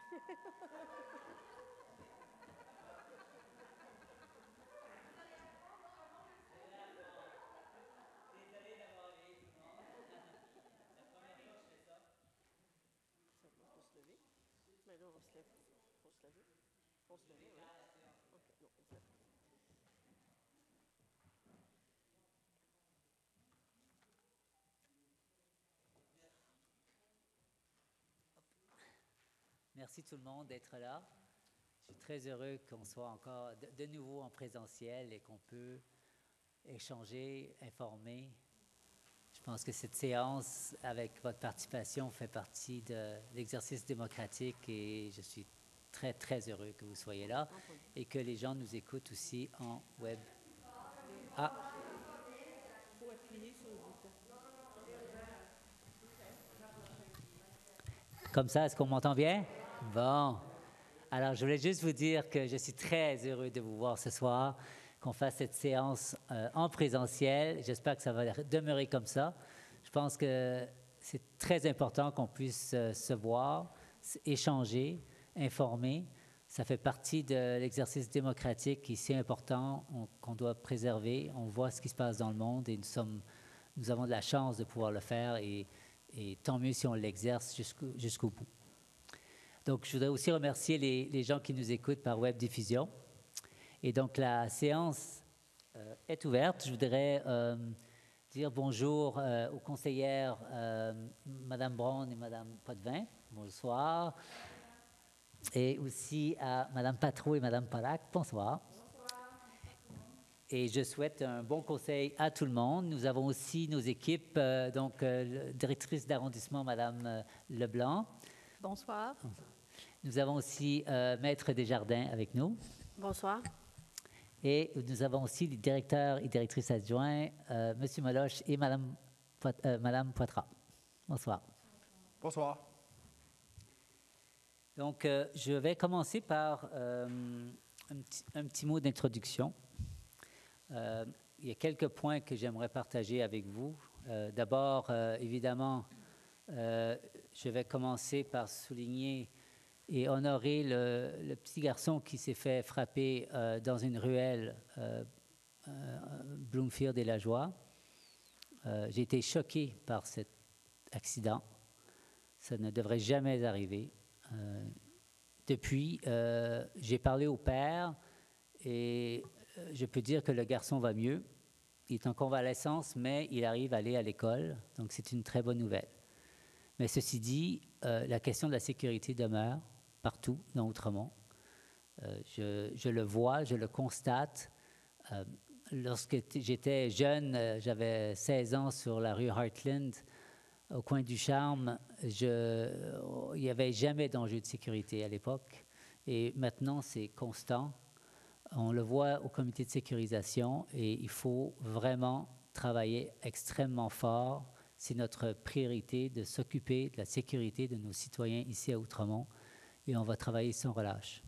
Merci tout le monde d'être là. Je suis très heureux qu'on soit encore de nouveau en présentiel et qu'on peut échanger, informer. Je pense que cette séance, avec votre participation, fait partie de l'exercice démocratique et je suis très, très heureux que vous soyez là et que les gens nous écoutent aussi en web. Ah! Comme ça, est-ce qu'on m'entend bien? Bon. Alors, je voulais juste vous dire que je suis très heureux de vous voir ce soir, qu'on fasse cette séance en présentiel. J'espère que ça va demeurer comme ça. Je pense que c'est très important qu'on puisse se voir, échanger, informer. Ça fait partie de l'exercice démocratique qui est si important, qu'on doit préserver. On voit ce qui se passe dans le monde et nous avons de la chance de pouvoir le faire et tant mieux si on l'exerce jusqu'au bout. Donc, je voudrais aussi remercier les gens qui nous écoutent par web diffusion. Et donc, la séance est ouverte. Je voudrais dire bonjour aux conseillères Mme Brown et Mme Potvin. Bonsoir. Et aussi à Mme Patro et Mme Pollack. Bonsoir. Et je souhaite un bon conseil à tout le monde. Nous avons aussi nos équipes, directrice d'arrondissement, Mme Leblanc. Bonsoir. Nous avons aussi Maître Desjardins avec nous. Bonsoir. Et nous avons aussi les directeurs et directrices adjoints, M. Moloche et Mme Poitras. Bonsoir. Bonsoir. Donc, je vais commencer par un petit mot d'introduction. Il y a quelques points que j'aimerais partager avec vous. D'abord, évidemment, je vais commencer par souligner et honorer le petit garçon qui s'est fait frapper dans une ruelle, Bloomfield et La Joie. J'ai été choqué par cet accident. Ça ne devrait jamais arriver. Depuis, j'ai parlé au père et je peux dire que le garçon va mieux. Il est en convalescence, mais il arrive à aller à l'école, donc c'est une très bonne nouvelle. Mais ceci dit, la question de la sécurité demeure partout dans Outremont. Je le vois, je le constate. Lorsque j'étais jeune, j'avais 16 ans sur la rue Heartland, au coin du Charme. Il n'y avait jamais d'enjeu de sécurité à l'époque. Et maintenant, c'est constant. On le voit au comité de sécurisation et il faut vraiment travailler extrêmement fort. C'est notre priorité de s'occuper de la sécurité de nos citoyens ici à Outremont et on va travailler sans relâche.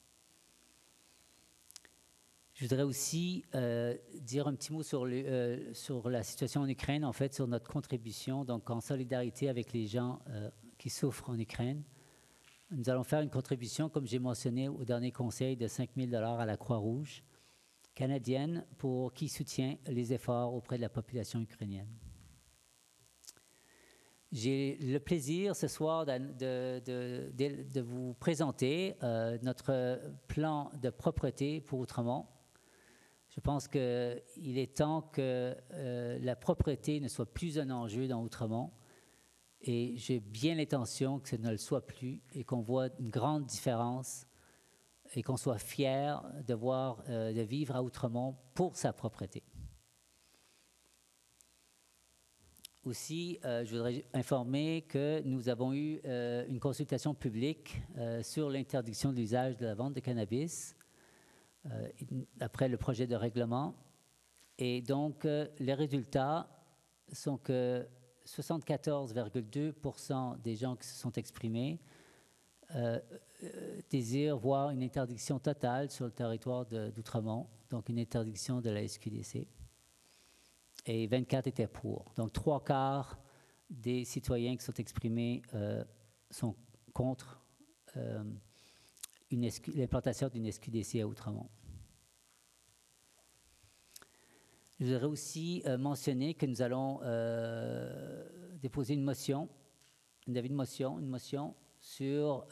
Je voudrais aussi dire un petit mot sur la situation en Ukraine, en fait, sur notre contribution, donc en solidarité avec les gens qui souffrent en Ukraine. Nous allons faire une contribution, comme j'ai mentionné au dernier conseil, de 5 000 $ à la Croix-Rouge canadienne qui soutient les efforts auprès de la population ukrainienne. J'ai le plaisir ce soir de vous présenter notre plan de propreté pour Outremont. Je pense qu'il est temps que la propreté ne soit plus un enjeu dans Outremont. Et j'ai bien l'intention que ce ne le soit plus et qu'on voit une grande différence et qu'on soit fier de vivre à Outremont pour sa propreté. Aussi, je voudrais informer que nous avons eu une consultation publique sur l'interdiction de l'usage de la vente de cannabis après le projet de règlement. Et donc, les résultats sont que 74,2% des gens qui se sont exprimés désirent voir une interdiction totale sur le territoire d'Outremont, donc une interdiction de la SQDC. Et 24 étaient pour. Donc, 3/4 des citoyens qui sont exprimés sont contre l'implantation d'une SQDC à Outremont. Je voudrais aussi mentionner que nous allons déposer une motion, une motion sur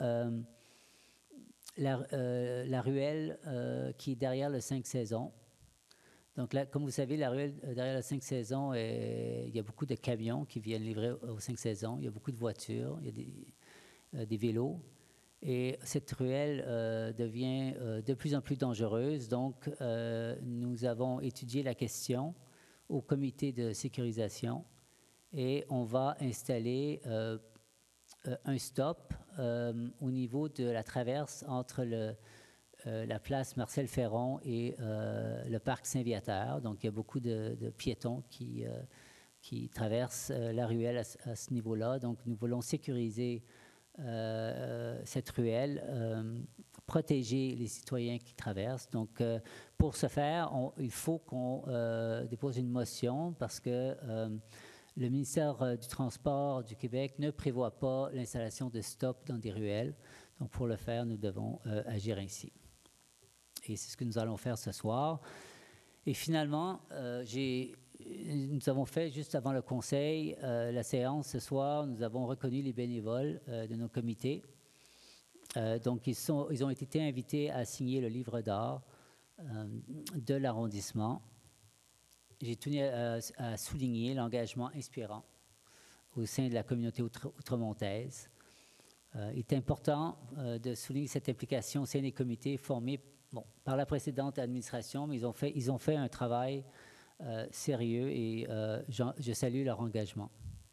la ruelle qui est derrière le 5 saisons. Donc là, comme vous savez, la ruelle derrière le 5 saisons, il y a beaucoup de camions qui viennent livrer aux 5 saisons. Il y a beaucoup de voitures, il y a des vélos. Et cette ruelle devient de plus en plus dangereuse. Donc, nous avons étudié la question au comité de sécurisation et on va installer un stop au niveau de la traverse entre la place Marcel-Ferron et le parc Saint-Viateur. Donc, il y a beaucoup de piétons qui traversent la ruelle à ce niveau-là. Donc, nous voulons sécuriser cette ruelle, protéger les citoyens qui traversent. Donc, pour ce faire, il faut qu'on dépose une motion parce que le ministère du Transport du Québec ne prévoit pas l'installation de stop dans des ruelles. Donc, pour le faire, nous devons agir ainsi. Et c'est ce que nous allons faire ce soir. Et finalement, nous avons fait, juste avant le conseil, la séance ce soir, nous avons reconnu les bénévoles de nos comités. Donc, ils ont été invités à signer le livre d'or de l'arrondissement. J'ai tenu à souligner l'engagement inspirant au sein de la communauté outremontaise. Il est important de souligner cette implication au sein des comités formés par la précédente administration, mais ils ont fait un travail sérieux et je salue leur engagement.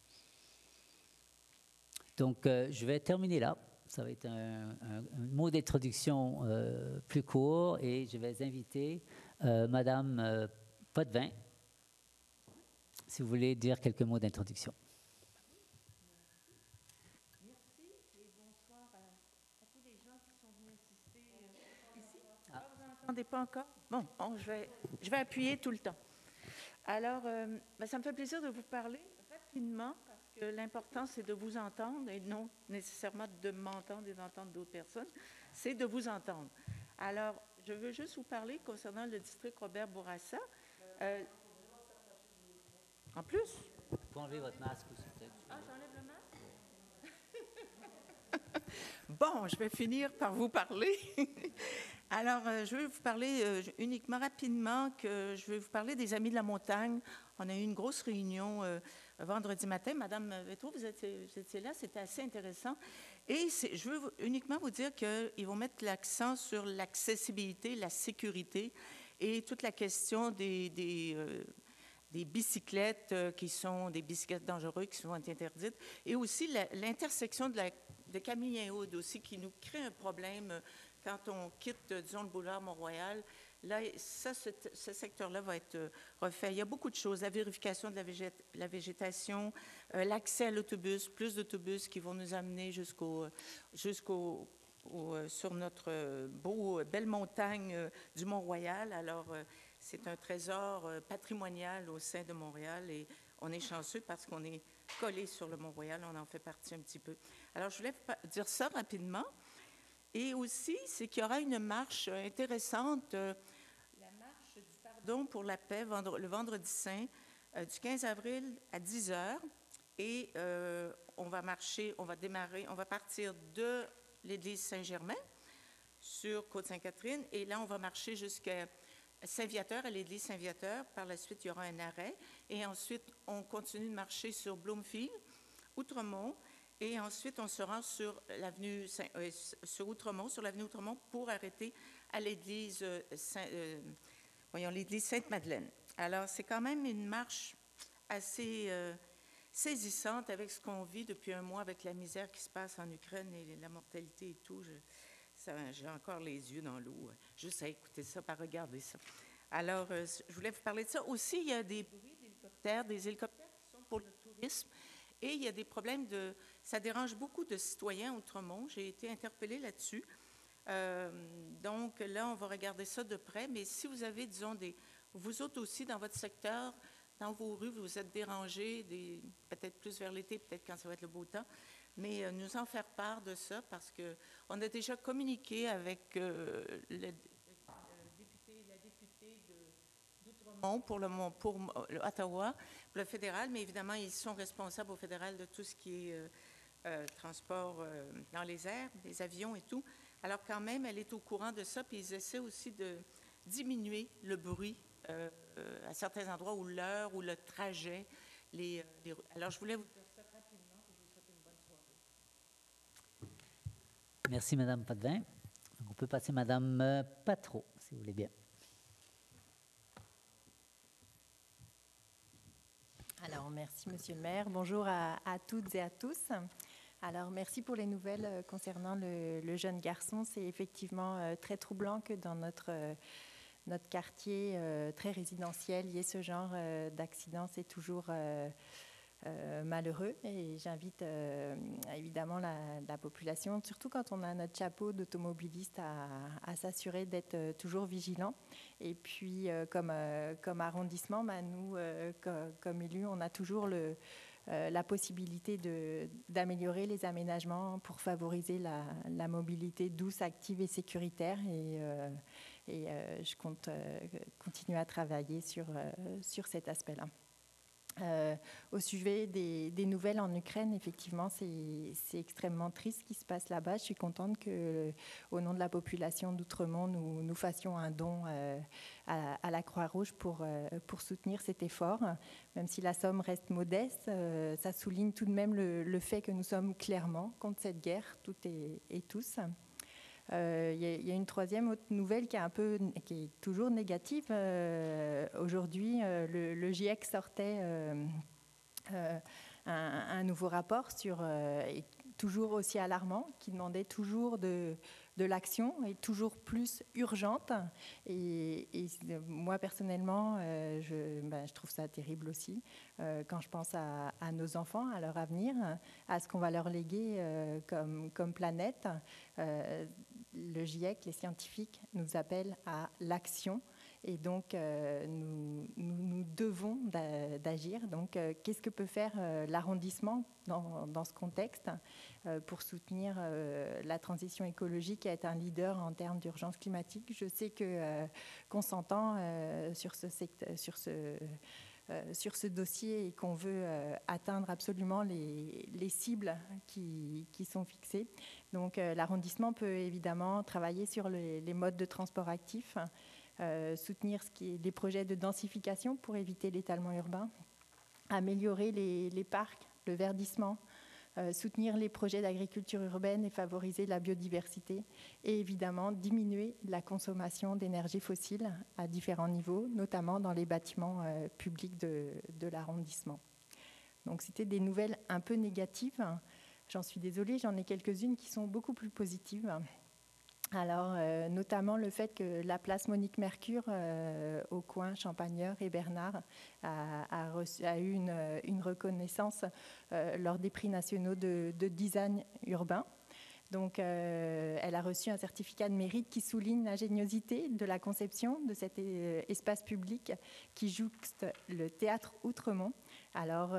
Donc, je vais terminer là. Ça va être un mot d'introduction plus court et je vais inviter Madame Potvin, si vous voulez dire quelques mots d'introduction. Merci et bonsoir à tous les gens qui sont venus assister ici. Vous n'entendez pas encore? Bon, je vais appuyer tout le temps. Alors, ça me fait plaisir de vous parler rapidement parce que l'important, c'est de vous entendre et non nécessairement de m'entendre et d'entendre d'autres personnes. C'est de vous entendre. Alors, je veux juste vous parler concernant le district Robert Bourassa. En plus? Vous pouvez enlever votre masque aussi, peut-être. Ah, j'enlève le masque? Bon, je vais finir par vous parler. Alors, je vais vous parler uniquement rapidement je vais vous parler des Amis de la montagne. On a eu une grosse réunion vendredi matin. Madame Vétro, vous étiez là, c'était assez intéressant. Et je veux uniquement vous dire qu'ils vont mettre l'accent sur l'accessibilité, la sécurité et toute la question des bicyclettes qui sont des bicyclettes dangereuses qui sont interdites et aussi l'intersection de Camille-Hood aussi qui nous crée un problème quand on quitte, disons, le boulevard Mont-Royal. Là, ce secteur-là va être refait. Il y a beaucoup de choses. La vérification de la végétation, l'accès à l'autobus, plus d'autobus qui vont nous amener sur notre belle montagne du Mont-Royal. Alors, c'est un trésor patrimonial au sein de Montréal et on est chanceux parce qu'on est collé sur le Mont-Royal. On en fait partie un petit peu. Alors, je voulais dire ça rapidement. Et aussi, c'est qu'il y aura une marche intéressante, la marche du pardon pour la paix, le vendredi saint, du 15 avril à 10 h. Et on va partir de l'église Saint-Germain sur Côte-Sainte-Catherine. Et là, on va marcher jusqu'à Saint-Viateur, à l'église Saint-Viateur. Par la suite, il y aura un arrêt. Et ensuite, on continue de marcher sur Bloomfield, Outremont. Et ensuite, on se rend sur l'avenue Outremont pour arrêter à l'église Sainte-Madeleine. Alors, c'est quand même une marche assez saisissante avec ce qu'on vit depuis un mois, avec la misère qui se passe en Ukraine et la mortalité et tout. J'ai encore les yeux dans l'eau, juste à écouter ça, à regarder ça. Alors, je voulais vous parler de ça. Aussi, il y a des bruits d'hélicoptères, des hélicoptères qui sont pour le tourisme. Et il y a des problèmes ça dérange beaucoup de citoyens Outremont. J'ai été interpellée là-dessus. Donc là, on va regarder ça de près. Mais si vous avez, disons, vous autres aussi, dans votre secteur, dans vos rues, vous êtes dérangés, peut-être plus vers l'été, peut-être quand ça va être le beau temps, mais nous en faire part de ça parce qu'on a déjà communiqué avec la députée d'Outremont pour Ottawa, pour le fédéral, mais évidemment, ils sont responsables au fédéral de tout ce qui est transport dans les airs, des avions et tout. Alors quand même, elle est au courant de ça, puis ils essaient aussi de diminuer le bruit à certains endroits ou l'heure ou le trajet. Alors, je voulais vous dire ça rapidement, puis je vous souhaite une bonne soirée. Merci, Madame Potvin. On peut passer Madame Patro, si vous voulez bien. Alors, merci, Monsieur le maire. Bonjour à toutes et à tous. Alors, merci pour les nouvelles concernant le jeune garçon. C'est effectivement très troublant que dans notre quartier très résidentiel, il y ait ce genre d'accident. C'est toujours malheureux. Et j'invite évidemment la population, surtout quand on a notre chapeau d'automobiliste, à s'assurer d'être toujours vigilant. Et puis, comme arrondissement, nous, comme élus, on a toujours la possibilité d'améliorer les aménagements pour favoriser la mobilité douce, active et sécuritaire. Et je compte continuer à travailler sur cet aspect-là. Au sujet des nouvelles en Ukraine, effectivement, c'est extrêmement triste ce qui se passe là-bas. Je suis contente qu'au nom de la population d'Outremont, nous fassions un don à la Croix-Rouge pour soutenir cet effort. Même si la somme reste modeste, ça souligne tout de même le fait que nous sommes clairement contre cette guerre, toutes et tous. Il y a une troisième autre nouvelle qui est toujours négative. Aujourd'hui, le GIEC sortait un nouveau rapport toujours aussi alarmant, qui demandait toujours de l'action et toujours plus urgente. Et moi, personnellement, je trouve ça terrible aussi quand je pense à nos enfants, à leur avenir, à ce qu'on va leur léguer comme planète. Le GIEC, les scientifiques, nous appellent à l'action. Et donc, nous devons d'agir. Donc, qu'est-ce que peut faire l'arrondissement dans ce contexte pour soutenir la transition écologique et être un leader en termes d'urgence climatique? Je sais qu'on s'entend sur ce dossier et qu'on veut atteindre absolument les cibles qui sont fixées. Donc, l'arrondissement peut évidemment travailler sur les modes de transport actifs, soutenir des projets de densification pour éviter l'étalement urbain, améliorer les parcs, le verdissement, soutenir les projets d'agriculture urbaine et favoriser la biodiversité, et évidemment diminuer la consommation d'énergie fossile à différents niveaux, notamment dans les bâtiments publics de l'arrondissement. Donc c'était des nouvelles un peu négatives. J'en suis désolée, j'en ai quelques-unes qui sont beaucoup plus positives. Alors, notamment le fait que la place Monique Mercure, au coin Champagneur et Bernard, a eu une reconnaissance lors des prix nationaux de design urbain. Donc, elle a reçu un certificat de mérite qui souligne l'ingéniosité de la conception de cet espace public qui jouxte le théâtre Outremont. Alors,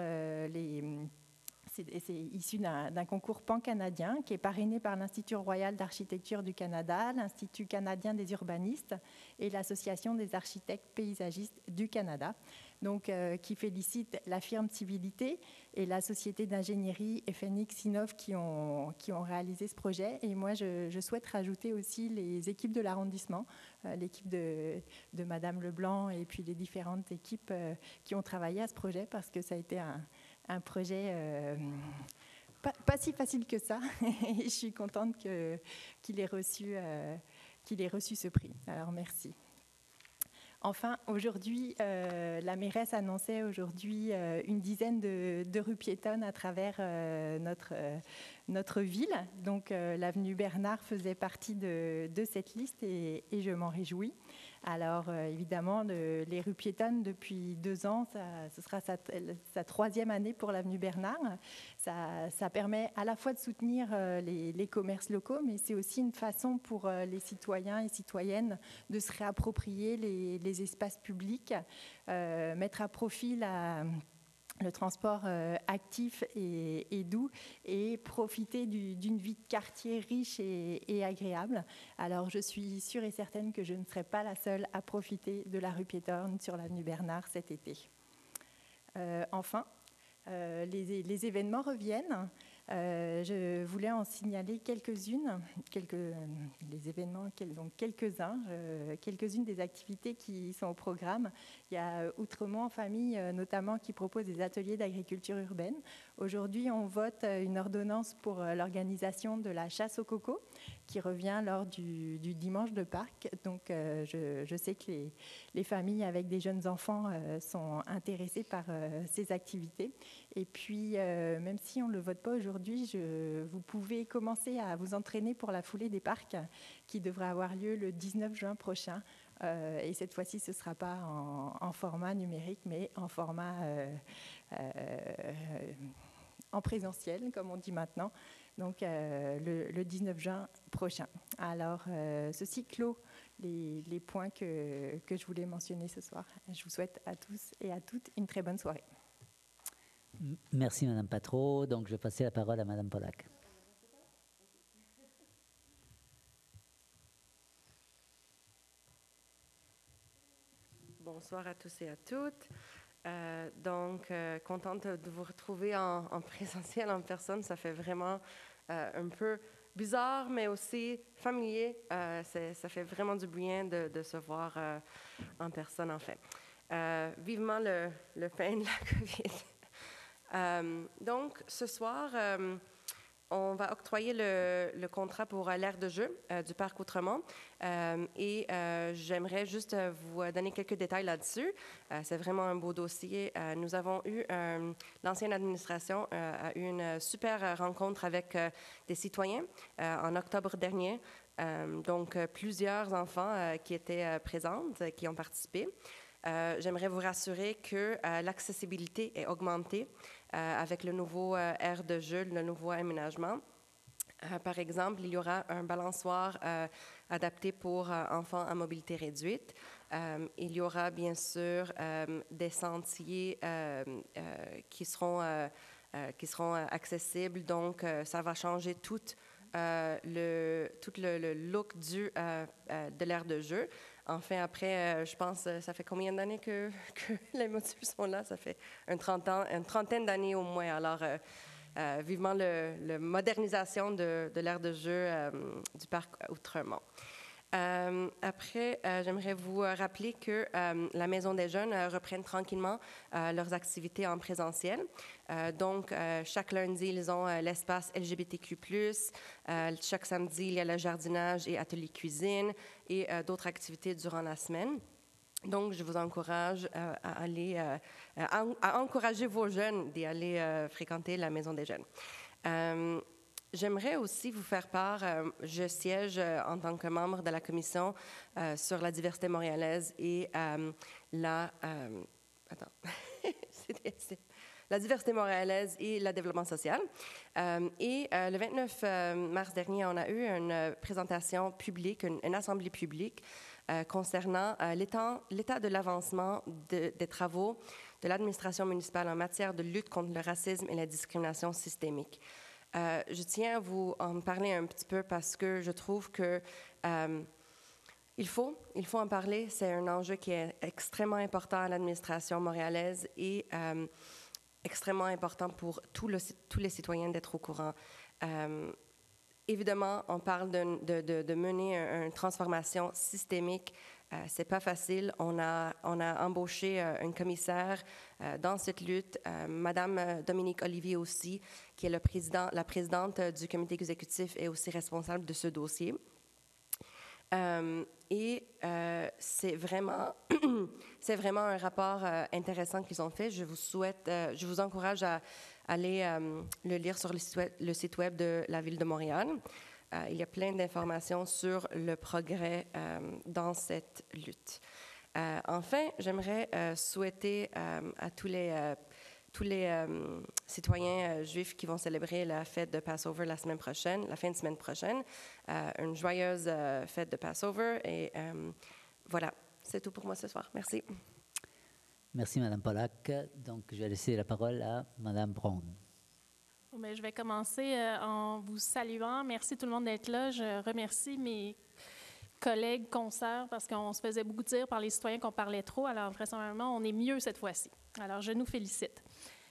c'est issu d'un concours pan-canadien qui est parrainé par l'Institut royal d'architecture du Canada, l'Institut canadien des urbanistes et l'Association des architectes paysagistes du Canada, donc qui félicite la firme Civilité et la société d'ingénierie FNX Innov qui ont réalisé ce projet. Et moi, je souhaite rajouter aussi les équipes de l'arrondissement, l'équipe de Madame Leblanc et puis les différentes équipes qui ont travaillé à ce projet, parce que ça a été un projet pas si facile que ça. Et je suis contente qu'il ait reçu ce prix. Alors, merci. Enfin, aujourd'hui, la mairesse annonçait aujourd'hui une dizaine de rues piétonnes à travers notre ville. Donc, l'avenue Bernard faisait partie de cette liste et je m'en réjouis. Alors, évidemment, les rues piétonnes, depuis 2 ans, ce sera sa 3e année pour l'avenue Bernard. Ça permet à la fois de soutenir les commerces locaux, mais c'est aussi une façon pour les citoyens et citoyennes de se réapproprier les espaces publics, mettre à profit le transport actif et doux et profiter d'une vie de quartier riche et agréable. Alors, je suis sûre et certaine que je ne serai pas la seule à profiter de la rue piétonne sur l'avenue Bernard cet été. Enfin, les événements reviennent. Je voulais en signaler quelques-unes, quelques-unes des activités qui sont au programme. Il y a Outremont en famille, notamment, qui propose des ateliers d'agriculture urbaine. Aujourd'hui, on vote une ordonnance pour l'organisation de la chasse au coco, qui revient lors du dimanche de Pâques. Donc, je sais que les familles avec des jeunes enfants sont intéressées par ces activités. Et puis, même si on ne le vote pas aujourd'hui, vous pouvez commencer à vous entraîner pour la foulée des parcs qui devrait avoir lieu le 19 juin prochain. Et cette fois-ci, ce ne sera pas en format numérique, mais en format en présentiel, comme on dit maintenant. Donc, le 19 juin prochain. Alors, ceci clôt les points que je voulais mentionner ce soir. Je vous souhaite à tous et à toutes une très bonne soirée. Merci, Madame Patro. Donc, je vais passer la parole à Madame Pollack. Bonsoir à tous et à toutes. Contente de vous retrouver en présentiel, en personne. Ça fait vraiment un peu bizarre, mais aussi familier. Ça fait vraiment du bien de se voir en personne, en fait. Vivement le fin de la COVID. Donc, ce soir, on va octroyer le contrat pour l'aire de jeu du Parc Outremont. J'aimerais juste vous donner quelques détails là-dessus. C'est vraiment un beau dossier. Nous avons eu, l'ancienne administration a eu une super rencontre avec des citoyens en octobre dernier. Plusieurs enfants qui étaient présents, qui ont participé. J'aimerais vous rassurer que l'accessibilité est augmentée avec le nouveau aire de jeu, le nouveau aménagement. Par exemple, il y aura un balançoire adapté pour enfants à mobilité réduite. Il y aura bien sûr des sentiers qui seront accessibles. Donc, ça va changer tout le look de l'aire de jeu. Enfin, après, je pense, ça fait combien d'années que les modules sont là? Ça fait une trentaine d'années au moins. Alors, vivement la modernisation de l'aire de jeu du Parc Outremont. Après, j'aimerais vous rappeler que la Maison des jeunes reprenne tranquillement leurs activités en présentiel. Chaque lundi, ils ont l'espace LGBTQ+. Chaque samedi, il y a le jardinage et atelier cuisine et d'autres activités durant la semaine. Donc, je vous encourage à encourager vos jeunes d'y aller fréquenter la Maison des jeunes. J'aimerais aussi vous faire part, je siège en tant que membre de la commission sur la diversité montréalaise et la diversité montréalaise et le développement social. Le 29 mars dernier, on a eu une présentation publique, une assemblée publique concernant l'état de l'avancement des travaux de l'administration municipale en matière de lutte contre le racisme et la discrimination systémique. Je tiens à vous en parler un petit peu parce que je trouve que il faut en parler. C'est un enjeu qui est extrêmement important à l'administration montréalaise et extrêmement important pour tous les citoyens d'être au courant. Évidemment, on parle de mener une transformation systémique. C'est pas facile. On a embauché une commissaire dans cette lutte, Madame Dominique Olivier aussi, qui est la présidente du comité exécutif et aussi responsable de ce dossier. C'est vraiment un rapport intéressant qu'ils ont fait. Je vous encourage à aller le lire sur le site web de la Ville de Montréal. Il y a plein d'informations sur le progrès dans cette lutte. Enfin, j'aimerais souhaiter à tous les citoyens juifs qui vont célébrer la fête de Passover la fin de semaine prochaine, une joyeuse fête de Passover. Et voilà, c'est tout pour moi ce soir. Merci. Merci, Mme Pollack. Donc, je vais laisser la parole à Mme Braun. Je vais commencer en vous saluant. Merci tout le monde d'être là. Je remercie mes collègues, consoeurs, parce qu'on se faisait beaucoup dire par les citoyens qu'on parlait trop. Alors, vraisemblablement, on est mieux cette fois-ci. Alors, je nous félicite.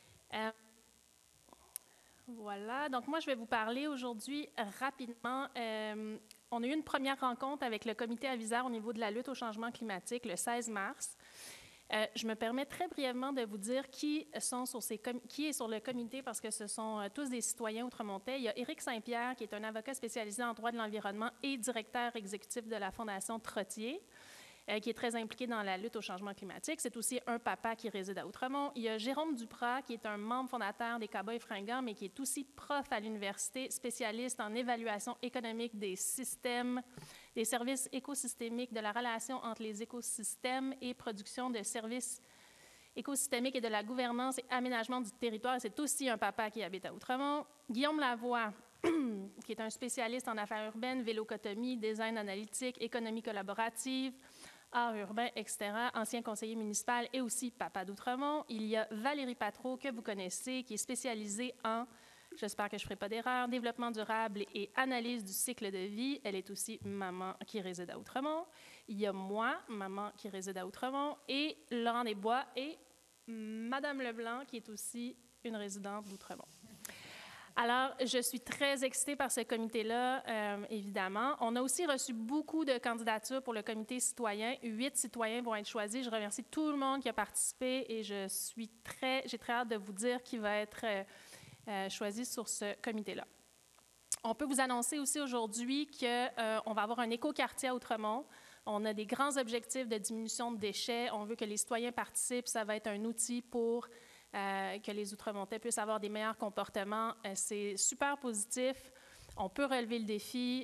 Voilà. Donc, moi, je vais vous parler aujourd'hui rapidement. On a eu une première rencontre avec le comité aviseur au niveau de la lutte au changement climatique le 16 mars. Je me permets très brièvement de vous dire qui est sur le comité parce que ce sont tous des citoyens outremontais. Il y a Éric Saint-Pierre, qui est un avocat spécialisé en droit de l'environnement et directeur exécutif de la Fondation Trottier, qui est très impliqué dans la lutte au changement climatique. C'est aussi un papa qui réside à Outremont. Il y a Jérôme Duprat, qui est un membre fondateur des Cowboys fringants, mais qui est aussi prof à l'université, spécialiste en évaluation économique des systèmes, des services écosystémiques, de la relation entre les écosystèmes et production de services écosystémiques et de la gouvernance et aménagement du territoire. C'est aussi un papa qui habite à Outremont. Guillaume Lavoie, qui est un spécialiste en affaires urbaines, vélocotomie, design analytique, économie collaborative, art urbain, etc., ancien conseiller municipal et aussi papa d'Outremont. Il y a Valérie Patreau, que vous connaissez, qui est spécialisée en, j'espère que je ne ferai pas d'erreur, développement durable et analyse du cycle de vie. Elle est aussi maman qui réside à Outremont. Il y a moi, maman qui réside à Outremont, et Laurent Desbois et Madame Leblanc, qui est aussi une résidente d'Outremont. Alors, je suis très excitée par ce comité-là, évidemment. On a aussi reçu beaucoup de candidatures pour le comité citoyen. 8 citoyens vont être choisis. Je remercie tout le monde qui a participé et j'ai très hâte de vous dire qui va être choisi sur ce comité-là. On peut vous annoncer aussi aujourd'hui qu'on va avoir un écoquartier à Outremont. On a des grands objectifs de diminution de déchets. On veut que les citoyens participent. Ça va être un outil pour que les Outremontais puissent avoir des meilleurs comportements. C'est super positif. On peut relever le défi.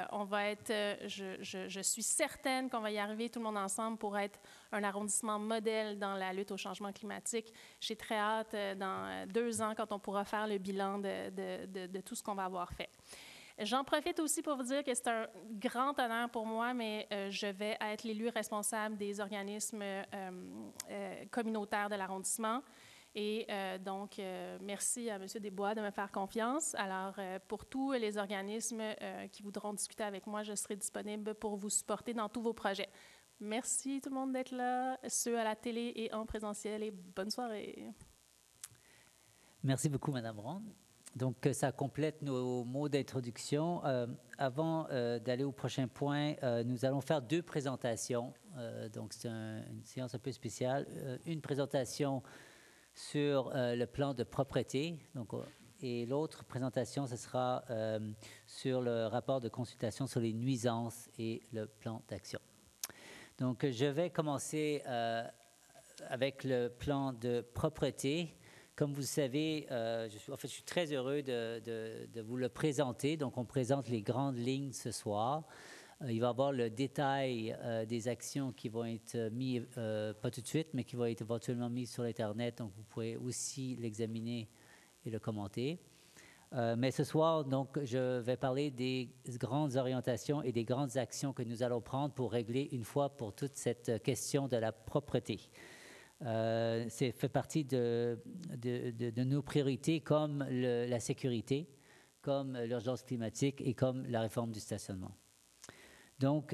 Je suis certaine qu'on va y arriver tout le monde ensemble pour être un arrondissement modèle dans la lutte au changement climatique. J'ai très hâte dans 2 ans quand on pourra faire le bilan de tout ce qu'on va avoir fait. J'en profite aussi pour vous dire que c'est un grand honneur pour moi, mais je vais être l'élu responsable des organismes communautaires de l'arrondissement. Et donc, merci à M. Desbois de me faire confiance. Alors, pour tous les organismes qui voudront discuter avec moi, je serai disponible pour vous supporter dans tous vos projets. Merci tout le monde d'être là, ceux à la télé et en présentiel, et bonne soirée. Merci beaucoup, Mme Braun. Donc, ça complète nos mots d'introduction. Avant d'aller au prochain point, nous allons faire 2 présentations. Donc, c'est une séance un peu spéciale. Une présentation sur le plan de propreté. Donc, et l'autre présentation, ce sera sur le rapport de consultation sur les nuisances et le plan d'action. Donc, je vais commencer avec le plan de propreté. Comme vous le savez, je suis très heureux de vous le présenter. Donc, on présente les grandes lignes ce soir. Il va y avoir le détail des actions qui vont être mises, pas tout de suite, mais qui vont être éventuellement mises sur l'Internet. Donc, vous pourrez aussi l'examiner et le commenter. Mais ce soir, donc, je vais parler des grandes orientations et des grandes actions que nous allons prendre pour régler une fois pour toutes cette question de la propreté. C'est fait partie de nos priorités comme la sécurité, comme l'urgence climatique et comme la réforme du stationnement. Donc,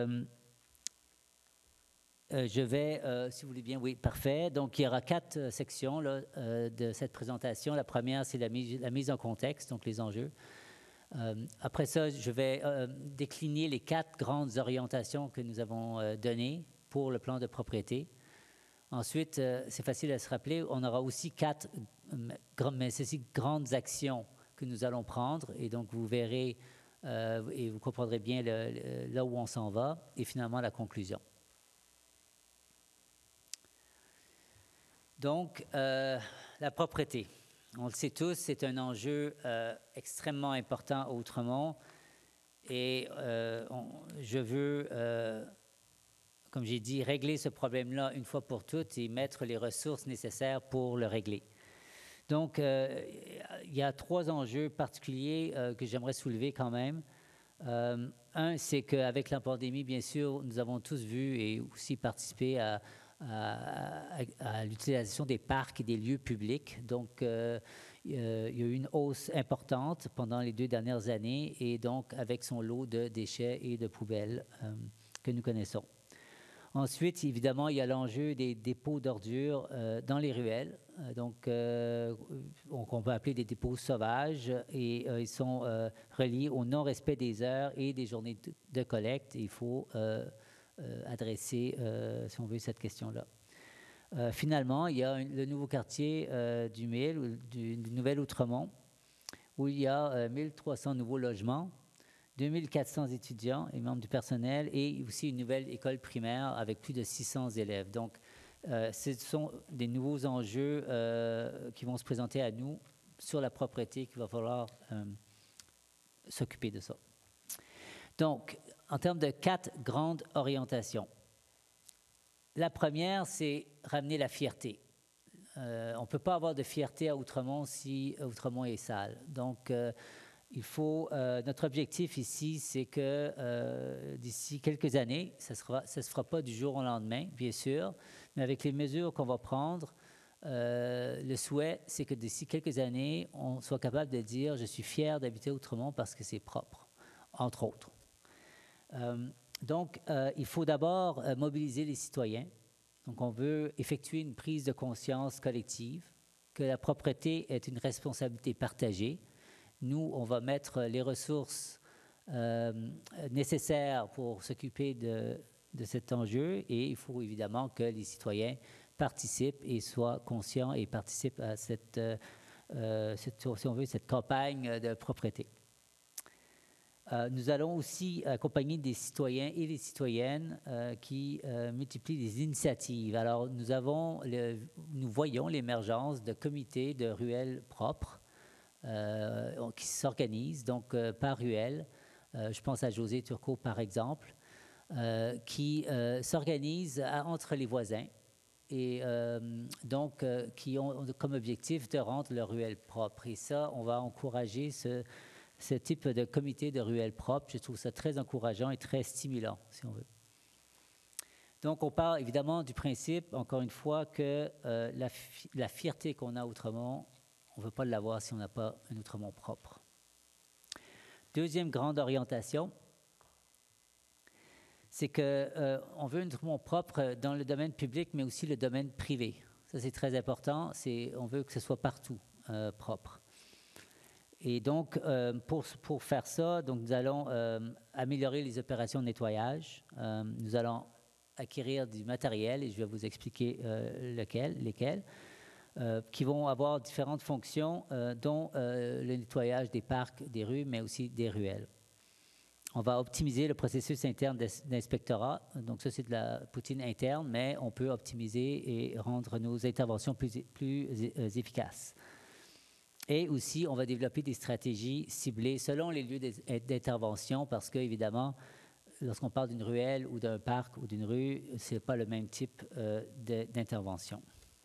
je vais, si vous voulez bien, oui, parfait. Donc, il y aura 4 sections là, de cette présentation. La première, c'est la mise en contexte, donc les enjeux. Après ça, je vais décliner les 4 grandes orientations que nous avons données pour le plan de propriété. Ensuite, c'est facile à se rappeler, on aura aussi 4 grandes actions que nous allons prendre. Et donc, vous verrez et vous comprendrez bien là où on s'en va. Et finalement, la conclusion. Donc, la propreté. On le sait tous, c'est un enjeu extrêmement important à Outremont. Et je veux, comme j'ai dit, régler ce problème-là une fois pour toutes et mettre les ressources nécessaires pour le régler. Donc, il y a 3 enjeux particuliers que j'aimerais soulever quand même. Un, c'est qu'avec la pandémie, bien sûr, nous avons tous vu et aussi participé à à l'utilisation des parcs et des lieux publics. Donc, il y a eu une hausse importante pendant les 2 dernières années et donc avec son lot de déchets et de poubelles que nous connaissons. Ensuite, évidemment, il y a l'enjeu des dépôts d'ordures dans les ruelles, qu'on peut appeler des dépôts sauvages, et ils sont reliés au non-respect des heures et des journées de collecte. Il faut adresser, si on veut, cette question-là. Finalement, il y a le nouveau quartier du Mille, du Nouvel-Outremont, où il y a 1300 nouveaux logements, 2400 étudiants et membres du personnel, et aussi une nouvelle école primaire avec plus de 600 élèves. Donc, ce sont des nouveaux enjeux qui vont se présenter à nous sur la propreté qu'il va falloir s'occuper de ça. Donc, en termes de 4 grandes orientations. La première, c'est ramener la fierté. On ne peut pas avoir de fierté à Outremont si Outremont est sale. Donc, il faut, notre objectif ici, c'est que d'ici quelques années, ça ne se fera pas du jour au lendemain, bien sûr, mais avec les mesures qu'on va prendre, le souhait, c'est que d'ici quelques années, on soit capable de dire « je suis fier d'habiter Outremont parce que c'est propre », entre autres. Donc, il faut d'abord mobiliser les citoyens. Donc, on veut effectuer une prise de conscience collective, que la propreté est une responsabilité partagée. Nous, on va mettre les ressources nécessaires pour s'occuper de cet enjeu et il faut évidemment que les citoyens participent et soient conscients et participent à cette campagne de propreté. Nous allons aussi accompagner des citoyens et des citoyennes qui multiplient les initiatives. Alors, nous voyons l'émergence de comités de ruelles propres qui s'organisent donc par ruelle. Je pense à José Turcot, par exemple, qui s'organisent entre les voisins et donc qui ont comme objectif de rendre leur ruelle propre. Et ça, on va encourager ce type de comité de ruelles propres. Je trouve ça très encourageant et très stimulant, si on veut. Donc, on part évidemment du principe, encore une fois, que la fierté qu'on a à Outremont, on ne veut pas l'avoir si on n'a pas un Outremont propre. Deuxième grande orientation, c'est qu'on veut un Outremont propre dans le domaine public, mais aussi le domaine privé. Ça, c'est très important. On veut que ce soit partout propre. Et donc, pour faire ça, donc, nous allons améliorer les opérations de nettoyage. Nous allons acquérir du matériel, et je vais vous expliquer lesquels, qui vont avoir différentes fonctions, dont le nettoyage des parcs, des rues, mais aussi des ruelles. On va optimiser le processus interne d'inspectorat. Donc, ça, c'est de la poutine interne, mais on peut optimiser et rendre nos interventions plus efficaces. Et aussi, on va développer des stratégies ciblées selon les lieux d'intervention parce qu'évidemment, lorsqu'on parle d'une ruelle ou d'un parc ou d'une rue, ce n'est pas le même type d'intervention.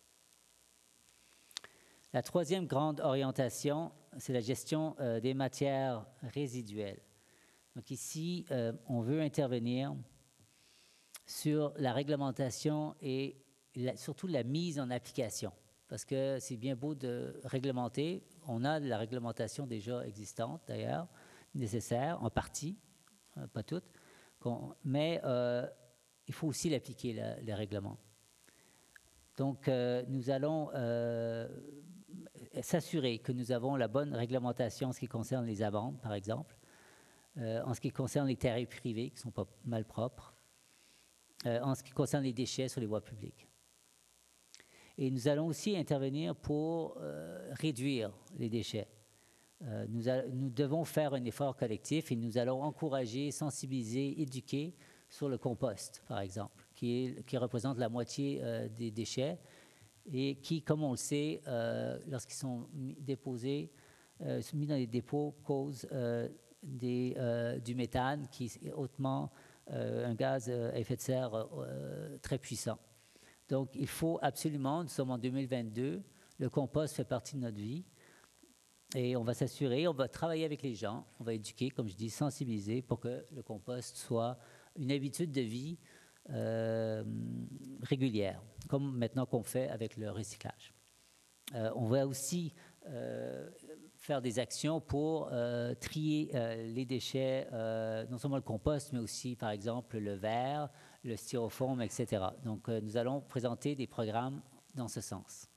La troisième grande orientation, c'est la gestion des matières résiduelles. Donc ici, on veut intervenir sur la réglementation et surtout la mise en application. Parce que c'est bien beau de réglementer. On a de la réglementation déjà existante, d'ailleurs, nécessaire, en partie, pas toute. Mais il faut aussi l'appliquer, le règlement. Donc, nous allons s'assurer que nous avons la bonne réglementation en ce qui concerne les amendes, par exemple, en ce qui concerne les terrains privés, qui ne sont pas malpropres, en ce qui concerne les déchets sur les voies publiques. Et nous allons aussi intervenir pour réduire les déchets. Nous devons faire un effort collectif et nous allons encourager, sensibiliser, éduquer sur le compost, par exemple, qui représente la moitié des déchets et qui, comme on le sait, lorsqu'ils sont déposés, mis dans les dépôts, cause du méthane, qui est hautement un gaz à effet de serre très puissant. Donc, il faut absolument, nous sommes en 2022, le compost fait partie de notre vie et on va s'assurer, on va travailler avec les gens, on va éduquer, comme je dis, sensibiliser pour que le compost soit une habitude de vie régulière, comme maintenant qu'on fait avec le recyclage. On va aussi faire des actions pour trier les déchets, non seulement le compost, mais aussi, par exemple, le verre, le styrofoam, etc. Donc, nous allons présenter des programmes dans ce sens.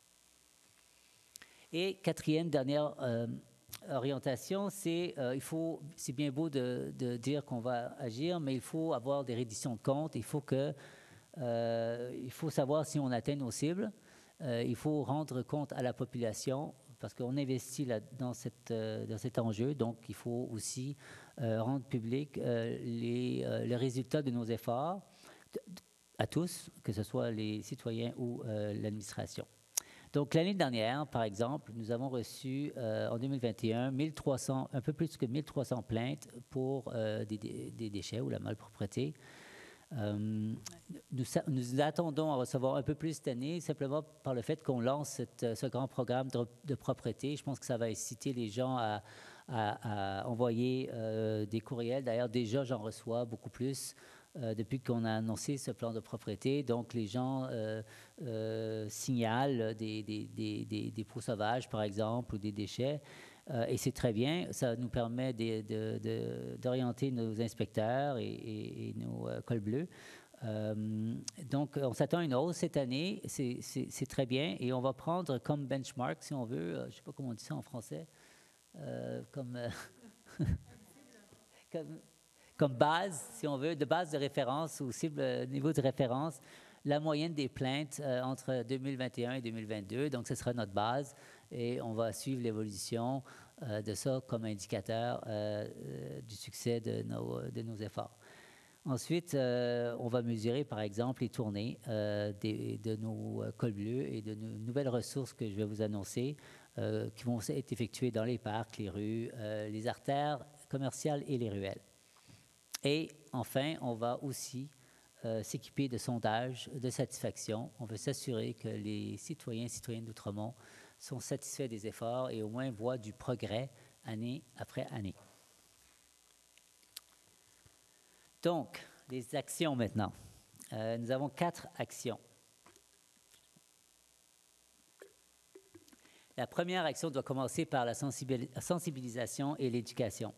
Et quatrième, dernière orientation, c'est bien beau de dire qu'on va agir, mais il faut avoir des redditions de comptes. Il faut savoir si on atteint nos cibles. Il faut rendre compte à la population parce qu'on investit dans cet enjeu. Donc, il faut aussi rendre public les résultats de nos efforts à tous, que ce soit les citoyens ou l'administration. Donc, l'année dernière, par exemple, nous avons reçu en 2021 un peu plus que 1300 plaintes pour des déchets ou la malpropreté. Nous attendons à recevoir un peu plus cette année, simplement par le fait qu'on lance ce grand programme de propreté. Je pense que ça va inciter les gens à envoyer des courriels. D'ailleurs, déjà, j'en reçois beaucoup plus depuis qu'on a annoncé ce plan de propreté. Donc, les gens signalent des peaux sauvages, par exemple, ou des déchets. Et c'est très bien. Ça nous permet d'orienter nos inspecteurs et nos cols bleus. Donc, on s'attend à une hausse cette année. C'est très bien. Et on va prendre comme benchmark, si on veut, je ne sais pas comment on dit ça en français, comme base, si on veut, de base de référence ou cible niveau de référence, la moyenne des plaintes entre 2021 et 2022. Donc, ce sera notre base et on va suivre l'évolution de ça comme indicateur du succès de nos efforts. Ensuite, on va mesurer, par exemple, les tournées de nos cols bleus et de nos nouvelles ressources que je vais vous annoncer qui vont être effectuées dans les parcs, les rues, les artères commerciales et les ruelles. Et enfin, on va aussi s'équiper de sondages de satisfaction. On veut s'assurer que les citoyens et citoyennes d'Outremont sont satisfaits des efforts et au moins voient du progrès année après année. Donc, les actions maintenant. Nous avons 4 actions. La première action doit commencer par la sensibilisation et l'éducation.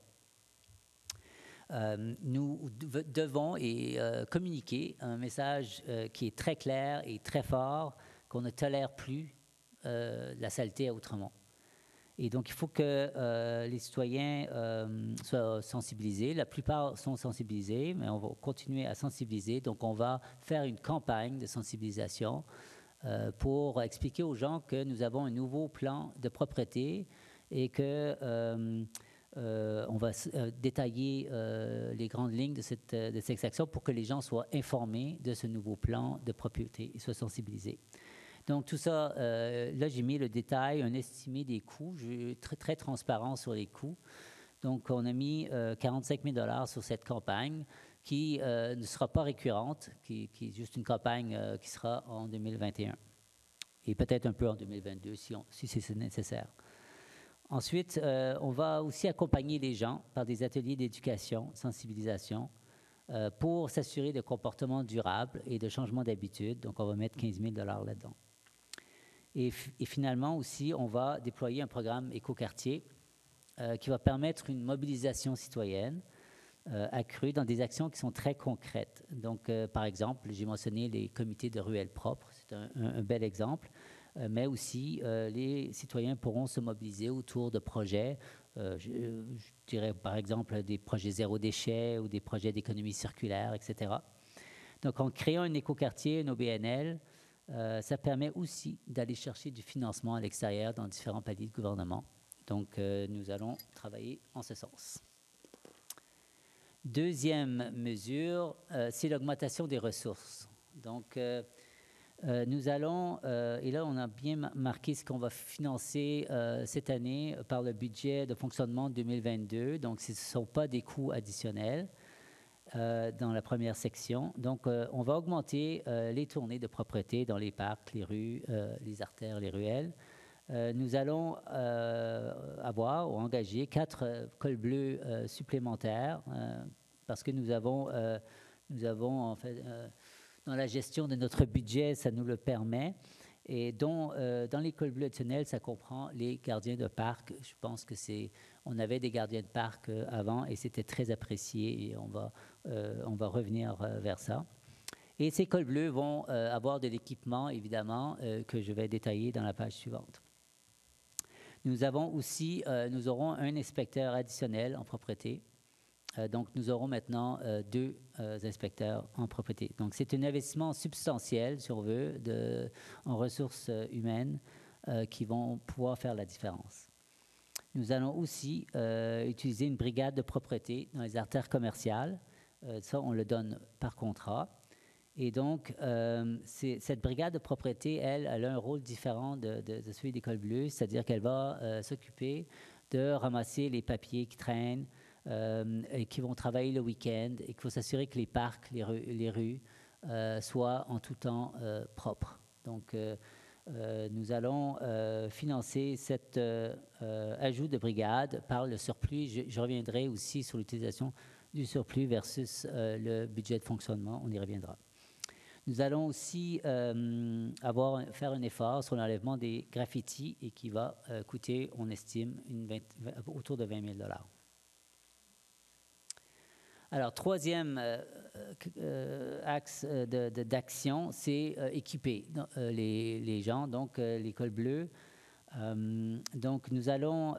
Nous devons communiquer un message qui est très clair et très fort, qu'on ne tolère plus la saleté à Outremont. Et donc, il faut que les citoyens soient sensibilisés. La plupart sont sensibilisés, mais on va continuer à sensibiliser. Donc, on va faire une campagne de sensibilisation pour expliquer aux gens que nous avons un nouveau plan de propreté et que on va détailler les grandes lignes de cette action pour que les gens soient informés de ce nouveau plan de propreté et soient sensibilisés. Donc, tout ça, là, j'ai mis le détail, un estimé des coûts. Je suis très, très transparent sur les coûts. Donc, on a mis 45 000 $ sur cette campagne qui ne sera pas récurrente, qui est juste une campagne qui sera en 2021 et peut-être un peu en 2022 si c'est nécessaire. Ensuite, on va aussi accompagner les gens par des ateliers d'éducation, sensibilisation, pour s'assurer de comportements durables et de changement d'habitude. Donc, on va mettre 15 000 $ là-dedans. Et finalement aussi, on va déployer un programme Écoquartier qui va permettre une mobilisation citoyenne accrue dans des actions qui sont très concrètes. Donc, par exemple, j'ai mentionné les comités de ruelles propres, c'est un bel exemple, mais aussi les citoyens pourront se mobiliser autour de projets, je dirais par exemple des projets zéro déchet ou des projets d'économie circulaire, etc. Donc, en créant un écoquartier, un OBNL, ça permet aussi d'aller chercher du financement à l'extérieur dans différents paliers de gouvernement. Donc, nous allons travailler en ce sens. Deuxième mesure, c'est l'augmentation des ressources. Donc, nous allons, et là, on a bien marqué ce qu'on va financer cette année par le budget de fonctionnement 2022. Donc, ce ne sont pas des coûts additionnels. Dans la première section. Donc, on va augmenter les tournées de propreté dans les parcs, les rues, les artères, les ruelles. Nous allons avoir ou engager 4 cols bleus supplémentaires parce que nous avons Nous avons, en fait, dans la gestion de notre budget, ça nous le permet. Et dans l'école bleue additionnelle, ça comprend les gardiens de parc. Je pense que on avait des gardiens de parc avant et c'était très apprécié et on va revenir vers ça. Et ces cols bleus vont avoir de l'équipement, évidemment, que je vais détailler dans la page suivante. Nous aurons un inspecteur additionnel en propreté. Donc, nous aurons maintenant 2 inspecteurs en propreté. Donc, c'est un investissement substantiel, si on veut, en ressources humaines qui vont pouvoir faire la différence. Nous allons aussi utiliser une brigade de propreté dans les artères commerciales. Ça, on le donne par contrat. Et donc, cette brigade de propreté, elle a un rôle différent de celui des cols bleus, c'est-à-dire qu'elle va s'occuper de ramasser les papiers qui traînent, et qui vont travailler le week-end et qu'il faut s'assurer que les parcs, les rues soient en tout temps propres. Donc, nous allons financer cet ajout de brigade par le surplus. Je reviendrai aussi sur l'utilisation du surplus versus le budget de fonctionnement. On y reviendra. Nous allons aussi faire un effort sur l'enlèvement des graffitis et qui va coûter, on estime, autour de 20 000 $. Alors, troisième axe d'action, c'est équiper les gens, donc l'école bleue. Donc, nous allons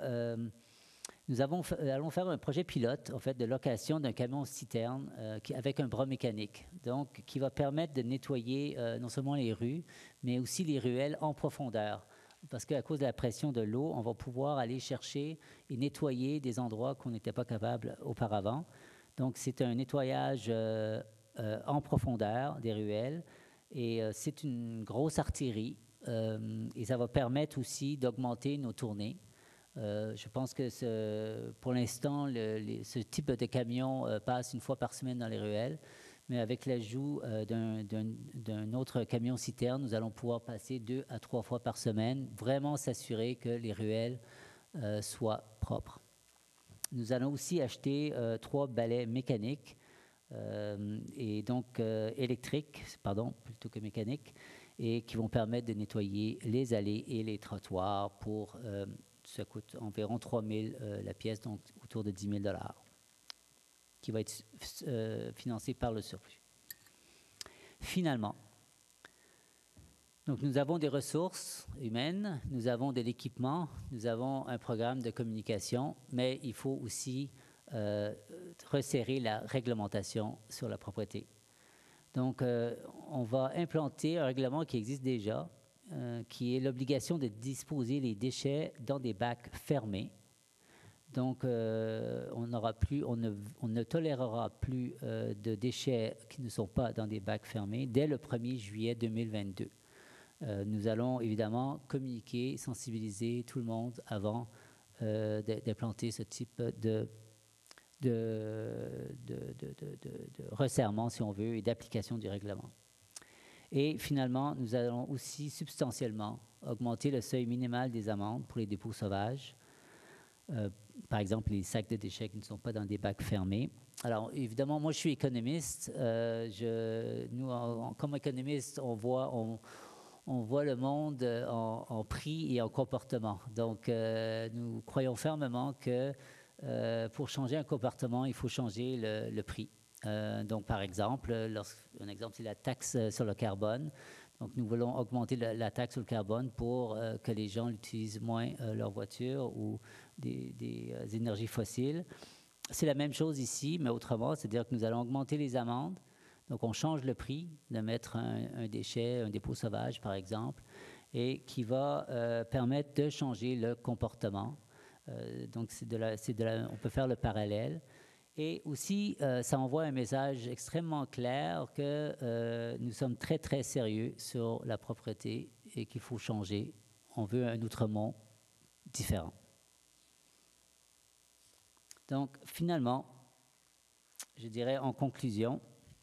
faire un projet pilote, en fait, de location d'un camion-citerne avec un bras mécanique, donc qui va permettre de nettoyer non seulement les rues, mais aussi les ruelles en profondeur. Parce qu'à cause de la pression de l'eau, on va pouvoir aller chercher et nettoyer des endroits qu'on n'était pas capable auparavant. Donc, c'est un nettoyage en profondeur des ruelles et c'est une grosse artillerie et ça va permettre aussi d'augmenter nos tournées. Je pense que pour l'instant, ce type de camion passe une fois par semaine dans les ruelles, mais avec l'ajout d'un autre camion-citerne, nous allons pouvoir passer 2 à 3 fois par semaine, vraiment s'assurer que les ruelles soient propres. Nous allons aussi acheter 3 balais mécaniques, et donc électriques, plutôt que mécaniques, et qui vont permettre de nettoyer les allées et les trottoirs ça coûte environ 3 000 la pièce, donc autour de 10 000 $, qui va être financé par le surplus. Finalement, donc nous avons des ressources humaines, nous avons de l'équipement, nous avons un programme de communication, mais il faut aussi resserrer la réglementation sur la propreté. Donc, on va implanter un règlement qui existe déjà, qui est l'obligation de disposer les déchets dans des bacs fermés. Donc, on ne tolérera plus de déchets qui ne sont pas dans des bacs fermés dès le 1er juillet 2022. Nous allons évidemment communiquer, sensibiliser tout le monde avant d'implanter ce type de resserrement, si on veut, et d'application du règlement. Et finalement, nous allons aussi substantiellement augmenter le seuil minimal des amendes pour les dépôts sauvages. Par exemple, les sacs de déchets qui ne sont pas dans des bacs fermés. Alors, évidemment, moi, je suis économiste. Nous, comme économistes, on voit le monde en prix et en comportement. Donc, nous croyons fermement que pour changer un comportement, il faut changer le prix. Donc, par exemple, un exemple, c'est la taxe sur le carbone. Donc, nous voulons augmenter la taxe sur le carbone pour que les gens utilisent moins leur voiture ou des énergies fossiles. C'est la même chose ici, mais autrement, c'est-à-dire que nous allons augmenter les amendes. Donc, on change le prix de mettre un déchet, un dépôt sauvage, par exemple, et qui va permettre de changer le comportement. Donc, on peut faire le parallèle. Et aussi, ça envoie un message extrêmement clair que nous sommes très, très sérieux sur la propreté et qu'il faut changer. On veut un Outremont différent. Donc, finalement, je dirais en conclusion,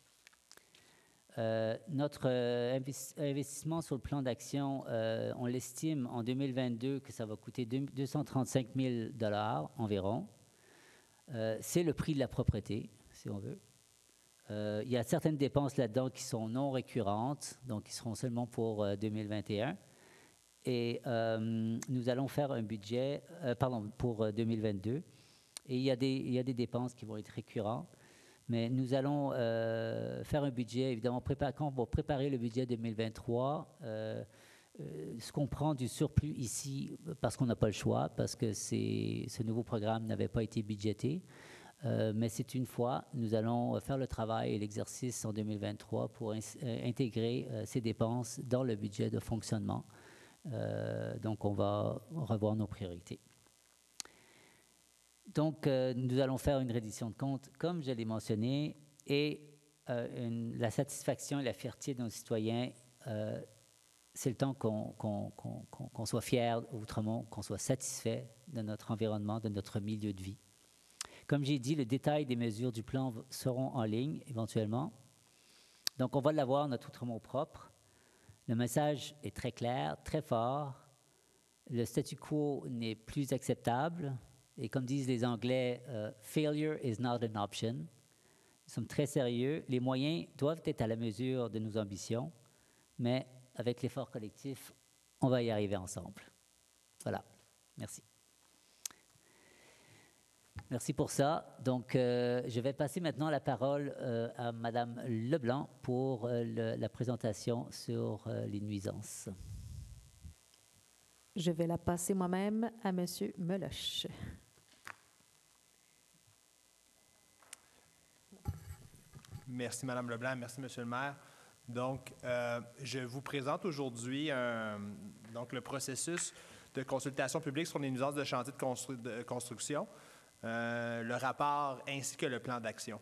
notre investissement sur le plan d'action, on l'estime en 2022 que ça va coûter 235 000 $ environ. C'est le prix de la propreté, si on veut. Il y a certaines dépenses là-dedans qui sont non récurrentes, donc qui seront seulement pour 2021. Et nous allons faire un budget, pour 2022. Et il y a des dépenses qui vont être récurrentes. Mais nous allons faire un budget, évidemment, quand on va préparer le budget 2023, ce qu'on prend du surplus ici, parce qu'on n'a pas le choix, parce que ce nouveau programme n'avait pas été budgété. Mais c'est une fois, nous allons faire le travail et l'exercice en 2023 pour intégrer ces dépenses dans le budget de fonctionnement. Donc, on va revoir nos priorités. Donc, nous allons faire une reddition de comptes, comme je l'ai mentionné, et la satisfaction et la fierté de nos citoyens, c'est le temps qu'on soit fiers, autrement qu'on soit satisfait de notre environnement, de notre milieu de vie. Comme j'ai dit, le détail des mesures du plan seront en ligne éventuellement. Donc, on va l'avoir, notre Outremont propre. Le message est très clair, très fort. Le statu quo n'est plus acceptable. Et comme disent les Anglais, failure is not an option. Nous sommes très sérieux. Les moyens doivent être à la mesure de nos ambitions, mais avec l'effort collectif, on va y arriver ensemble. Voilà. Merci. Merci pour ça. Donc, je vais passer maintenant la parole à Madame Leblanc pour la présentation sur les nuisances. Je vais la passer moi-même à Monsieur Meloche. Merci, Madame Leblanc. Merci, Monsieur le maire. Donc, je vous présente aujourd'hui le processus de consultation publique sur les nuisances de chantier de construction, le rapport ainsi que le plan d'action.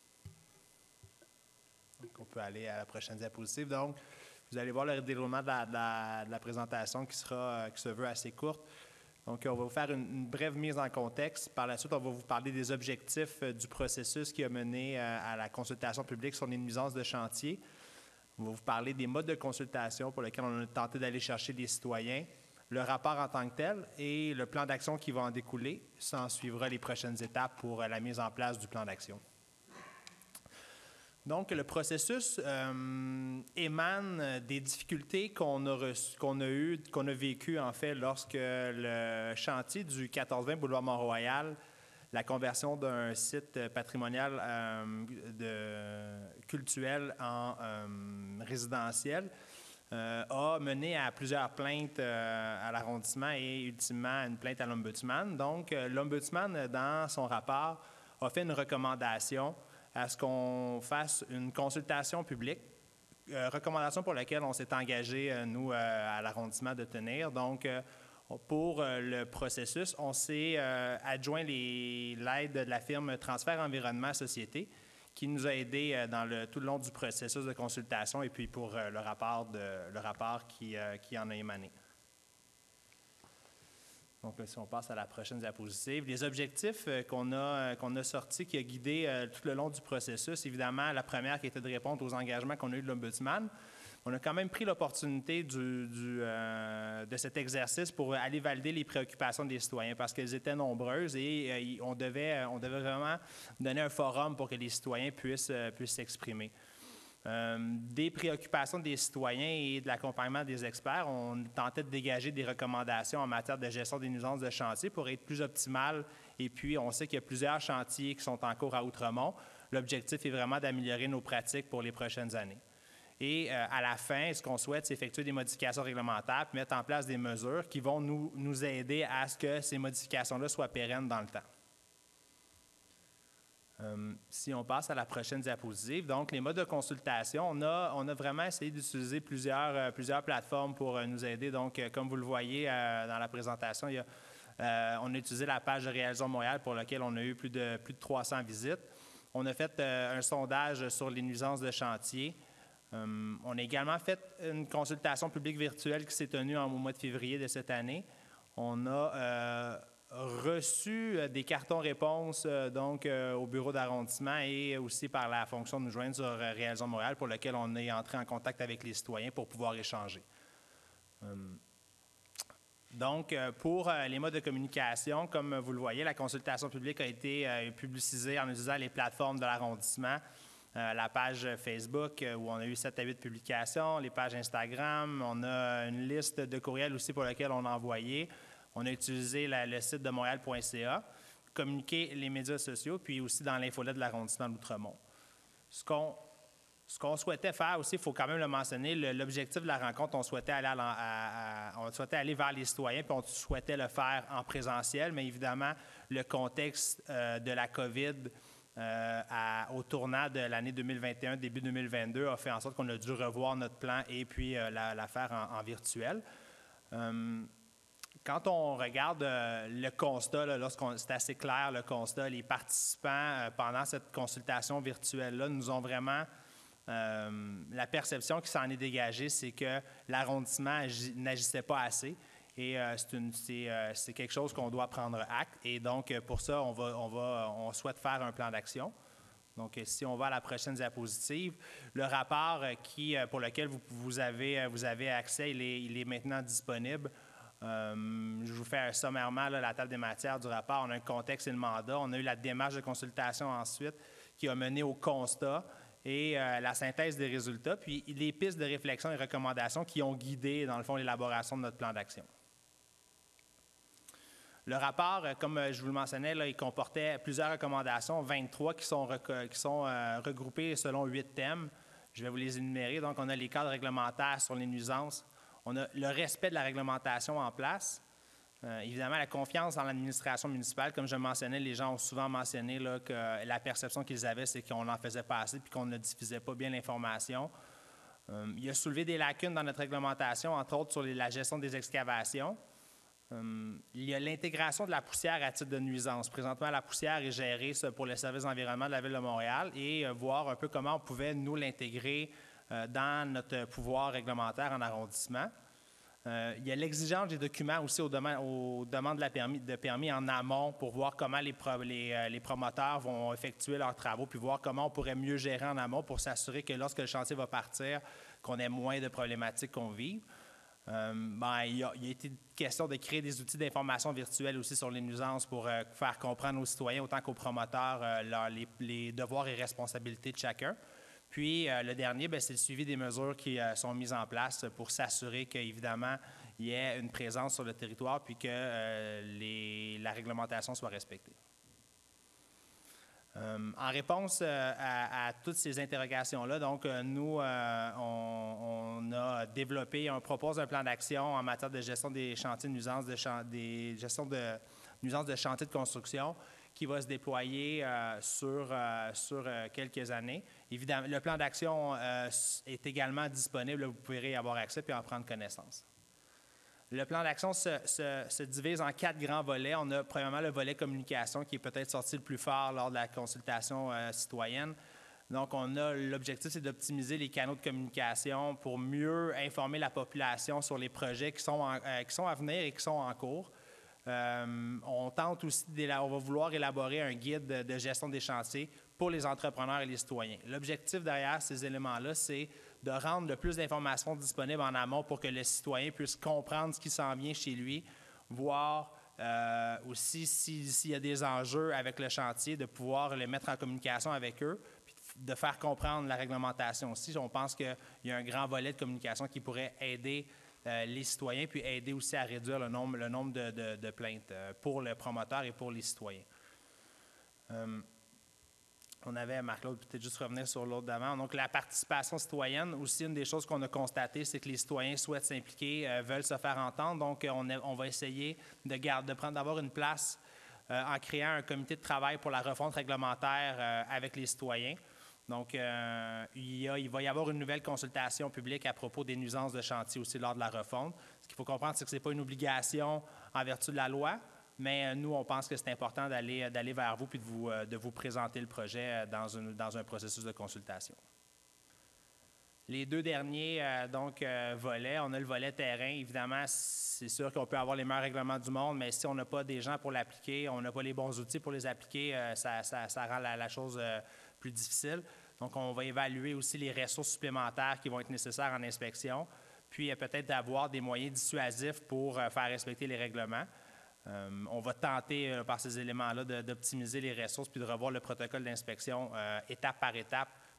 Donc, on peut aller à la prochaine diapositive. Donc, vous allez voir le déroulement de la présentation qui se veut assez courte. Donc, on va vous faire une brève mise en contexte. Par la suite, on va vous parler des objectifs du processus qui a mené à la consultation publique sur les nuisances de chantier. On va vous parler des modes de consultation pour lesquels on a tenté d'aller chercher les citoyens, le rapport en tant que tel et le plan d'action qui va en découler. Ça en suivra les prochaines étapes pour la mise en place du plan d'action. Donc, le processus émane des difficultés qu'on a vécues, en fait, lorsque le chantier du 1420 boulevard Mont-Royal, la conversion d'un site patrimonial cultuel en résidentiel, a mené à plusieurs plaintes à l'arrondissement et ultimement une plainte à l'Ombudsman. Donc, l'Ombudsman, dans son rapport, a fait une recommandation à ce qu'on fasse une consultation publique, recommandation pour laquelle on s'est engagé, nous, à l'arrondissement de tenir. Donc, pour le processus, on s'est adjoint l'aide de la firme Transfert Environnement Société, qui nous a aidés tout le long du processus de consultation et puis pour le rapport qui en a émané. Donc, là, si on passe à la prochaine diapositive, les objectifs qu'on a sortis, qui a guidé tout le long du processus, évidemment, la première qui était de répondre aux engagements qu'on a eus de l'Ombudsman. On a quand même pris l'opportunité de cet exercice pour aller valider les préoccupations des citoyens parce qu'elles étaient nombreuses et on devait vraiment donner un forum pour que les citoyens puissent s'exprimer. Des préoccupations des citoyens et de l'accompagnement des experts, on tentait de dégager des recommandations en matière de gestion des nuisances de chantier pour être plus optimales. Et puis, on sait qu'il y a plusieurs chantiers qui sont en cours à Outremont. L'objectif est vraiment d'améliorer nos pratiques pour les prochaines années. Et à la fin, ce qu'on souhaite, c'est effectuer des modifications réglementaires puis mettre en place des mesures qui vont nous aider à ce que ces modifications-là soient pérennes dans le temps. Si on passe à la prochaine diapositive, donc les modes de consultation, on a vraiment essayé d'utiliser plusieurs plateformes pour nous aider. Donc, comme vous le voyez dans la présentation, on a utilisé la page de Réalisons Montréal pour laquelle on a eu plus de 300 visites. On a fait un sondage sur les nuisances de chantier. On a également fait une consultation publique virtuelle qui s'est tenue au mois de février de cette année. On a reçu des cartons-réponses au bureau d'arrondissement et aussi par la fonction de nous joindre sur Réalisons Montréal pour lequel on est entré en contact avec les citoyens pour pouvoir échanger. Donc, pour les modes de communication, comme vous le voyez, la consultation publique a été publicisée en utilisant les plateformes de l'arrondissement. la page Facebook où on a eu 7 à 8 publications, les pages Instagram, on a une liste de courriels aussi pour lesquels on a envoyé. On a utilisé le site de montréal.ca, communiqué les médias sociaux, puis aussi dans l'infolette de l'arrondissement d'Outremont. Ce qu'on souhaitait faire aussi, il faut quand même le mentionner, l'objectif de la rencontre, on souhaitait aller vers les citoyens, puis on souhaitait le faire en présentiel, mais évidemment, le contexte de la COVID au tournant de l'année 2021, début 2022, a fait en sorte qu'on a dû revoir notre plan et puis la faire en virtuel. Quand on regarde le constat, c'est assez clair le constat, les participants pendant cette consultation virtuelle-là nous ont vraiment... la perception qui s'en est dégagée, c'est que l'arrondissement n'agissait pas assez. Et c'est quelque chose qu'on doit prendre acte. Et donc, pour ça, on souhaite faire un plan d'action. Donc, si on va à la prochaine diapositive, le rapport pour lequel vous avez accès, il est maintenant disponible. Je vous fais sommairement la table des matières du rapport. On a un contexte et le mandat. On a eu la démarche de consultation ensuite qui a mené au constat et la synthèse des résultats, puis les pistes de réflexion et recommandations qui ont guidé, dans le fond, l'élaboration de notre plan d'action. Le rapport, comme je vous le mentionnais, là, il comportait plusieurs recommandations, 23 qui sont regroupées selon 8 thèmes. Je vais vous les énumérer. Donc, on a les cadres réglementaires sur les nuisances. On a le respect de la réglementation en place. Évidemment, la confiance dans l'administration municipale. Comme je mentionnais, les gens ont souvent mentionné là, que la perception qu'ils avaient, c'est qu'on n'en faisait pas assez puis qu'on ne diffusait pas bien l'information. Il a soulevé des lacunes dans notre réglementation, entre autres sur la gestion des excavations. Il y a l'intégration de la poussière à titre de nuisance. Présentement, la poussière est gérée pour le service d'environnement de la Ville de Montréal et voir un peu comment on pouvait, nous, l'intégrer dans notre pouvoir réglementaire en arrondissement. Il y a l'exigence des documents aussi aux demandes de permis en amont pour voir comment les promoteurs vont effectuer leurs travaux, puis voir comment on pourrait mieux gérer en amont pour s'assurer que lorsque le chantier va partir, qu'on ait moins de problématiques qu'on vive. Il a été question de créer des outils d'information virtuelle aussi sur les nuisances pour faire comprendre aux citoyens autant qu'aux promoteurs les devoirs et responsabilités de chacun. Puis, le dernier, c'est le suivi des mesures qui sont mises en place pour s'assurer qu'évidemment, il y ait une présence sur le territoire puis que la réglementation soit respectée. En réponse à toutes ces interrogations-là, donc, nous, on a développé, on propose un plan d'action en matière de gestion des chantiers de nuisances, gestion de nuisances de chantiers de construction qui va se déployer sur quelques années. Évidemment, le plan d'action est également disponible, vous pourrez y avoir accès puis en prendre connaissance. Le plan d'action se divise en 4 grands volets. On a premièrement le volet communication qui est peut-être sorti le plus fort lors de la consultation citoyenne. Donc, l'objectif, c'est d'optimiser les canaux de communication pour mieux informer la population sur les projets qui sont à venir et qui sont en cours. On tente aussi, on va vouloir élaborer un guide de gestion des chantiers pour les entrepreneurs et les citoyens. L'objectif derrière ces éléments-là, c'est de rendre le plus d'informations disponibles en amont pour que le citoyen puisse comprendre ce qui s'en vient chez lui, voir aussi s'il y a des enjeux avec le chantier, de pouvoir les mettre en communication avec eux, puis de faire comprendre la réglementation aussi. On pense qu'il y a un grand volet de communication qui pourrait aider les citoyens, puis aider aussi à réduire le nombre de plaintes pour le promoteur et pour les citoyens. On avait, Marc-Claude, peut-être juste revenir sur l'autre d'avant. Donc, la participation citoyenne, aussi, une des choses qu'on a constatées, c'est que les citoyens souhaitent s'impliquer, veulent se faire entendre. Donc, on va essayer d'avoir une place en créant un comité de travail pour la refonte réglementaire avec les citoyens. Donc, il va y avoir une nouvelle consultation publique à propos des nuisances de chantier aussi lors de la refonte. Ce qu'il faut comprendre, c'est que ce n'est pas une obligation en vertu de la loi, mais nous, on pense que c'est important d'aller vers vous puis de vous présenter le projet dans un processus de consultation. Les 2 derniers volets, on a le volet terrain. Évidemment, c'est sûr qu'on peut avoir les meilleurs règlements du monde, mais si on n'a pas des gens pour l'appliquer, on n'a pas les bons outils pour les appliquer, ça rend la chose plus difficile. Donc, on va évaluer aussi les ressources supplémentaires qui vont être nécessaires en inspection, puis peut-être d'avoir des moyens dissuasifs pour faire respecter les règlements. On va tenter, par ces éléments-là, d'optimiser les ressources puis de revoir le protocole d'inspection étape par étape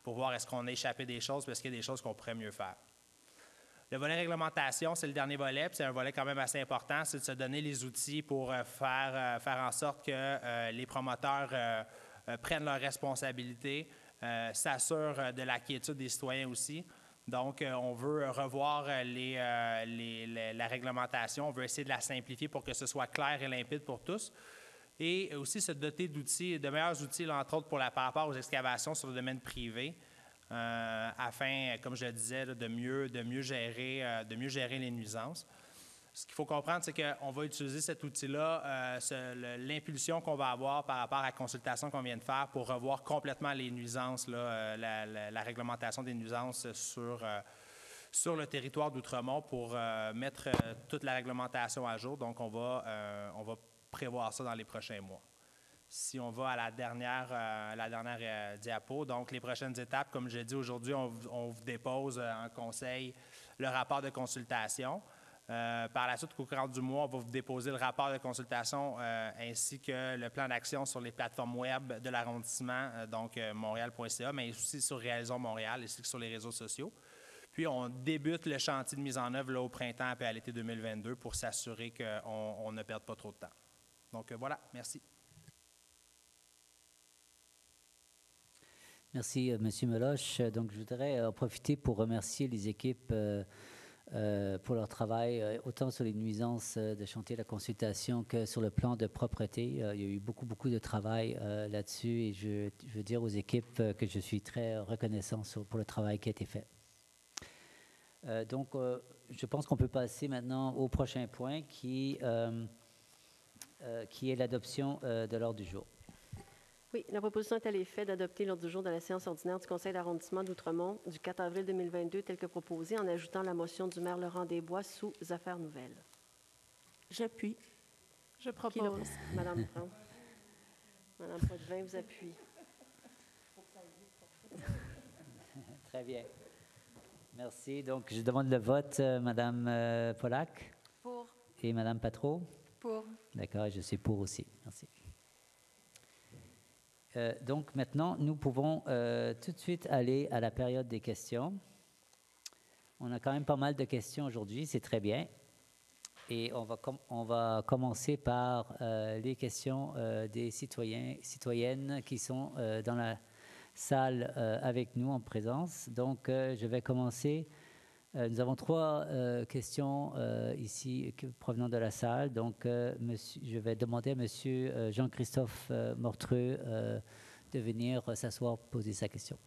pour voir est-ce qu'on a échappé des choses, parce qu'il y a des choses qu'on pourrait mieux faire. Le volet réglementation, c'est le dernier volet, puis c'est un volet quand même assez important, c'est de se donner les outils pour faire en sorte que les promoteurs prennent leurs responsabilités, s'assurent de la quiétude des citoyens aussi. Donc, on veut revoir la réglementation, on veut essayer de la simplifier pour que ce soit clair et limpide pour tous. Et aussi se doter d'outils, de meilleurs outils, là, entre autres par rapport aux excavations sur le domaine privé, afin, comme je le disais, là, de mieux gérer les nuisances. Ce qu'il faut comprendre, c'est qu'on va utiliser cet outil-là, l'impulsion qu'on va avoir par rapport à la consultation qu'on vient de faire pour revoir complètement les nuisances, là, la réglementation des nuisances sur le territoire d'Outremont pour mettre toute la réglementation à jour. Donc, on va prévoir ça dans les prochains mois. Si on va à la dernière diapo, donc les prochaines étapes, comme je l'ai dit aujourd'hui, on vous dépose en conseil le rapport de consultation. Par la suite, au courant du mois, on va vous déposer le rapport de consultation ainsi que le plan d'action sur les plateformes web de l'arrondissement, donc montréal.ca, mais aussi sur Réalisons Montréal ainsi que sur les réseaux sociaux. Puis, on débute le chantier de mise en œuvre là, au printemps et à l'été 2022 pour s'assurer qu'on ne perde pas trop de temps. Donc, voilà, merci. Merci, M. Meloche. Donc, je voudrais en profiter pour remercier les équipes pour leur travail, autant sur les nuisances de chantier de la consultation que sur le plan de propreté. Il y a eu beaucoup de travail là-dessus et je veux dire aux équipes que je suis très reconnaissant pour le travail qui a été fait. Donc, je pense qu'on peut passer maintenant au prochain point qui est l'adoption de l'ordre du jour. Oui, la proposition est à l'effet d'adopter l'ordre du jour de la séance ordinaire du Conseil d'arrondissement d'Outremont du 4 avril 2022 tel que proposé en ajoutant la motion du maire Laurent Desbois sous affaires nouvelles. J'appuie. Je propose. Madame Brown. Madame Potvin vous appuie. Très bien. Merci. Donc, je demande le vote, Madame Pollack. Pour. Et Madame Patreau. Pour. D'accord, je suis pour aussi. Merci. Donc, maintenant, nous pouvons tout de suite aller à la période des questions. On a quand même pas mal de questions aujourd'hui, c'est très bien. Et on va commencer par les questions des citoyennes qui sont dans la salle avec nous en présence. Donc, je vais commencer. Nous avons 3 questions ici provenant de la salle. Donc, je vais demander à M. Jean-Christophe Mortreux de venir s'asseoir pour poser sa question.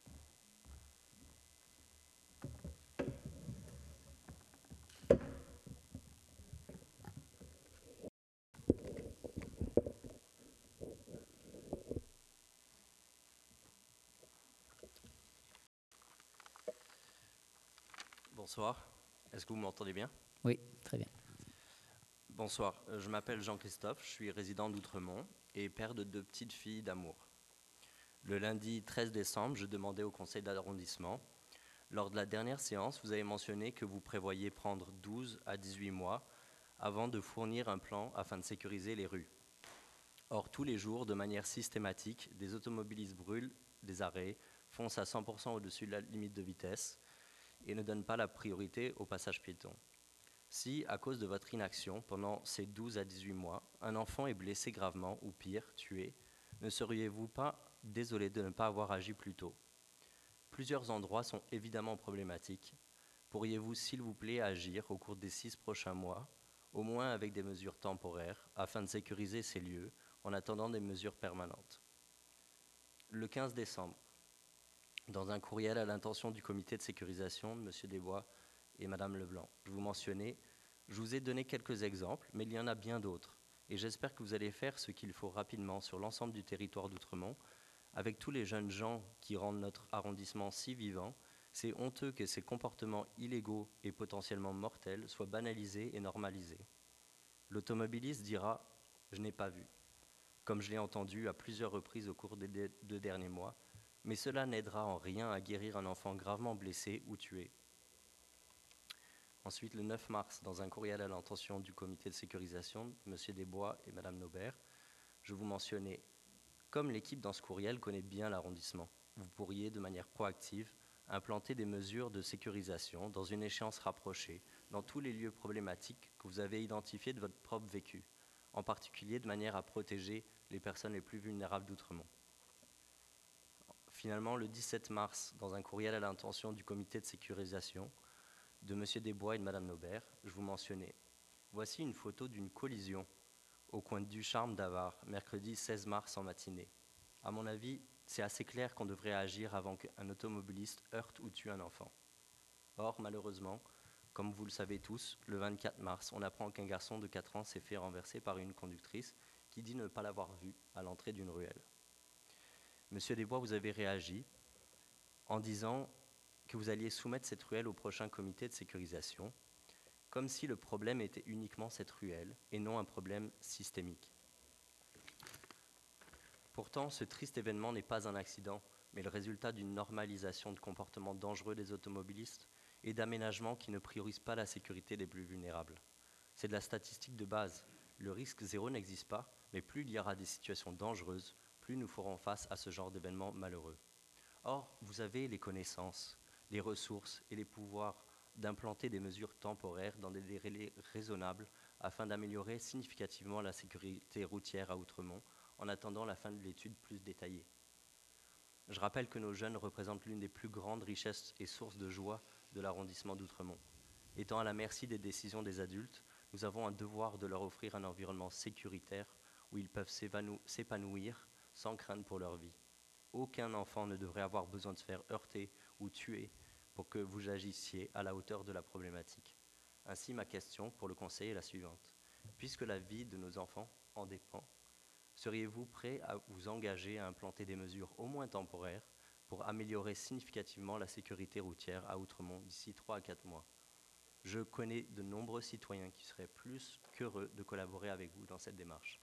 Bonsoir. Est-ce que vous m'entendez bien? Oui, très bien. Bonsoir. Je m'appelle Jean-Christophe, je suis résident d'Outremont et père de 2 petites filles d'amour. Le lundi 13 décembre, je demandais au conseil d'arrondissement. Lors de la dernière séance, vous avez mentionné que vous prévoyez prendre 12 à 18 mois avant de fournir un plan afin de sécuriser les rues. Or, tous les jours, de manière systématique, des automobilistes brûlent des arrêts, foncent à 100% au-dessus de la limite de vitesse et ne donnent pas la priorité au passage piéton. Si, à cause de votre inaction, pendant ces 12 à 18 mois, un enfant est blessé gravement ou pire, tué, ne seriez-vous pas désolé de ne pas avoir agi plus tôt? Plusieurs endroits sont évidemment problématiques. Pourriez-vous, s'il vous plaît, agir au cours des 6 prochains mois, au moins avec des mesures temporaires, afin de sécuriser ces lieux, en attendant des mesures permanentes? Le 15 décembre, dans un courriel à l'intention du comité de sécurisation de M. Desbois et Mme Leblanc, je vous ai donné quelques exemples, mais il y en a bien d'autres. Et j'espère que vous allez faire ce qu'il faut rapidement sur l'ensemble du territoire d'Outremont. Avec tous les jeunes gens qui rendent notre arrondissement si vivant, c'est honteux que ces comportements illégaux et potentiellement mortels soient banalisés et normalisés. L'automobiliste dira « je n'ai pas vu », comme je l'ai entendu à plusieurs reprises au cours des 2 derniers mois, mais cela n'aidera en rien à guérir un enfant gravement blessé ou tué. Ensuite, le 9 mars, dans un courriel à l'intention du comité de sécurisation, M. Desbois et Mme Naubert, je vous mentionnais: comme l'équipe dans ce courriel connaît bien l'arrondissement, vous pourriez, de manière proactive, implanter des mesures de sécurisation dans une échéance rapprochée, dans tous les lieux problématiques que vous avez identifiés de votre propre vécu, en particulier de manière à protéger les personnes les plus vulnérables d'Outremont. Finalement, le 17 mars, dans un courriel à l'intention du comité de sécurisation de M. Desbois et de Mme Naubert, je vous mentionnais: voici une photo d'une collision au coin de Ducharme d'Avare, mercredi 16 mars en matinée. À mon avis, c'est assez clair qu'on devrait agir avant qu'un automobiliste heurte ou tue un enfant. Or, malheureusement, comme vous le savez tous, le 24 mars, on apprend qu'un garçon de 4 ans s'est fait renverser par une conductrice qui dit ne pas l'avoir vu à l'entrée d'une ruelle. Monsieur Desbois, vous avez réagi en disant que vous alliez soumettre cette ruelle au prochain comité de sécurisation, comme si le problème était uniquement cette ruelle et non un problème systémique. Pourtant, ce triste événement n'est pas un accident, mais le résultat d'une normalisation de comportements dangereux des automobilistes et d'aménagements qui ne priorisent pas la sécurité des plus vulnérables. C'est de la statistique de base. Le risque zéro n'existe pas, mais plus il y aura des situations dangereuses, plus nous ferons face à ce genre d'événements malheureux. Or, vous avez les connaissances, les ressources et les pouvoirs d'implanter des mesures temporaires dans des délais raisonnables afin d'améliorer significativement la sécurité routière à Outremont en attendant la fin de l'étude plus détaillée. Je rappelle que nos jeunes représentent l'une des plus grandes richesses et sources de joie de l'arrondissement d'Outremont. Étant à la merci des décisions des adultes, nous avons un devoir de leur offrir un environnement sécuritaire où ils peuvent s'épanouir sans crainte pour leur vie. Aucun enfant ne devrait avoir besoin de se faire heurter ou tuer pour que vous agissiez à la hauteur de la problématique. Ainsi, ma question pour le conseil est la suivante. Puisque la vie de nos enfants en dépend, seriez-vous prêt à vous engager à implanter des mesures au moins temporaires pour améliorer significativement la sécurité routière à Outremont d'ici 3 à 4 mois? Je connais de nombreux citoyens qui seraient plus qu'heureux de collaborer avec vous dans cette démarche.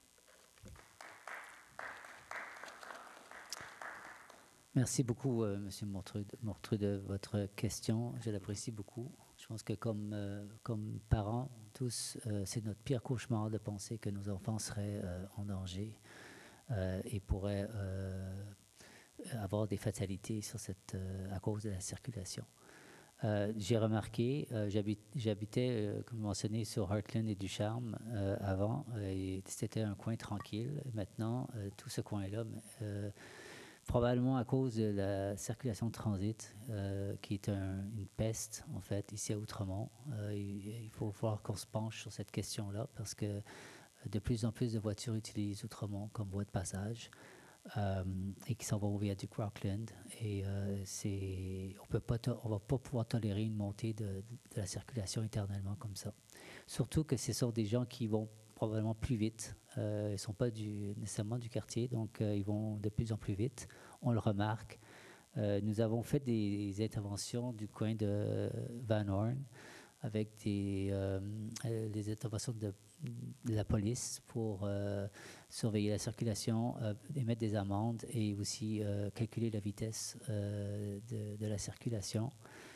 Merci beaucoup, M. Mortrud, de votre question. Je l'apprécie beaucoup. Je pense que comme parents, tous, c'est notre pire cauchemar de penser que nos enfants seraient en danger et pourraient avoir des fatalités à cause de la circulation. J'ai remarqué, j'habitais, comme mentionné, sur Heartland et Ducharme avant, et c'était un coin tranquille. Maintenant, tout ce coin-là, probablement à cause de la circulation de transit, qui est une peste, en fait, ici à Outremont. Il faut voir qu'on se penche sur cette question-là, parce que de plus en plus de voitures utilisent Outremont comme voie de passage. Et qui s'en vont au viaduc Rockland. Et on ne va pas pouvoir tolérer une montée de la circulation éternellement comme ça. Surtout que ce sont des gens qui vont probablement plus vite. Ils ne sont pas nécessairement du quartier, donc ils vont de plus en plus vite. On le remarque. Nous avons fait des interventions du coin de Van Horn avec des interventions de la police pour surveiller la circulation, émettre des amendes et aussi calculer la vitesse de la circulation.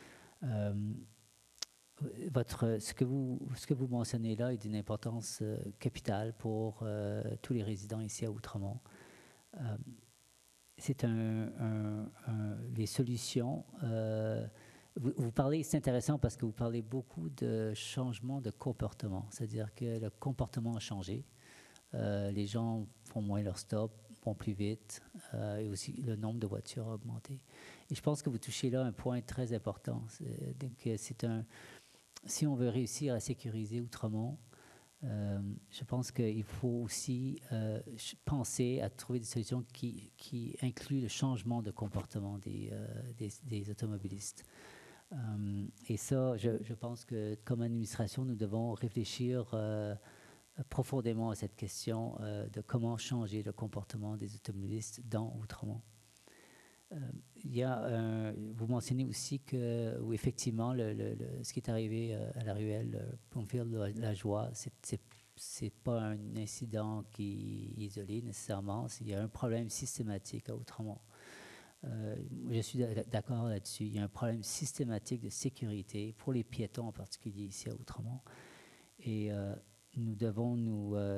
Ce que vous mentionnez là est d'une importance capitale pour tous les résidents ici à Outremont. C'est les solutions. Vous parlez, c'est intéressant parce que vous parlez beaucoup de changement de comportement, c'est-à-dire que le comportement a changé. Les gens font moins leur stop, vont plus vite, et aussi le nombre de voitures a augmenté. Et je pense que vous touchez là un point très important. Si on veut réussir à sécuriser Outremont, je pense qu'il faut aussi penser à trouver des solutions qui incluent le changement de comportement des automobilistes. Et ça, je pense que comme administration, nous devons réfléchir profondément à cette question de comment changer le comportement des automobilistes dans Outremont. Vous mentionnez aussi que, oui, effectivement, ce qui est arrivé à la ruelle Bloomfield-La Joie, c'est pas un incident qui est isolé nécessairement. Il y a un problème systématique à Outremont. Je suis d'accord là-dessus. Il y a un problème systématique de sécurité pour les piétons en particulier ici à Outremont. Et nous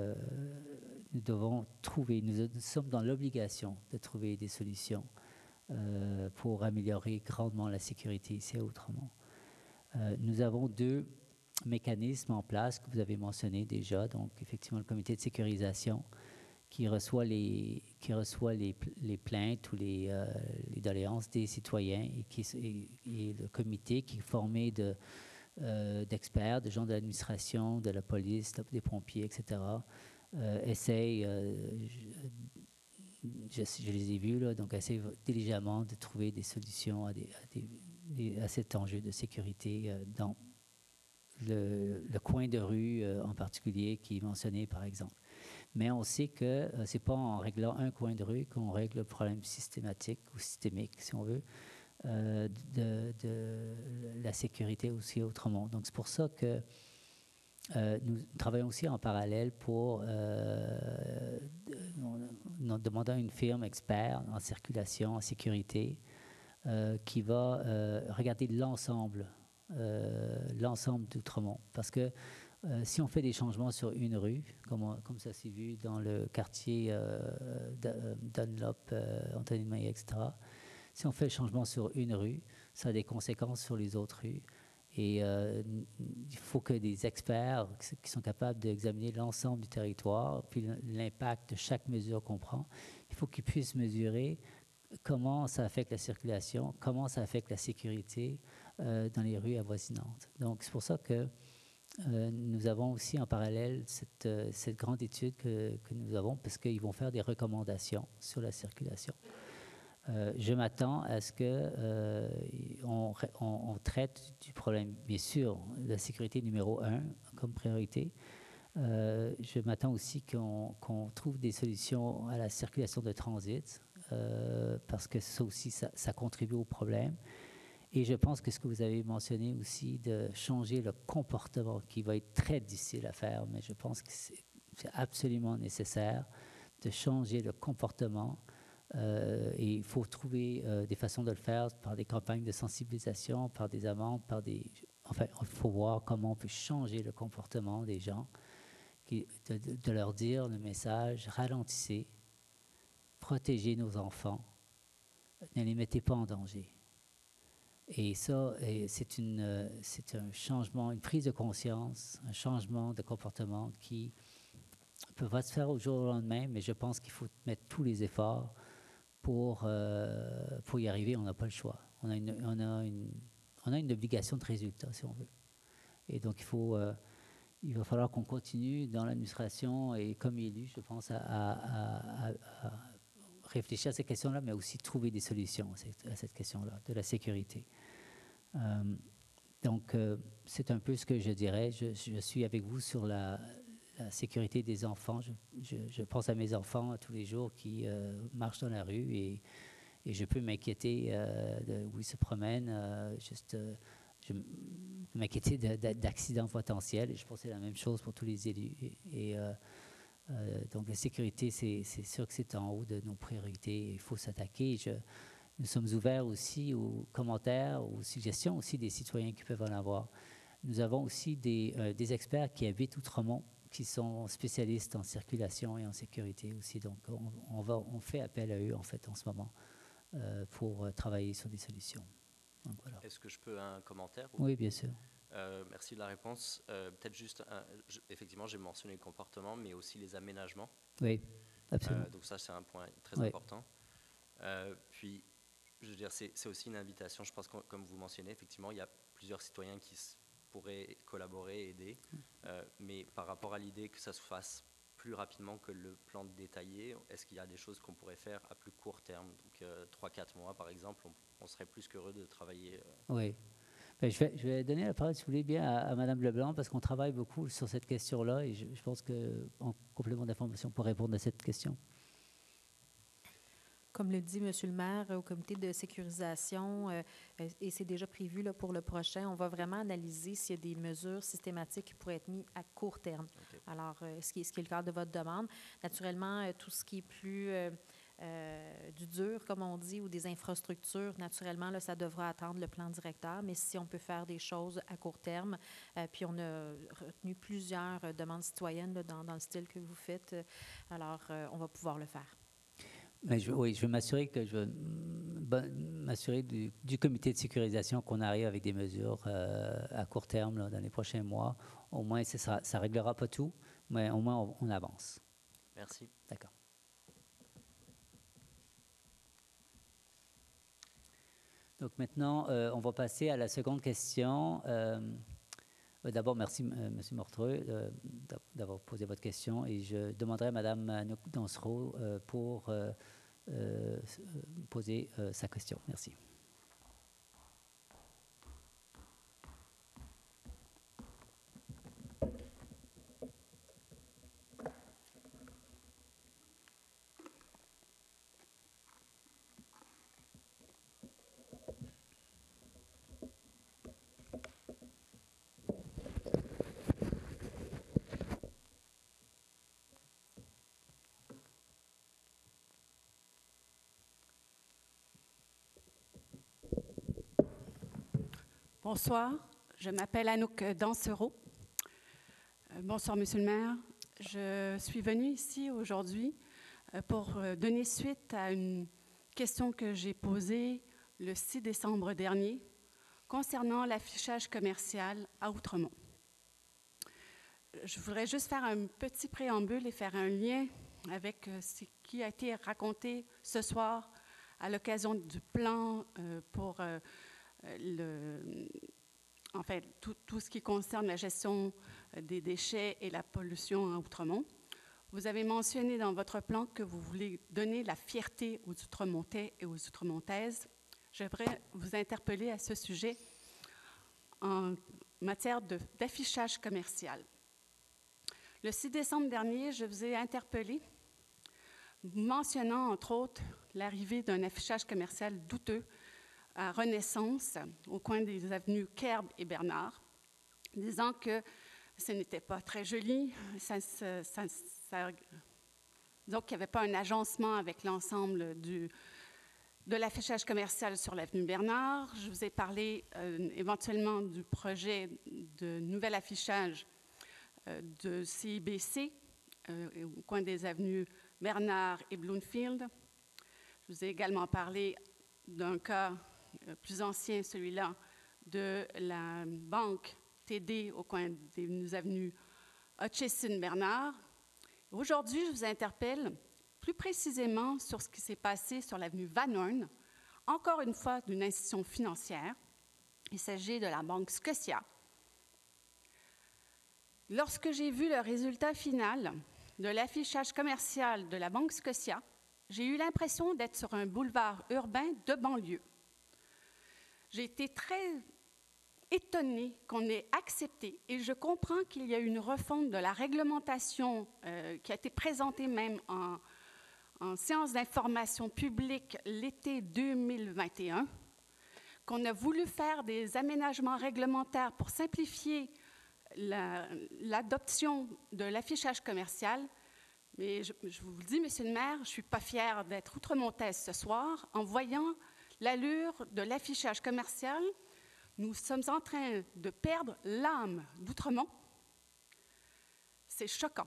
sommes dans l'obligation de trouver des solutions pour améliorer grandement la sécurité ici à Outremont. Nous avons 2 mécanismes en place que vous avez mentionnés déjà. Donc, effectivement, le comité de sécurisation qui reçoit les plaintes ou les doléances des citoyens et le comité qui est formé d'experts, de gens de l'administration, de la police, des pompiers, etc., essaye, je les ai vus, là, donc essaye diligemment de trouver des solutions à cet enjeu de sécurité dans le coin de rue en particulier qui est mentionné, par exemple. Mais on sait que ce n'est pas en réglant un coin de rue qu'on règle le problème systématique ou systémique, si on veut, de la sécurité aussi autrement. Donc, c'est pour ça que nous travaillons aussi en parallèle pour nous demandant une firme expert en circulation, en sécurité, qui va regarder l'ensemble d'Outremont. Parce que si on fait des changements sur une rue, comme ça s'est vu dans le quartier Dunlop, Anthony de Maillet, etc., si on fait le changement sur une rue, ça a des conséquences sur les autres rues. Et il faut que des experts qui sont capables d'examiner l'ensemble du territoire, puis l'impact de chaque mesure qu'on prend, il faut qu'ils puissent mesurer comment ça affecte la circulation, comment ça affecte la sécurité dans les rues avoisinantes. Donc, c'est pour ça que nous avons aussi en parallèle cette grande étude que nous avons, parce qu'ils vont faire des recommandations sur la circulation. Je m'attends à ce qu'on traite du problème, bien sûr, de la sécurité numéro 1 comme priorité. Je m'attends aussi qu'on trouve des solutions à la circulation de transit, parce que ça aussi, ça contribue au problème. Et je pense que ce que vous avez mentionné aussi, de changer le comportement, qui va être très difficile à faire, mais je pense que c'est absolument nécessaire de changer le comportement. Et il faut trouver des façons de le faire par des campagnes de sensibilisation, par des amendes, enfin, il faut voir comment on peut changer le comportement des gens, de leur dire le message, ralentissez, protégez nos enfants, ne les mettez pas en danger. Et ça, c'est un changement, une prise de conscience, un changement de comportement qui ne peut pas se faire au jour au lendemain, mais je pense qu'il faut mettre tous les efforts pour y arriver. On n'a pas le choix. On a une obligation de résultat, si on veut. Et donc, il va falloir qu'on continue dans l'administration et comme élu, je pense, à réfléchir à ces questions-là, mais aussi trouver des solutions à cette question-là, de la sécurité. Donc, c'est un peu ce que je dirais. Je suis avec vous sur la sécurité des enfants. Je pense à mes enfants tous les jours qui marchent dans la rue et je peux m'inquiéter de où ils se promènent. Je m'inquiéter d'accidents potentiels et je pense que c'est la même chose pour tous les élus. Donc, la sécurité, c'est sûr que c'est en haut de nos priorités. Il faut s'attaquer. Nous sommes ouverts aussi aux commentaires, aux suggestions aussi des citoyens qui peuvent en avoir. Nous avons aussi des experts qui habitent Outremont, qui sont spécialistes en circulation et en sécurité aussi. Donc, on fait appel à eux, en fait, en ce moment, pour travailler sur des solutions. Donc, voilà. Est-ce que je peux un commentaire? Oui, bien sûr. Merci de la réponse. Peut-être juste, effectivement, j'ai mentionné le comportement, mais aussi les aménagements. Oui, absolument. Donc ça, c'est un point très important. Puis, je veux dire, c'est aussi une invitation. Je pense que, comme vous mentionnez, effectivement, il y a plusieurs citoyens qui pourraient collaborer, aider. Mais par rapport à l'idée que ça se fasse plus rapidement que le plan détaillé, est-ce qu'il y a des choses qu'on pourrait faire à plus court terme? Donc, 3-4 mois, par exemple, on serait plus qu'heureux de travailler. Oui. Ben, je vais donner la parole, si vous voulez bien, à Mme Leblanc, parce qu'on travaille beaucoup sur cette question-là et je pense qu'en complément d'information, pour répondre à cette question. Comme le dit M. le maire, au comité de sécurisation, et c'est déjà prévu là, pour le prochain, on va vraiment analyser s'il y a des mesures systématiques qui pourraient être mises à court terme. Okay. Alors, ce qui est le cadre de votre demande. Naturellement, tout ce qui est plus du dur, comme on dit, ou des infrastructures, naturellement, là, ça devra attendre le plan directeur, mais si on peut faire des choses à court terme, puis on a retenu plusieurs demandes citoyennes là, dans le style que vous faites, alors on va pouvoir le faire. Mais je veux m'assurer que m'assurer du comité de sécurisation qu'on arrive avec des mesures à court terme là, dans les prochains mois. Au moins, ça ne réglera pas tout, mais au moins, on avance. Merci. D'accord. Donc maintenant, on va passer à la seconde question. D'abord, merci, M. Mortreux, d'avoir posé votre question. Et je demanderai à Mme Anouk Dansereau pour poser sa question. Merci. Bonsoir, je m'appelle Anouk Dansereau. Bonsoir, Monsieur le maire. Je suis venue ici aujourd'hui pour donner suite à une question que j'ai posée le 6 décembre dernier concernant l'affichage commercial à Outremont. Je voudrais juste faire un petit préambule et faire un lien avec ce qui a été raconté ce soir à l'occasion du plan pour tout ce qui concerne la gestion des déchets et la pollution à Outremont. Vous avez mentionné dans votre plan que vous voulez donner la fierté aux Outremontais et aux Outremontaises. J'aimerais vous interpeller à ce sujet en matière d'affichage commercial. Le 6 décembre dernier, je vous ai interpellé mentionnant entre autres l'arrivée d'un affichage commercial douteux à Renaissance, au coin des avenues Kerb et Bernard, disant que ce n'était pas très joli, donc qu'il n'y avait pas un agencement avec l'ensemble de l'affichage commercial sur l'avenue Bernard. Je vous ai parlé éventuellement du projet de nouvel affichage de CIBC au coin des avenues Bernard et Bloomfield. Je vous ai également parlé d'un cas plus ancien, celui-là, de la banque TD au coin des avenues Hutchison-Bernard. Aujourd'hui, je vous interpelle plus précisément sur ce qui s'est passé sur l'avenue Van Horn, encore une fois d'une institution financière. Il s'agit de la banque Scotia. Lorsque j'ai vu le résultat final de l'affichage commercial de la banque Scotia, j'ai eu l'impression d'être sur un boulevard urbain de banlieue. J'ai été très étonnée qu'on ait accepté, et je comprends qu'il y a une refonte de la réglementation qui a été présentée même en séance d'information publique l'été 2021, qu'on a voulu faire des aménagements réglementaires pour simplifier l'adoption de l'affichage commercial. Mais je vous le dis, Monsieur le maire, je ne suis pas fière d'être outremontaise ce soir. En voyant l'allure de l'affichage commercial, nous sommes en train de perdre l'âme d'Outremont. C'est choquant.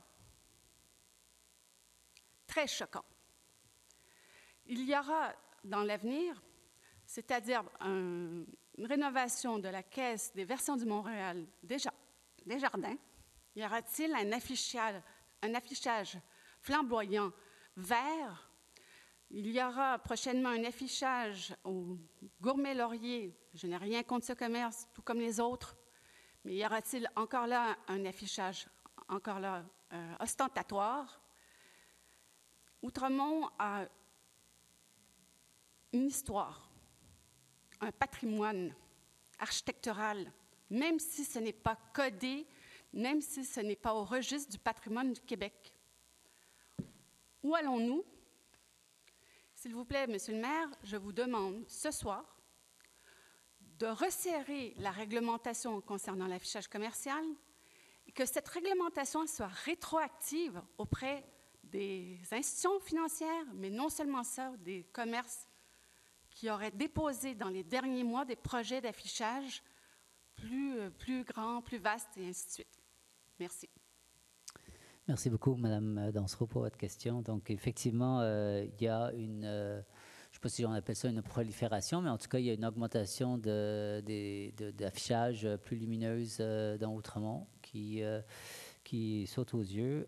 Très choquant. Il y aura dans l'avenir, c'est-à-dire une rénovation de la Caisse des versants du Montréal Desjardins, y aura-t-il un affichage flamboyant vert? Il y aura prochainement un affichage au Gourmet-Laurier. Je n'ai rien contre ce commerce, tout comme les autres, mais y aura-t-il encore là un affichage encore là ostentatoire? Outremont a une histoire, un patrimoine architectural, même si ce n'est pas codé, même si ce n'est pas au registre du patrimoine du Québec. Où allons-nous? S'il vous plaît, Monsieur le maire, je vous demande ce soir de resserrer la réglementation concernant l'affichage commercial et que cette réglementation soit rétroactive auprès des institutions financières, mais non seulement ça, des commerces qui auraient déposé dans les derniers mois des projets d'affichage plus grands, plus vastes, et ainsi de suite. Merci. Merci beaucoup, Madame Dansereau, pour votre question. Donc, effectivement, il y a une, je ne sais pas si on appelle ça une prolifération, mais en tout cas, il y a une augmentation d'affichage plus lumineuse dans Outremont qui saute aux yeux.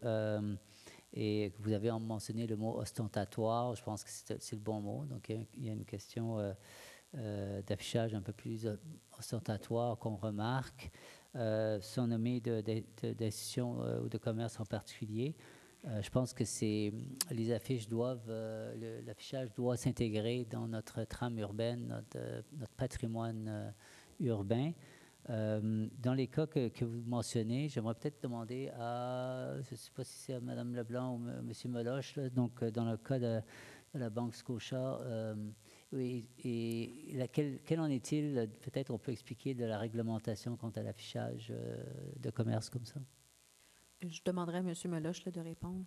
Et vous avez mentionné le mot ostentatoire. Je pense que c'est le bon mot. Donc, il y a une question d'affichage un peu plus ostentatoire qu'on remarque. Sans nommer d'institutions ou de commerce en particulier. Je pense que les affiches l'affichage doit s'intégrer dans notre trame urbaine, notre patrimoine urbain. Dans les cas que vous mentionnez, j'aimerais peut-être demander je ne sais pas si c'est à Mme Leblanc ou M. Meloche, là, donc dans le cas de la Banque Scotia, oui, et quel en est-il? Peut-être on peut expliquer de la réglementation quant à l'affichage de commerce comme ça. Je demanderai à M. Meloche de répondre.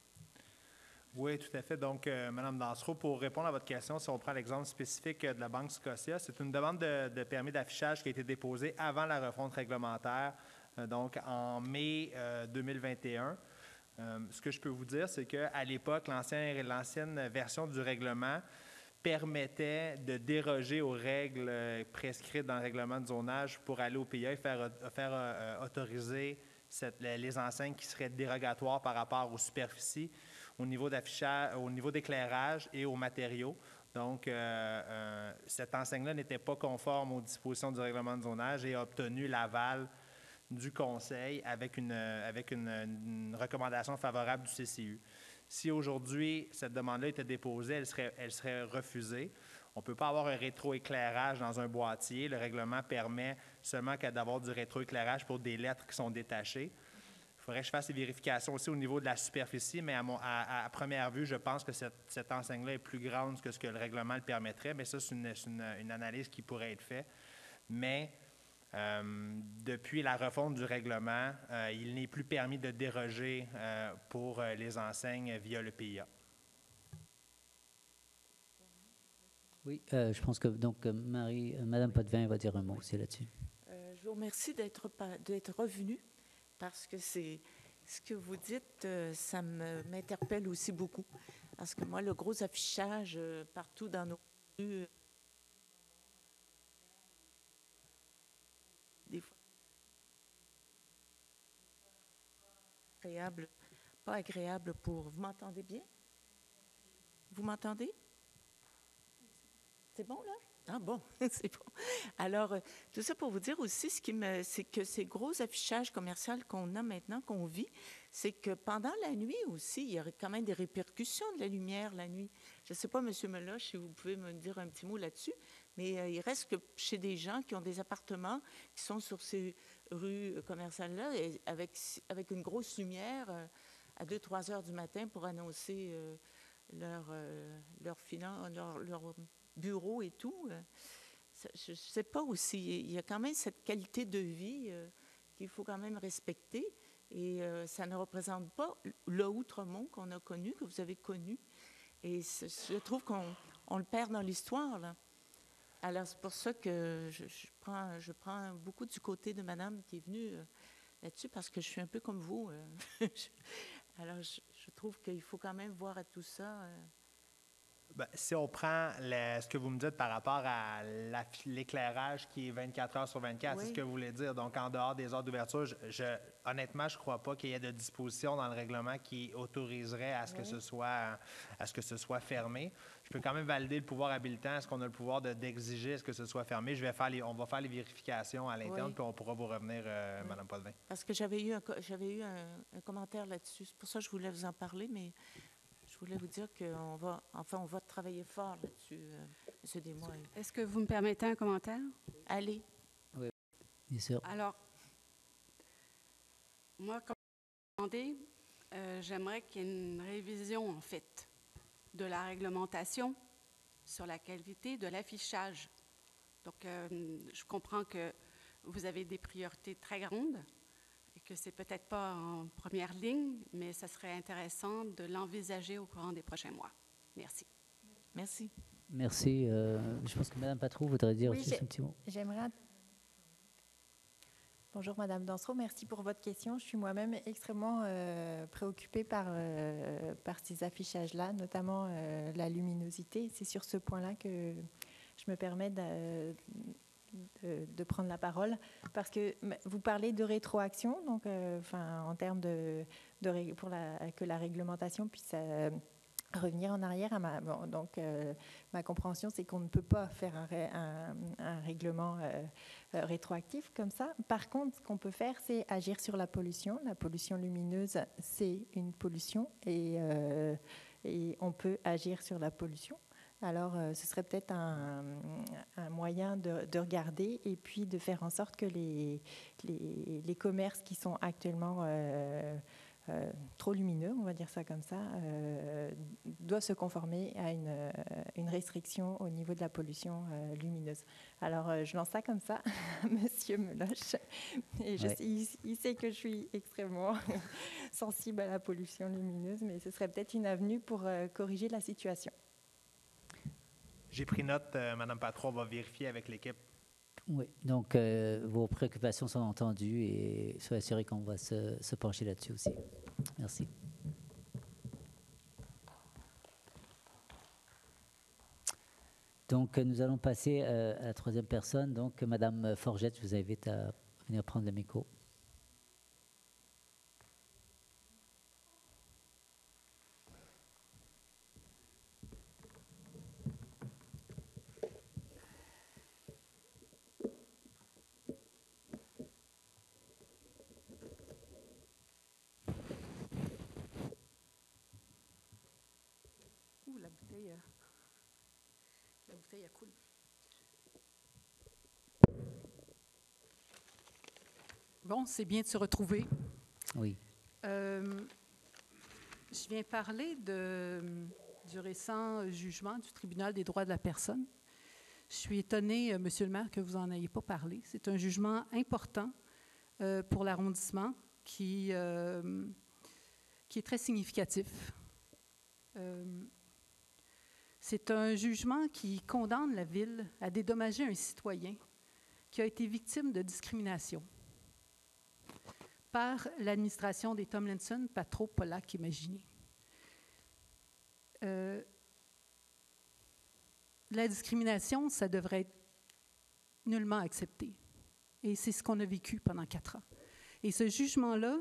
Oui, tout à fait. Donc, Mme Dansereau, pour répondre à votre question, si on prend l'exemple spécifique de la Banque Scotia, c'est une demande de permis d'affichage qui a été déposée avant la refonte réglementaire, donc en mai 2021. Ce que je peux vous dire, c'est qu'à l'époque, l'ancienne version du règlement permettait de déroger aux règles prescrites dans le règlement de zonage pour aller au PIA et faire autoriser les enseignes qui seraient dérogatoires par rapport aux superficies, au niveau d'affichage, au niveau d'éclairage et aux matériaux. Donc, cette enseigne-là n'était pas conforme aux dispositions du règlement de zonage et a obtenu l'aval du Conseil avec une recommandation favorable du CCU. Si aujourd'hui, cette demande-là était déposée, elle serait refusée. On ne peut pas avoir un rétroéclairage dans un boîtier. Le règlement permet seulement d'avoir du rétroéclairage pour des lettres qui sont détachées. Il faudrait que je fasse des vérifications aussi au niveau de la superficie, mais à première vue, je pense que cette enseigne-là est plus grande que ce que le règlement le permettrait, mais ça, c'est une analyse qui pourrait être faite. Mais depuis la refonte du règlement, il n'est plus permis de déroger pour les enseignes via le PIA. Oui, je pense que donc Mme Potvin va dire un mot aussi là-dessus. Je vous remercie d'être revenu parce que c'est ce que vous dites, ça m'interpelle aussi beaucoup. Parce que moi, le gros affichage partout dans nos rues, des fois, pas agréable pour... Vous m'entendez bien? Vous m'entendez? C'est bon, là? Ah bon, c'est bon. Alors, tout ça pour vous dire aussi, c'est que ces gros affichages commerciaux qu'on a maintenant, qu'on vit, c'est que pendant la nuit aussi, il y aurait quand même des répercussions de la lumière la nuit. Je ne sais pas, M. Meloche, si vous pouvez me dire un petit mot là-dessus, mais il reste que chez des gens qui ont des appartements qui sont sur ces rues commerciales-là, avec une grosse lumière à 2-3 heures du matin pour annoncer leur bureau et tout. Je ne sais pas aussi. Il y a quand même cette qualité de vie qu'il faut quand même respecter. Et ça ne représente pas le Outremont qu'on a connu, que vous avez connu. Et je trouve qu'on le perd dans l'histoire, là. Alors, c'est pour ça que je prends beaucoup du côté de madame qui est venue là-dessus, parce que je suis un peu comme vous. Alors, je trouve qu'il faut quand même voir à tout ça. Bien, si on prend ce que vous me dites par rapport à l'éclairage qui est 24 heures sur 24, oui. C'est ce que vous voulez dire. Donc, en dehors des heures d'ouverture, honnêtement, je ne crois pas qu'il y ait de disposition dans le règlement qui autoriserait à ce que ce soit fermé. Je peux quand même valider le pouvoir habilitant. Est-ce qu'on a le pouvoir d'exiger à ce que ce soit fermé? On va faire les vérifications à l'interne, puis on pourra vous revenir, Mme Potvin. Parce que j'avais eu un commentaire là-dessus. C'est pour ça que je voulais vous en parler, mais... Je voulais vous dire qu'on va travailler fort là-dessus, M. Desmois. Est-ce que vous me permettez un commentaire? Allez. Oui, bien sûr. Alors, moi, comme demandé, j'aimerais qu'il y ait une révision, en fait, de la réglementation sur la qualité de l'affichage. Donc, je comprends que vous avez des priorités très grandes, que ce n'est peut-être pas en première ligne, mais ça serait intéressant de l'envisager au courant des prochains mois. Merci. Merci. Merci. Je pense que Mme Patrou voudrait dire aussi un petit mot. J'aimerais... Bonjour Madame Dansereau, merci pour votre question. Je suis moi-même extrêmement préoccupée par ces affichages-là, notamment la luminosité. C'est sur ce point-là que je me permets de prendre la parole, parce que vous parlez de rétroaction, donc en termes pour que la réglementation puisse revenir en arrière. Ma compréhension, c'est qu'on ne peut pas faire un règlement rétroactif comme ça. Par contre, ce qu'on peut faire, c'est agir sur la pollution. La pollution lumineuse, c'est une pollution et on peut agir sur la pollution. Alors, ce serait peut-être un moyen de regarder et puis de faire en sorte que les commerces qui sont actuellement trop lumineux, on va dire ça comme ça, doivent se conformer à une restriction au niveau de la pollution lumineuse. Alors, je lance ça comme ça, Monsieur Meloche, et il sait que je suis extrêmement sensible à la pollution lumineuse, mais ce serait peut-être une avenue pour corriger la situation. J'ai pris note, Mme Patron, on va vérifier avec l'équipe. Oui, donc vos préoccupations sont entendues et soyez assurés qu'on va se pencher là-dessus aussi. Merci. Donc, nous allons passer à la troisième personne. Donc, Mme Forgette, je vous invite à venir prendre le micro. La bouteille, elle coule. Bon, c'est bien de se retrouver. Oui. Je viens parler du récent jugement du Tribunal des droits de la personne. Je suis étonnée, Monsieur le maire, que vous n'en ayez pas parlé. C'est un jugement important pour l'arrondissement qui est très significatif. C'est un jugement qui condamne la Ville à dédommager un citoyen qui a été victime de discrimination par l'administration des Tomlinson, Patro, Pollack, Imaginé. La discrimination, ça devrait être nullement accepté. Et c'est ce qu'on a vécu pendant 4 ans. Et ce jugement-là,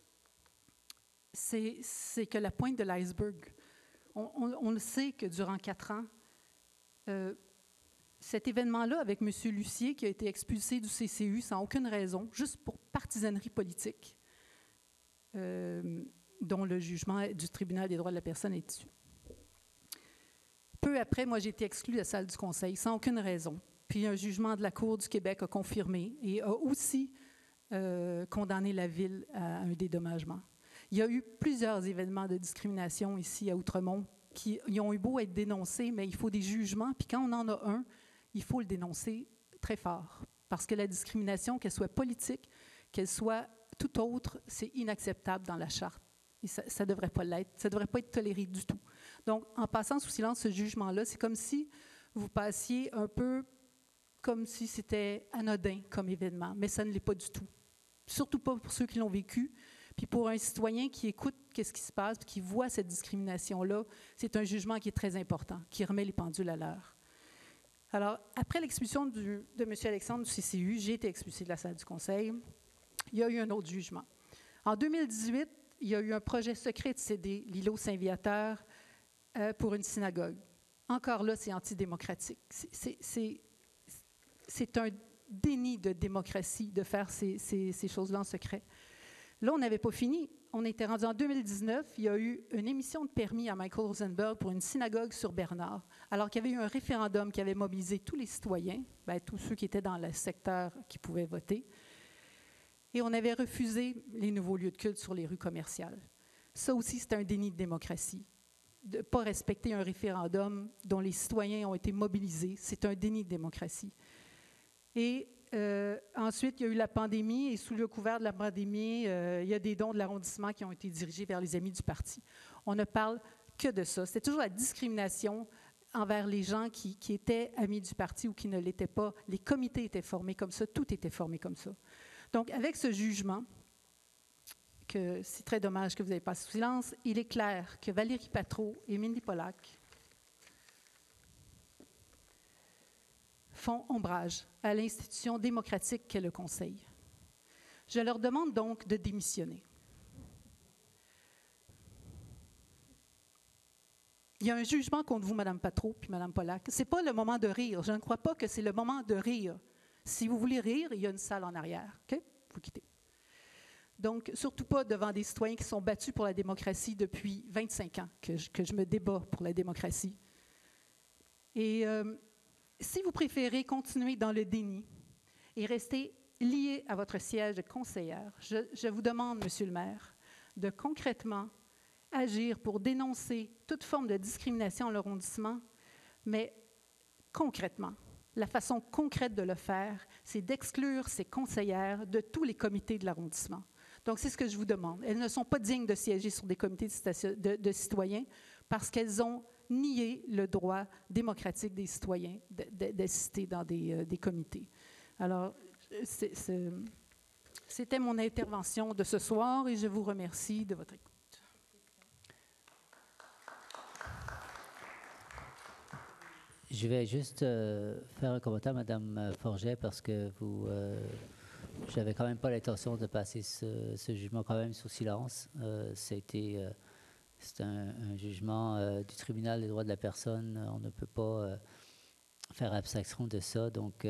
c'est que la pointe de l'iceberg. On le sait que durant 4 ans, cet événement-là avec M. Lucier, qui a été expulsé du CCU sans aucune raison, juste pour partisanerie politique, dont le jugement du Tribunal des droits de la personne est issu. Peu après, moi, j'ai été exclue de la salle du Conseil sans aucune raison. Puis un jugement de la Cour du Québec a confirmé et a aussi condamné la Ville à un dédommagement. Il y a eu plusieurs événements de discrimination ici à Outremont qui ont eu beau être dénoncés, mais il faut des jugements. Puis quand on en a un, il faut le dénoncer très fort. Parce que la discrimination, qu'elle soit politique, qu'elle soit tout autre, c'est inacceptable dans la Charte. Et ça ne devrait pas l'être. Ça ne devrait pas être toléré du tout. Donc, en passant sous silence ce jugement-là, c'est comme si vous passiez un peu comme si c'était anodin comme événement, mais ça ne l'est pas du tout. Surtout pas pour ceux qui l'ont vécu. Puis pour un citoyen qui écoute qu'est-ce qui se passe, qui voit cette discrimination-là, c'est un jugement qui est très important, qui remet les pendules à l'heure. Alors, après l'expulsion de M. Alexandre du CCU, j'ai été expulsée de la salle du Conseil. Il y a eu un autre jugement. En 2018, il y a eu un projet secret de céder l'îlot Saint-Viateur pour une synagogue. Encore là, c'est antidémocratique. C'est un déni de démocratie de faire ces choses-là en secret. Là, on n'avait pas fini. On était rendu en 2019. Il y a eu une émission de permis à Michael Rosenberg pour une synagogue sur Bernard, alors qu'il y avait eu un référendum qui avait mobilisé tous les citoyens, tous ceux qui étaient dans le secteur qui pouvaient voter. Et on avait refusé les nouveaux lieux de culte sur les rues commerciales. Ça aussi, c'est un déni de démocratie. De ne pas respecter un référendum dont les citoyens ont été mobilisés, c'est un déni de démocratie. Et ensuite, il y a eu la pandémie et sous le couvert de la pandémie, il y a des dons de l'arrondissement qui ont été dirigés vers les amis du parti. On ne parle que de ça. C'était toujours la discrimination envers les gens qui étaient amis du parti ou qui ne l'étaient pas. Les comités étaient formés comme ça, tout était formé comme ça. Donc, avec ce jugement, que c'est très dommage que vous n'ayez pas sous silence, il est clair que Valérie Patreau et Mindy Pollack font ombrage à l'institution démocratique qu'est le Conseil. Je leur demande donc de démissionner. Il y a un jugement contre vous, Mme Patreau puis Mme Pollack. Ce n'est pas le moment de rire. Je ne crois pas que c'est le moment de rire. Si vous voulez rire, il y a une salle en arrière. OK? Vous quittez. Donc, surtout pas devant des citoyens qui sont battus pour la démocratie depuis 25 ans que je me débat pour la démocratie. Et si vous préférez continuer dans le déni et rester lié à votre siège de conseillère, je vous demande, Monsieur le maire, de concrètement agir pour dénoncer toute forme de discrimination à l'arrondissement, mais concrètement. La façon concrète de le faire, c'est d'exclure ces conseillères de tous les comités de l'arrondissement. Donc, c'est ce que je vous demande. Elles ne sont pas dignes de siéger sur des comités de citoyens parce qu'elles ont nié le droit démocratique des citoyens d'assister dans des comités. Alors, c'était mon intervention de ce soir et je vous remercie de votre écoute. Je vais juste faire un commentaire, Mme Forget, parce que j'avais quand même pas l'intention de passer ce jugement quand même sous silence. C'est un jugement du tribunal des droits de la personne. On ne peut pas faire abstraction de ça. Donc,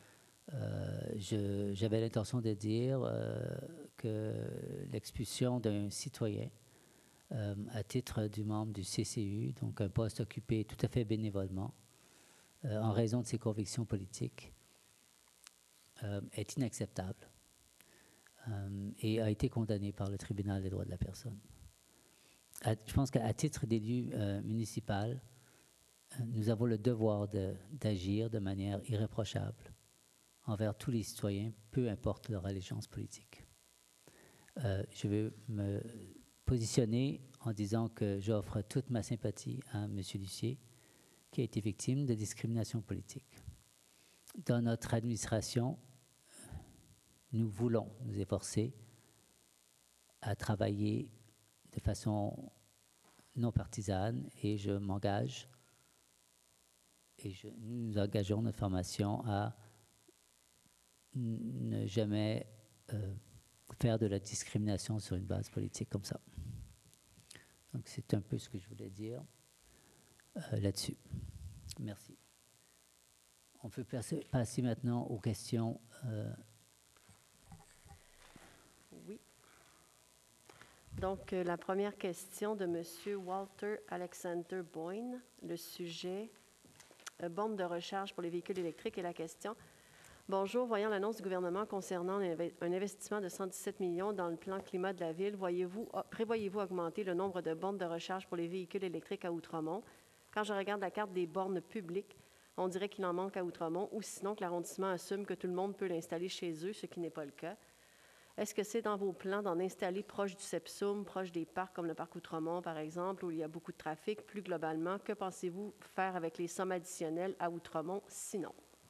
j'avais l'intention de dire que l'expulsion d'un citoyen à titre du membre du CCU, donc un poste occupé tout à fait bénévolement, en raison de ses convictions politiques, est inacceptable et a été condamné par le tribunal des droits de la personne. Je pense qu'à titre d'élu municipal, nous avons le devoir d'agir de manière irréprochable envers tous les citoyens, peu importe leur allégeance politique. Je veux me positionner en disant que j'offre toute ma sympathie à M. Lucier, qui a été victime de discrimination politique. Dans notre administration, nous voulons nous efforcer à travailler de façon non partisane et je m'engage et nous nous engageons notre formation à ne jamais faire de la discrimination sur une base politique comme ça. Donc c'est un peu ce que je voulais dire là-dessus. Merci. On peut passer maintenant aux questions. Oui. Donc, la première question de M. Walter Alexander Boyne, le sujet borne de recharge pour les véhicules électriques et la question. Bonjour, voyant l'annonce du gouvernement concernant un investissement de 117 millions dans le plan climat de la ville, prévoyez-vous augmenter le nombre de bornes de recharge pour les véhicules électriques à Outremont? Quand je regarde la carte des bornes publiques, on dirait qu'il en manque à Outremont, ou sinon que l'arrondissement assume que tout le monde peut l'installer chez eux, ce qui n'est pas le cas. Est-ce que c'est dans vos plans d'en installer proche du Sepsum, proche des parcs comme le parc Outremont, par exemple, où il y a beaucoup de trafic? Plus globalement, que pensez-vous faire avec les sommes additionnelles à Outremont, sinon?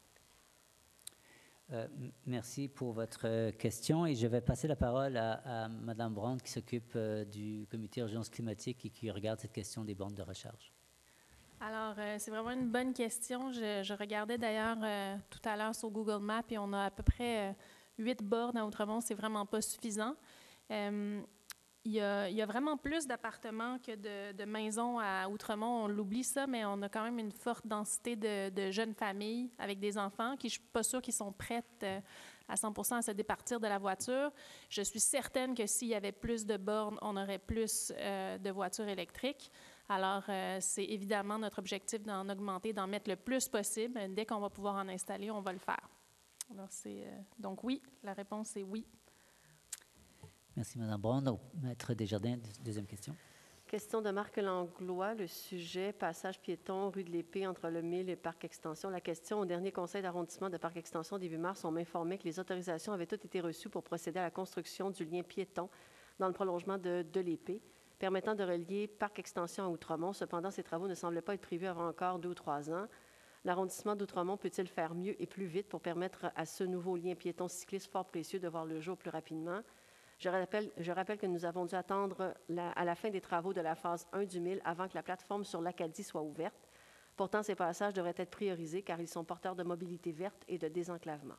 Merci pour votre question et je vais passer la parole à Mme Brandt qui s'occupe du comité urgence climatique et qui regarde cette question des bornes de recharge. Alors, c'est vraiment une bonne question. Je regardais d'ailleurs tout à l'heure sur Google Maps et on a à peu près 8 bornes à Outremont. C'est vraiment pas suffisant. Il y a vraiment plus d'appartements que de maisons à Outremont. On l'oublie ça, mais on a quand même une forte densité de jeunes familles avec des enfants qui, je ne suis pas sûre qu'ils sont prêtes à 100% à se départir de la voiture. Je suis certaine que s'il y avait plus de bornes, on aurait plus de voitures électriques. Alors, c'est évidemment notre objectif d'en augmenter, d'en mettre le plus possible. Dès qu'on va pouvoir en installer, on va le faire. Alors, donc oui, la réponse est oui. Merci, Mme Braun. Donc, Maître Desjardins, deuxième question. Question de Marc Langlois, le sujet passage piéton, rue de l'Épée entre le Mille et Parc Extension. La question au dernier conseil d'arrondissement de Parc Extension début mars, on m'informait que les autorisations avaient toutes été reçues pour procéder à la construction du lien piéton dans le prolongement de l'Épée, permettant de relier Parc Extension à Outremont. Cependant, ces travaux ne semblaient pas être prévus avant encore 2 ou 3 ans. L'arrondissement d'Outremont peut-il faire mieux et plus vite pour permettre à ce nouveau lien piéton-cycliste fort précieux de voir le jour plus rapidement? Je rappelle que nous avons dû attendre à la fin des travaux de la phase 1 du MIL avant que la plateforme sur l'Acadie soit ouverte. Pourtant, ces passages devraient être priorisés car ils sont porteurs de mobilité verte et de désenclavement.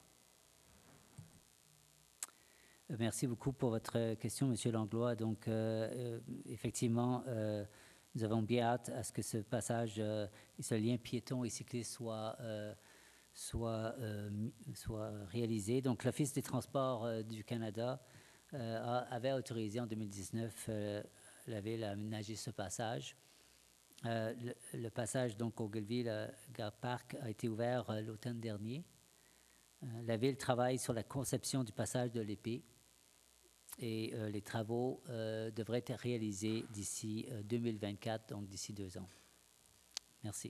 Merci beaucoup pour votre question, M. Langlois. Donc, effectivement, nous avons bien hâte à ce que ce passage, ce lien piéton et cycliste soit réalisé. Donc, l'Office des transports du Canada avait autorisé en 2019 la Ville à aménager ce passage. Le passage, donc, au Gulleville-Gare Park a été ouvert l'automne dernier. La Ville travaille sur la conception du passage de l'Épée et les travaux devraient être réalisés d'ici 2024, donc d'ici 2 ans. Merci.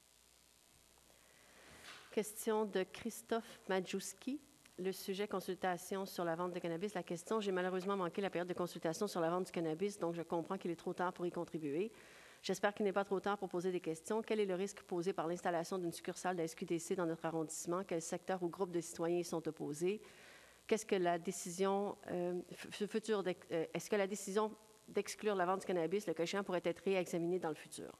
Question de Christophe Majewski. Le sujet consultation sur la vente de cannabis. La question, j'ai malheureusement manqué la période de consultation sur la vente du cannabis, donc je comprends qu'il est trop tard pour y contribuer. J'espère qu'il n'est pas trop tard pour poser des questions. Quel est le risque posé par l'installation d'une succursale de la SQDC dans notre arrondissement? Quels secteurs ou groupes de citoyens y sont opposés? Qu'est-ce que la décision est-ce que la décision d'exclure la vente du cannabis, le cas échéant, pourrait être réexaminée dans le futur?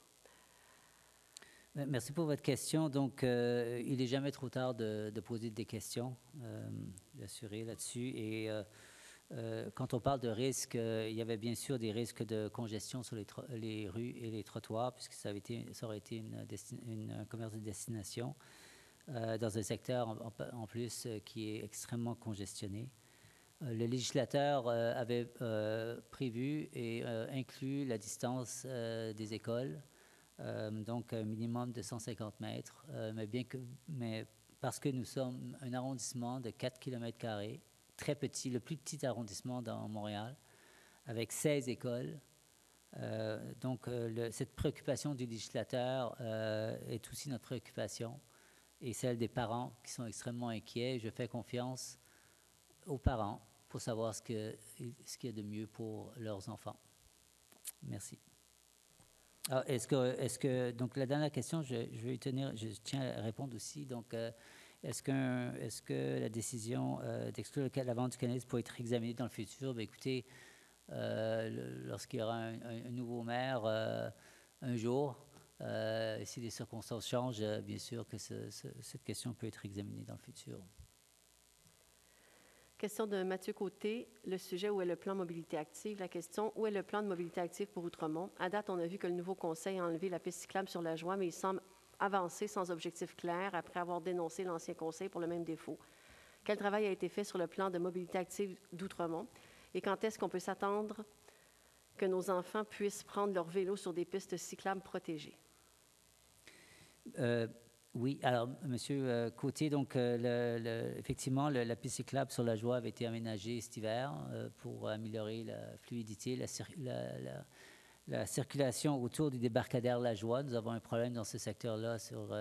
Merci pour votre question. Donc, il n'est jamais trop tard de poser des questions, d'assurer là-dessus. Et quand on parle de risques, il y avait bien sûr des risques de congestion sur les rues et les trottoirs, puisque ça aurait été un commerce de destination dans un secteur en plus qui est extrêmement congestionné. Le législateur avait prévu et inclus la distance des écoles. Donc un minimum de 150 mètres, mais parce que nous sommes un arrondissement de 4 km², très petit, le plus petit arrondissement dans Montréal, avec 16 écoles. Donc cette préoccupation du législateur est aussi notre préoccupation et celle des parents qui sont extrêmement inquiets. Je fais confiance aux parents pour savoir ce qu'il y a de mieux pour leurs enfants. Merci. Alors, donc la dernière question, je vais y tenir, je tiens à répondre aussi. Donc, est-ce que la décision d'exclure la vente du cannabis pourrait être examinée dans le futur? Bien, écoutez, lorsqu'il y aura un nouveau maire un jour, si les circonstances changent, bien sûr que cette question peut être examinée dans le futur. Question de Mathieu Côté. Le sujet, où est le plan mobilité active? La question, où est le plan de mobilité active pour Outremont? À date, on a vu que le nouveau conseil a enlevé la piste cyclable sur la Joie, mais il semble avancer sans objectif clair après avoir dénoncé l'ancien conseil pour le même défaut. Quel travail a été fait sur le plan de mobilité active d'Outremont? Et quand est-ce qu'on peut s'attendre que nos enfants puissent prendre leur vélo sur des pistes cyclables protégées? Oui, alors, M. Côté, donc, effectivement, la piste cyclable sur la Joie avait été aménagée cet hiver pour améliorer la fluidité, la circulation autour du débarcadère La Joie. Nous avons un problème dans ce secteur-là sur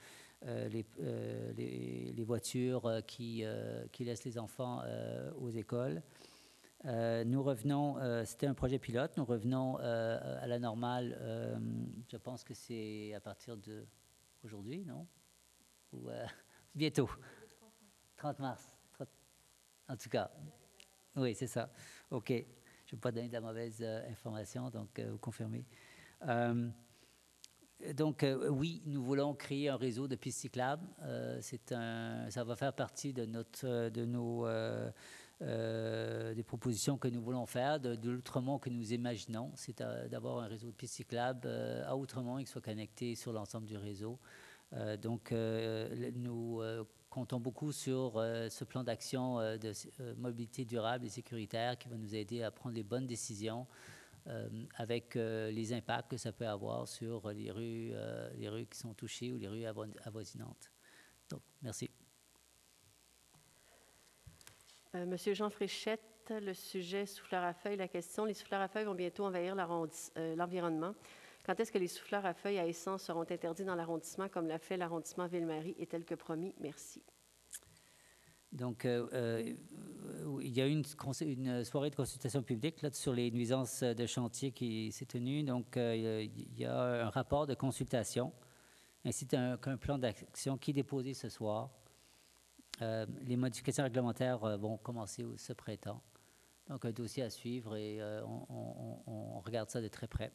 les voitures qui laissent les enfants aux écoles. Nous revenons, c'était un projet pilote, nous revenons à la normale, je pense que c'est à partir de aujourd'hui, non? Ou bientôt? 30 mars. En tout cas, oui, c'est ça. OK. Je ne vais pas donner de la mauvaise information, donc vous confirmez. Donc, oui, nous voulons créer un réseau de pistes cyclables. Ça va faire partie de des propositions que nous voulons faire, de l'Outremont que nous imaginons, c'est d'avoir un réseau de pistes cyclables à Outremont et qui soit connecté sur l'ensemble du réseau. Donc, nous comptons beaucoup sur ce plan d'action de mobilité durable et sécuritaire qui va nous aider à prendre les bonnes décisions avec les impacts que ça peut avoir sur les rues qui sont touchées ou les rues avoisinantes. Donc, merci. Monsieur Jean Fréchette, le sujet souffleurs à feuilles. La question, les souffleurs à feuilles vont bientôt envahir l'environnement. Quand est-ce que les souffleurs à feuilles à essence seront interdits dans l'arrondissement, comme l'a fait l'arrondissement Ville-Marie et tel que promis? Merci. Donc, il y a eu une soirée de consultation publique là, sur les nuisances de chantier qui s'est tenue. Donc, il y a un rapport de consultation ainsi qu'un plan d'action qui est déposé ce soir. Les modifications réglementaires vont commencer ce printemps. Donc, un dossier à suivre et on regarde ça de très près.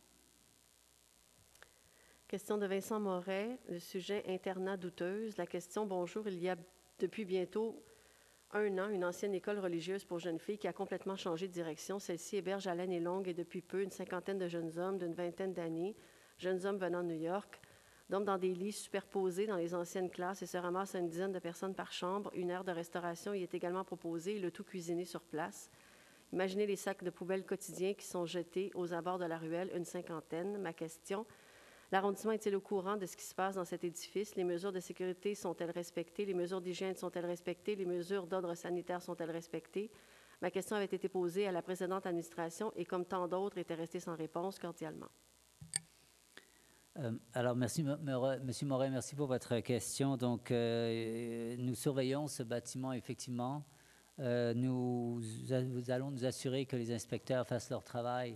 Question de Vincent Moret, le sujet internat douteuse. La question, bonjour, il y a depuis bientôt 1 an, une ancienne école religieuse pour jeunes filles qui a complètement changé de direction. Celle-ci héberge à l'année longue et depuis peu une cinquantaine de jeunes hommes d'une vingtaine d'années, jeunes hommes venant de New York, dorment dans des lits superposés dans les anciennes classes et se ramassent à une dizaine de personnes par chambre. Une heure de restauration y est également proposée, le tout cuisiné sur place. Imaginez les sacs de poubelles quotidiens qui sont jetés aux abords de la ruelle, une cinquantaine. Ma question, l'arrondissement est-il au courant de ce qui se passe dans cet édifice? Les mesures de sécurité sont-elles respectées? Les mesures d'hygiène sont-elles respectées? Les mesures d'ordre sanitaire sont-elles respectées? Ma question avait été posée à la précédente administration et, comme tant d'autres, était restée sans réponse cordialement. Alors, merci, Monsieur Moret, merci pour votre question. Donc, nous surveillons ce bâtiment, effectivement. Nous allons nous assurer que les inspecteurs fassent leur travail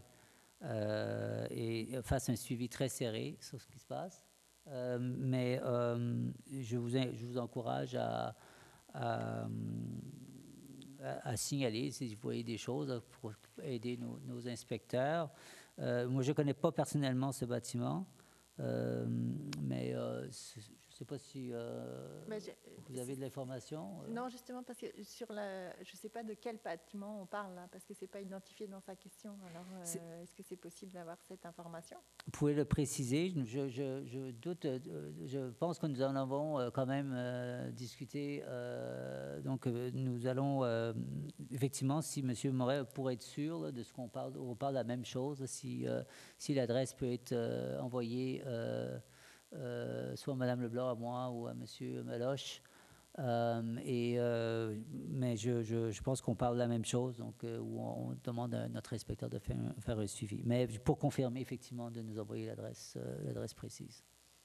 et fassent un suivi très serré sur ce qui se passe. Mais je vous encourage à signaler si vous voyez des choses pour aider nos inspecteurs. Moi, je ne connais pas personnellement ce bâtiment. Mais je ne sais pas si vous avez de l'information. Non, justement, parce que je ne sais pas de quel bâtiment on parle, là, parce que ce n'est pas identifié dans sa question. Alors, est-ce que c'est possible d'avoir cette information? Vous pouvez le préciser. Je doute, je pense que nous en avons quand même discuté. Donc, nous allons, effectivement, si M. Moret pourrait être sûr là, de ce qu'on parle, on parle de la même chose, si l'adresse peut être envoyée soit à Mme Leblanc, à moi ou à M. Meloche. Mais je pense qu'on parle de la même chose, donc où on demande à notre inspecteur de faire un suivi. Mais pour confirmer, effectivement, de nous envoyer l'adresse précise.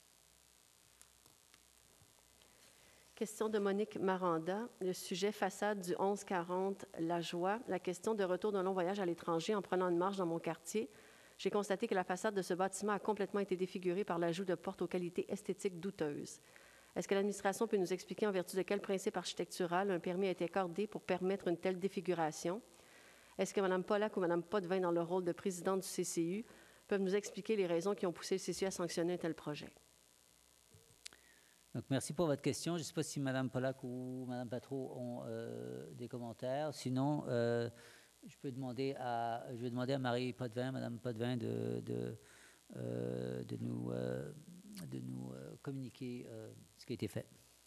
Question de Monique Maranda, le sujet façade du 1140 La Joie. La question de retour d'un long voyage à l'étranger en prenant une marche dans mon quartier. J'ai constaté que la façade de ce bâtiment a complètement été défigurée par l'ajout de portes aux qualités esthétiques douteuses. Est-ce que l'administration peut nous expliquer en vertu de quel principe architectural un permis a été accordé pour permettre une telle défiguration? Est-ce que Mme Pollack ou Mme Potvin, dans leur rôle de présidente du CCU, peuvent nous expliquer les raisons qui ont poussé le CCU à sanctionner un tel projet? Donc, merci pour votre question. Je ne sais pas si Mme Pollack ou Mme Patro ont des commentaires. Sinon, je vais demander à Marie Potvin, Mme Potvin, de nous communiquer ce qui a été fait.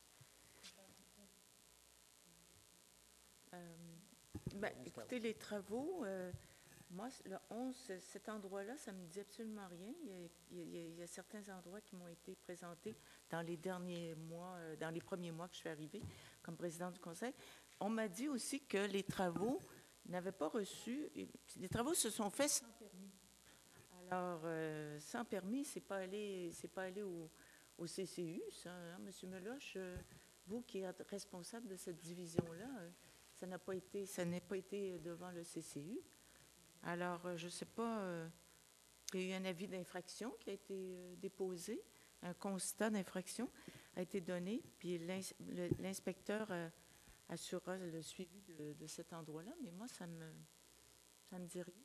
Écoutez, les travaux, moi, le 11, cet endroit-là, ça ne me dit absolument rien. Il y a certains endroits qui m'ont été présentés dans les derniers mois, dans les premiers mois que je suis arrivée comme présidente du conseil. On m'a dit aussi que les travaux n'avaient pas reçu, les travaux se sont faits sans permis. Alors, sans permis, c'est pas allé au CCU, ça, hein, M. Meloche, vous qui êtes responsable de cette division-là, ça n'est pas été devant le CCU. Alors, je ne sais pas, il y a eu un avis d'infraction qui a été déposé, un constat d'infraction a été donné, puis l'inspecteur assurera le suivi de cet endroit-là, mais moi, ça me dit rien.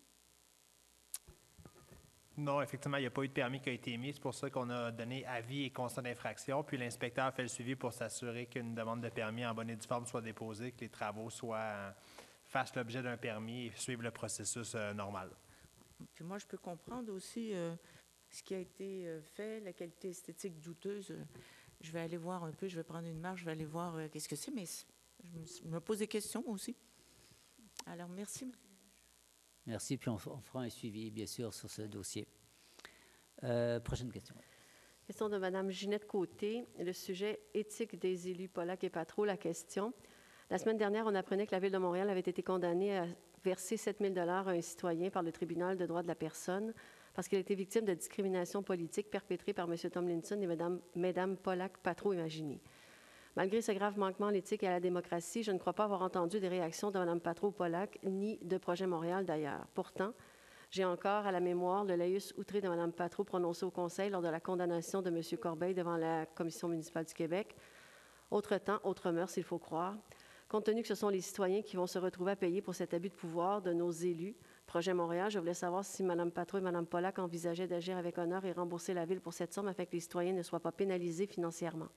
Non, effectivement, il n'y a pas eu de permis qui a été émis. C'est pour ça qu'on a donné avis et constat d'infraction. Puis l'inspecteur a fait le suivi pour s'assurer qu'une demande de permis en bonne et due forme soit déposée, que les travaux fassent l'objet d'un permis et suivent le processus normal. Puis moi, je peux comprendre aussi ce qui a été fait, la qualité esthétique douteuse. Je vais aller voir un peu, je vais prendre une marche, je vais aller voir qu'est-ce que c'est, mais je me pose des questions aussi. Alors, merci. Merci, puis on fera un suivi, bien sûr, sur ce dossier. Prochaine question. Question de Mme Ginette Côté, le sujet éthique des élus Pollack et Patro. La question. La semaine dernière, on apprenait que la Ville de Montréal avait été condamnée à verser 7 000 $ à un citoyen par le tribunal de droits de la personne parce qu'il a été victime de discrimination politique perpétrée par M. Tomlinson et Mme Pollack, Patro et Magini. Malgré ce grave manquement à l'éthique et à la démocratie, je ne crois pas avoir entendu des réactions de Mme Patro ou Pollack, ni de Projet Montréal d'ailleurs. Pourtant, J'ai encore à la mémoire le laïus outré de Mme Patro prononcé au Conseil lors de la condamnation de M. Corbeil devant la Commission municipale du Québec. Autre temps, autre mœurs, il faut croire. Compte tenu que ce sont les citoyens qui vont se retrouver à payer pour cet abus de pouvoir de nos élus, Projet Montréal, je voulais savoir si Mme Patro et Mme Pollack envisageaient d'agir avec honneur et rembourser la Ville pour cette somme afin que les citoyens ne soient pas pénalisés financièrement.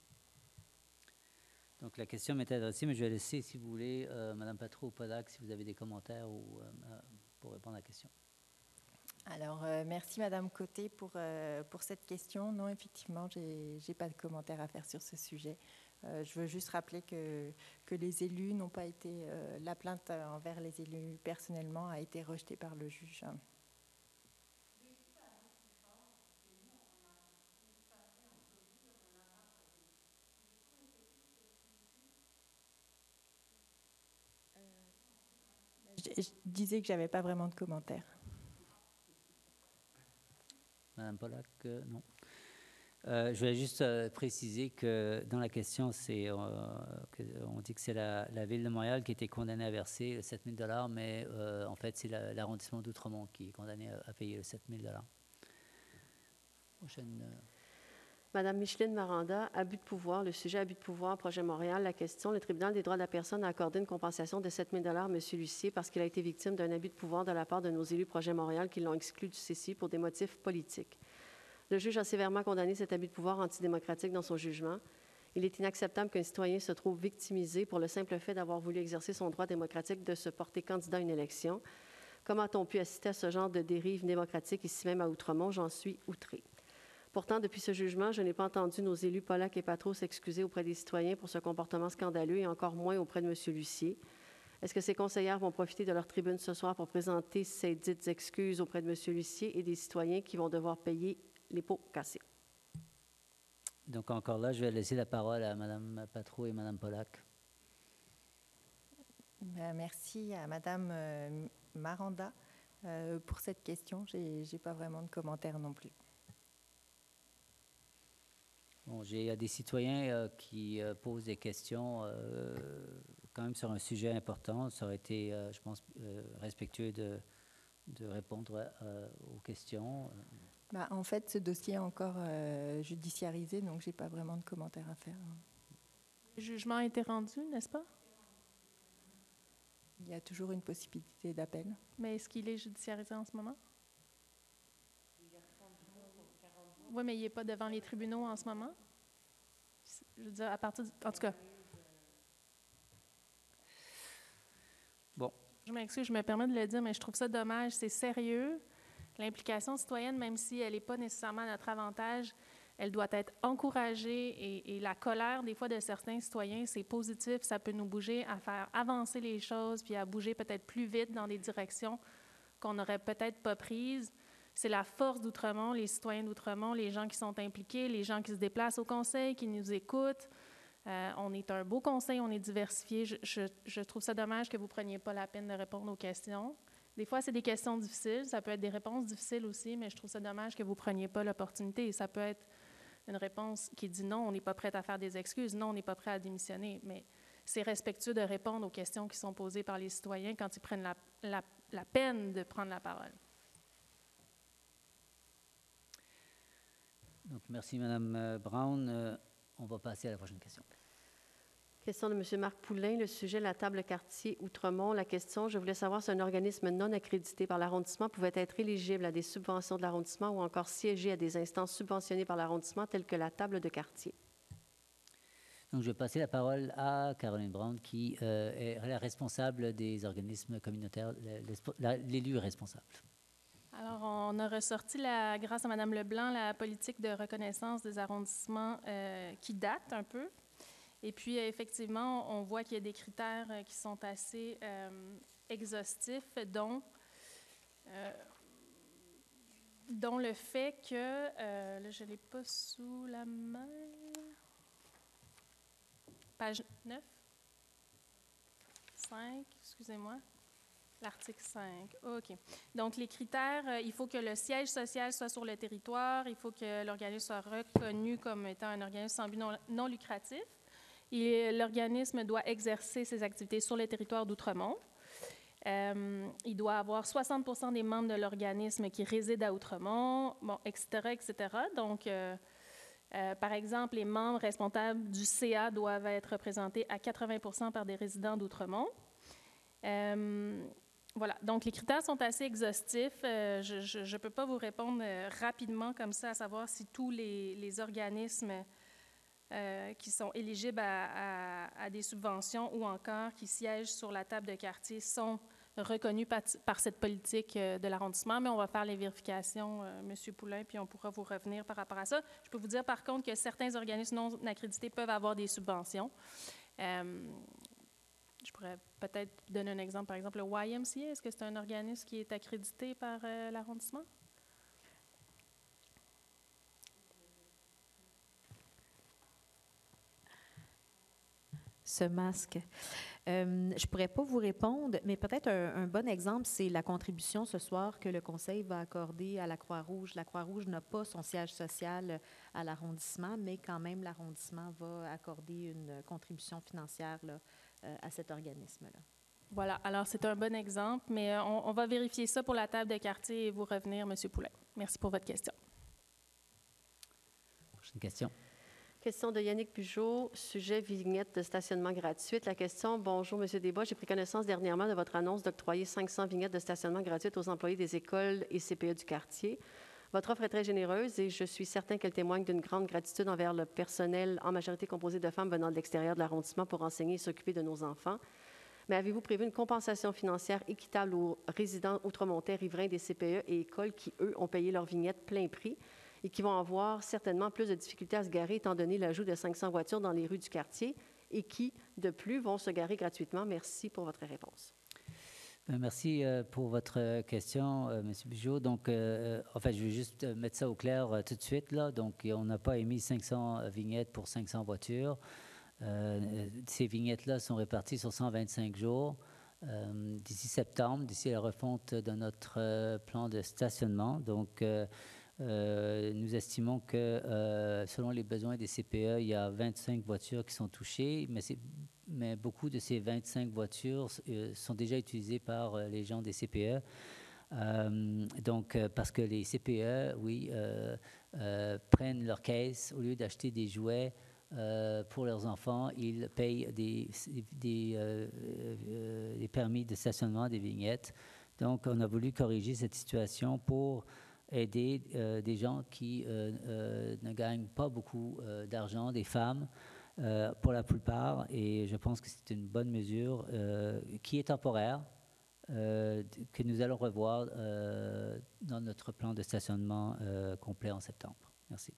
Donc, la question m'est adressée, mais je vais laisser, si vous voulez, Mme Patro ou Pollack, si vous avez des commentaires pour répondre à la question. Alors, merci Madame Côté pour cette question. Non, effectivement, je n'ai pas de commentaire à faire sur ce sujet. Je veux juste rappeler que les élus n'ont pas été... la plainte envers les élus personnellement a été rejetée par le juge. Je disais que je n'avais pas vraiment de commentaire. Madame Pollack, non. Je voulais juste préciser que dans la question, on dit que c'est la Ville de Montréal qui a été condamnée à verser 7 000 $, mais en fait, c'est l'arrondissement d'Outremont qui est condamné à payer 7 000 $. Prochaine... Madame Micheline Maranda, abus de pouvoir, le sujet abus de pouvoir, Projet Montréal, la question, le tribunal des droits de la personne a accordé une compensation de 7 000 $ à M. Lucier parce qu'il a été victime d'un abus de pouvoir de la part de nos élus Projet Montréal qui l'ont exclu du CCI pour des motifs politiques. Le juge a sévèrement condamné cet abus de pouvoir antidémocratique dans son jugement. Il est inacceptable qu'un citoyen se trouve victimisé pour le simple fait d'avoir voulu exercer son droit démocratique de se porter candidat à une élection. Comment a-t-on pu assister à ce genre de dérive démocratique ici même à Outremont? J'en suis outrée. Pourtant, depuis ce jugement, je n'ai pas entendu nos élus Pollack et Patro s'excuser auprès des citoyens pour ce comportement scandaleux et encore moins auprès de M. Lucier. Est-ce que ces conseillères vont profiter de leur tribune ce soir pour présenter ces dites excuses auprès de M. Lucier et des citoyens qui vont devoir payer les pots cassés? Donc, encore là, je vais laisser la parole à Mme Patro et Mme Pollack. Merci à Mme Maranda pour cette question. Je n'ai pas vraiment de commentaire non plus. Bon, il y a des citoyens qui posent des questions quand même sur un sujet important. Ça aurait été, je pense, respectueux de répondre aux questions. En fait, ce dossier est encore judiciarisé, donc je n'ai pas vraiment de commentaire à faire. Le jugement a été rendu, n'est-ce pas? Il y a toujours une possibilité d'appel. Mais est-ce qu'il est judiciarisé en ce moment? Oui, mais il n'est pas devant les tribunaux en ce moment. Je veux dire, à partir en tout cas. Bon. Je m'excuse, je me permets de le dire, mais je trouve ça dommage. C'est sérieux. L'implication citoyenne, même si elle n'est pas nécessairement à notre avantage, elle doit être encouragée et la colère, des fois, de certains citoyens, c'est positif. Ça peut nous bouger à faire avancer les choses puis à bouger peut-être plus vite dans des directions qu'on n'aurait peut-être pas prises. C'est la force d'Outremont, les citoyens d'Outremont, les gens qui sont impliqués, les gens qui se déplacent au conseil, qui nous écoutent. On est un beau conseil, on est diversifié. Je trouve ça dommage que vous ne preniez pas la peine de répondre aux questions. Des fois, c'est des questions difficiles, ça peut être des réponses difficiles aussi, mais je trouve ça dommage que vous ne preniez pas l'opportunité. Et ça peut être une réponse qui dit non, on n'est pas prêt à faire des excuses, non, on n'est pas prêt à démissionner. Mais c'est respectueux de répondre aux questions qui sont posées par les citoyens quand ils prennent la peine de prendre la parole. Donc, merci, Mme Brown. On va passer à la prochaine question. Question de M. Marc Poulain, le sujet la table quartier Outremont. La question, je voulais savoir si un organisme non accrédité par l'arrondissement pouvait être éligible à des subventions de l'arrondissement ou encore siéger à des instances subventionnées par l'arrondissement telles que la table de quartier. Donc, je vais passer la parole à Caroline Brown, qui est la responsable des organismes communautaires, l'élu responsable. Alors, on a ressorti, grâce à Mme Leblanc, la politique de reconnaissance des arrondissements qui date un peu. Et puis, effectivement, on voit qu'il y a des critères qui sont assez exhaustifs, dont le fait que, là, je ne l'ai pas sous la main, page 9, 5, excusez-moi. L'article 5, OK. Donc, les critères, il faut que le siège social soit sur le territoire, il faut que l'organisme soit reconnu comme étant un organisme sans but non lucratif, et l'organisme doit exercer ses activités sur le territoire d'Outremont. Il doit avoir 60 des membres de l'organisme qui résident à Outremont, bon, etc., etc. Donc, par exemple, les membres responsables du CA doivent être représentés à 80 par des résidents d'Outremont. Voilà, donc les critères sont assez exhaustifs. Je ne peux pas vous répondre rapidement comme ça, à savoir si tous les organismes qui sont éligibles à des subventions ou encore qui siègent sur la table de quartier sont reconnus par cette politique de l'arrondissement, mais on va faire les vérifications, M. Poulain, puis on pourra vous revenir par rapport à ça. Je peux vous dire par contre que certains organismes non accrédités peuvent avoir des subventions. Je pourrais peut-être donner un exemple, par exemple le YMCA. Est-ce que c'est un organisme qui est accrédité par l'arrondissement? Ce masque. Je ne pourrais pas vous répondre, mais peut-être un bon exemple, c'est la contribution ce soir que le Conseil va accorder à la Croix-Rouge. La Croix-Rouge n'a pas son siège social à l'arrondissement, mais quand même, l'arrondissement va accorder une contribution financière là, à cet organisme-là. Voilà, alors c'est un bon exemple, mais on va vérifier ça pour la table de quartier et vous revenir, M. Poulain. Merci pour votre question. Prochaine question. Question de Yannick Bugeaud, sujet vignette de stationnement gratuite. La question, bonjour, M. Desbois, j'ai pris connaissance dernièrement de votre annonce d'octroyer 500 vignettes de stationnement gratuites aux employés des écoles et CPE du quartier. Votre offre est très généreuse et je suis certain qu'elle témoigne d'une grande gratitude envers le personnel, en majorité composé de femmes venant de l'extérieur de l'arrondissement pour enseigner et s'occuper de nos enfants. Mais avez-vous prévu une compensation financière équitable aux résidents outremontais, riverains des CPE et écoles qui, eux, ont payé leurs vignettes plein prix et qui vont avoir certainement plus de difficultés à se garer étant donné l'ajout de 500 voitures dans les rues du quartier et qui, de plus, vont se garer gratuitement? Merci pour votre réponse. Merci pour votre question, M. Bugeaud. Donc, en fait, je vais juste mettre ça au clair tout de suite. Là. Donc, on n'a pas émis 500 vignettes pour 500 voitures. Ces vignettes-là sont réparties sur 125 jours. D'ici septembre, d'ici la refonte de notre plan de stationnement. Donc, nous estimons que selon les besoins des CPE, il y a 25 voitures qui sont touchées, mais beaucoup de ces 25 voitures sont déjà utilisées par les gens des CPE. Donc, parce que les CPE, oui, prennent leur caisse, au lieu d'acheter des jouets pour leurs enfants, ils payent des permis de stationnement, des vignettes. Donc, on a voulu corriger cette situation pour aider des gens qui ne gagnent pas beaucoup d'argent, des femmes pour la plupart, et je pense que c'est une bonne mesure qui est temporaire, que nous allons revoir dans notre plan de stationnement complet en septembre. Merci.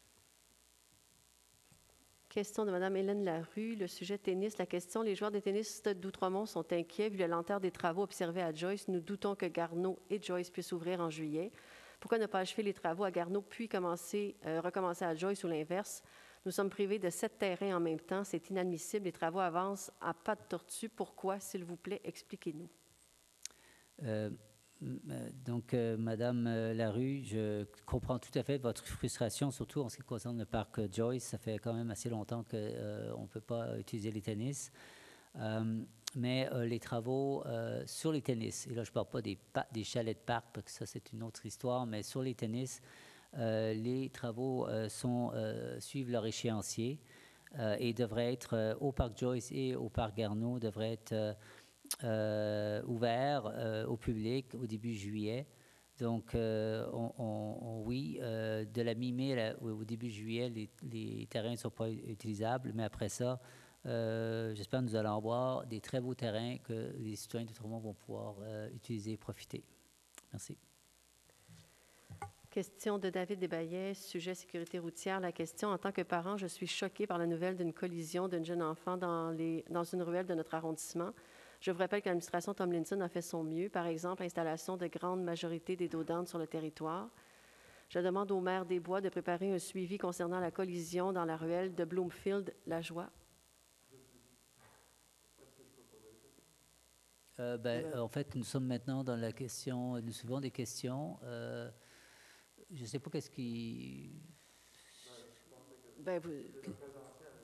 Question de Mme Hélène Larue, le sujet tennis. La question, les joueurs de tennis d'Outremont sont inquiets vu la lenteur des travaux observés à Joyce. Nous doutons que Garneau et Joyce puissent ouvrir en juillet. Pourquoi ne pas achever les travaux à Garneau puis recommencer à Joyce ou l'inverse? Nous sommes privés de 7 terrains en même temps. C'est inadmissible. Les travaux avancent à pas de tortue. Pourquoi, s'il vous plaît, expliquez-nous. Donc, Madame Larue, je comprends tout à fait votre frustration, surtout en ce qui concerne le parc Joyce. Ça fait quand même assez longtemps qu'on ne peut pas utiliser les tennis. Mais les travaux sur les tennis, et là je ne parle pas des chalets de parc, parce que ça c'est une autre histoire, mais sur les tennis, les travaux suivent leur échéancier et devraient être au parc Joyce et au parc Garneau, devraient être ouverts au public au début juillet. Donc, oui, de la mi-mai au début juillet, les terrains ne sont pas utilisables, mais après ça, j'espère que nous allons avoir des très beaux terrains que les citoyens d'Outremont vont pouvoir utiliser et profiter. Merci. Question de David Desbaillets, sujet sécurité routière. La question, en tant que parent, je suis choquée par la nouvelle d'une collision d'une jeune enfant dans une ruelle de notre arrondissement. Je vous rappelle que l'administration Tomlinson a fait son mieux, par exemple, l'installation de grande majorité des dos d'âne sur le territoire. Je demande au maire des Bois de préparer un suivi concernant la collision dans la ruelle de Bloomfield-La-Joie. En fait, nous sommes maintenant dans la question, nous suivons des questions. Je ne sais pas qu'est-ce qui...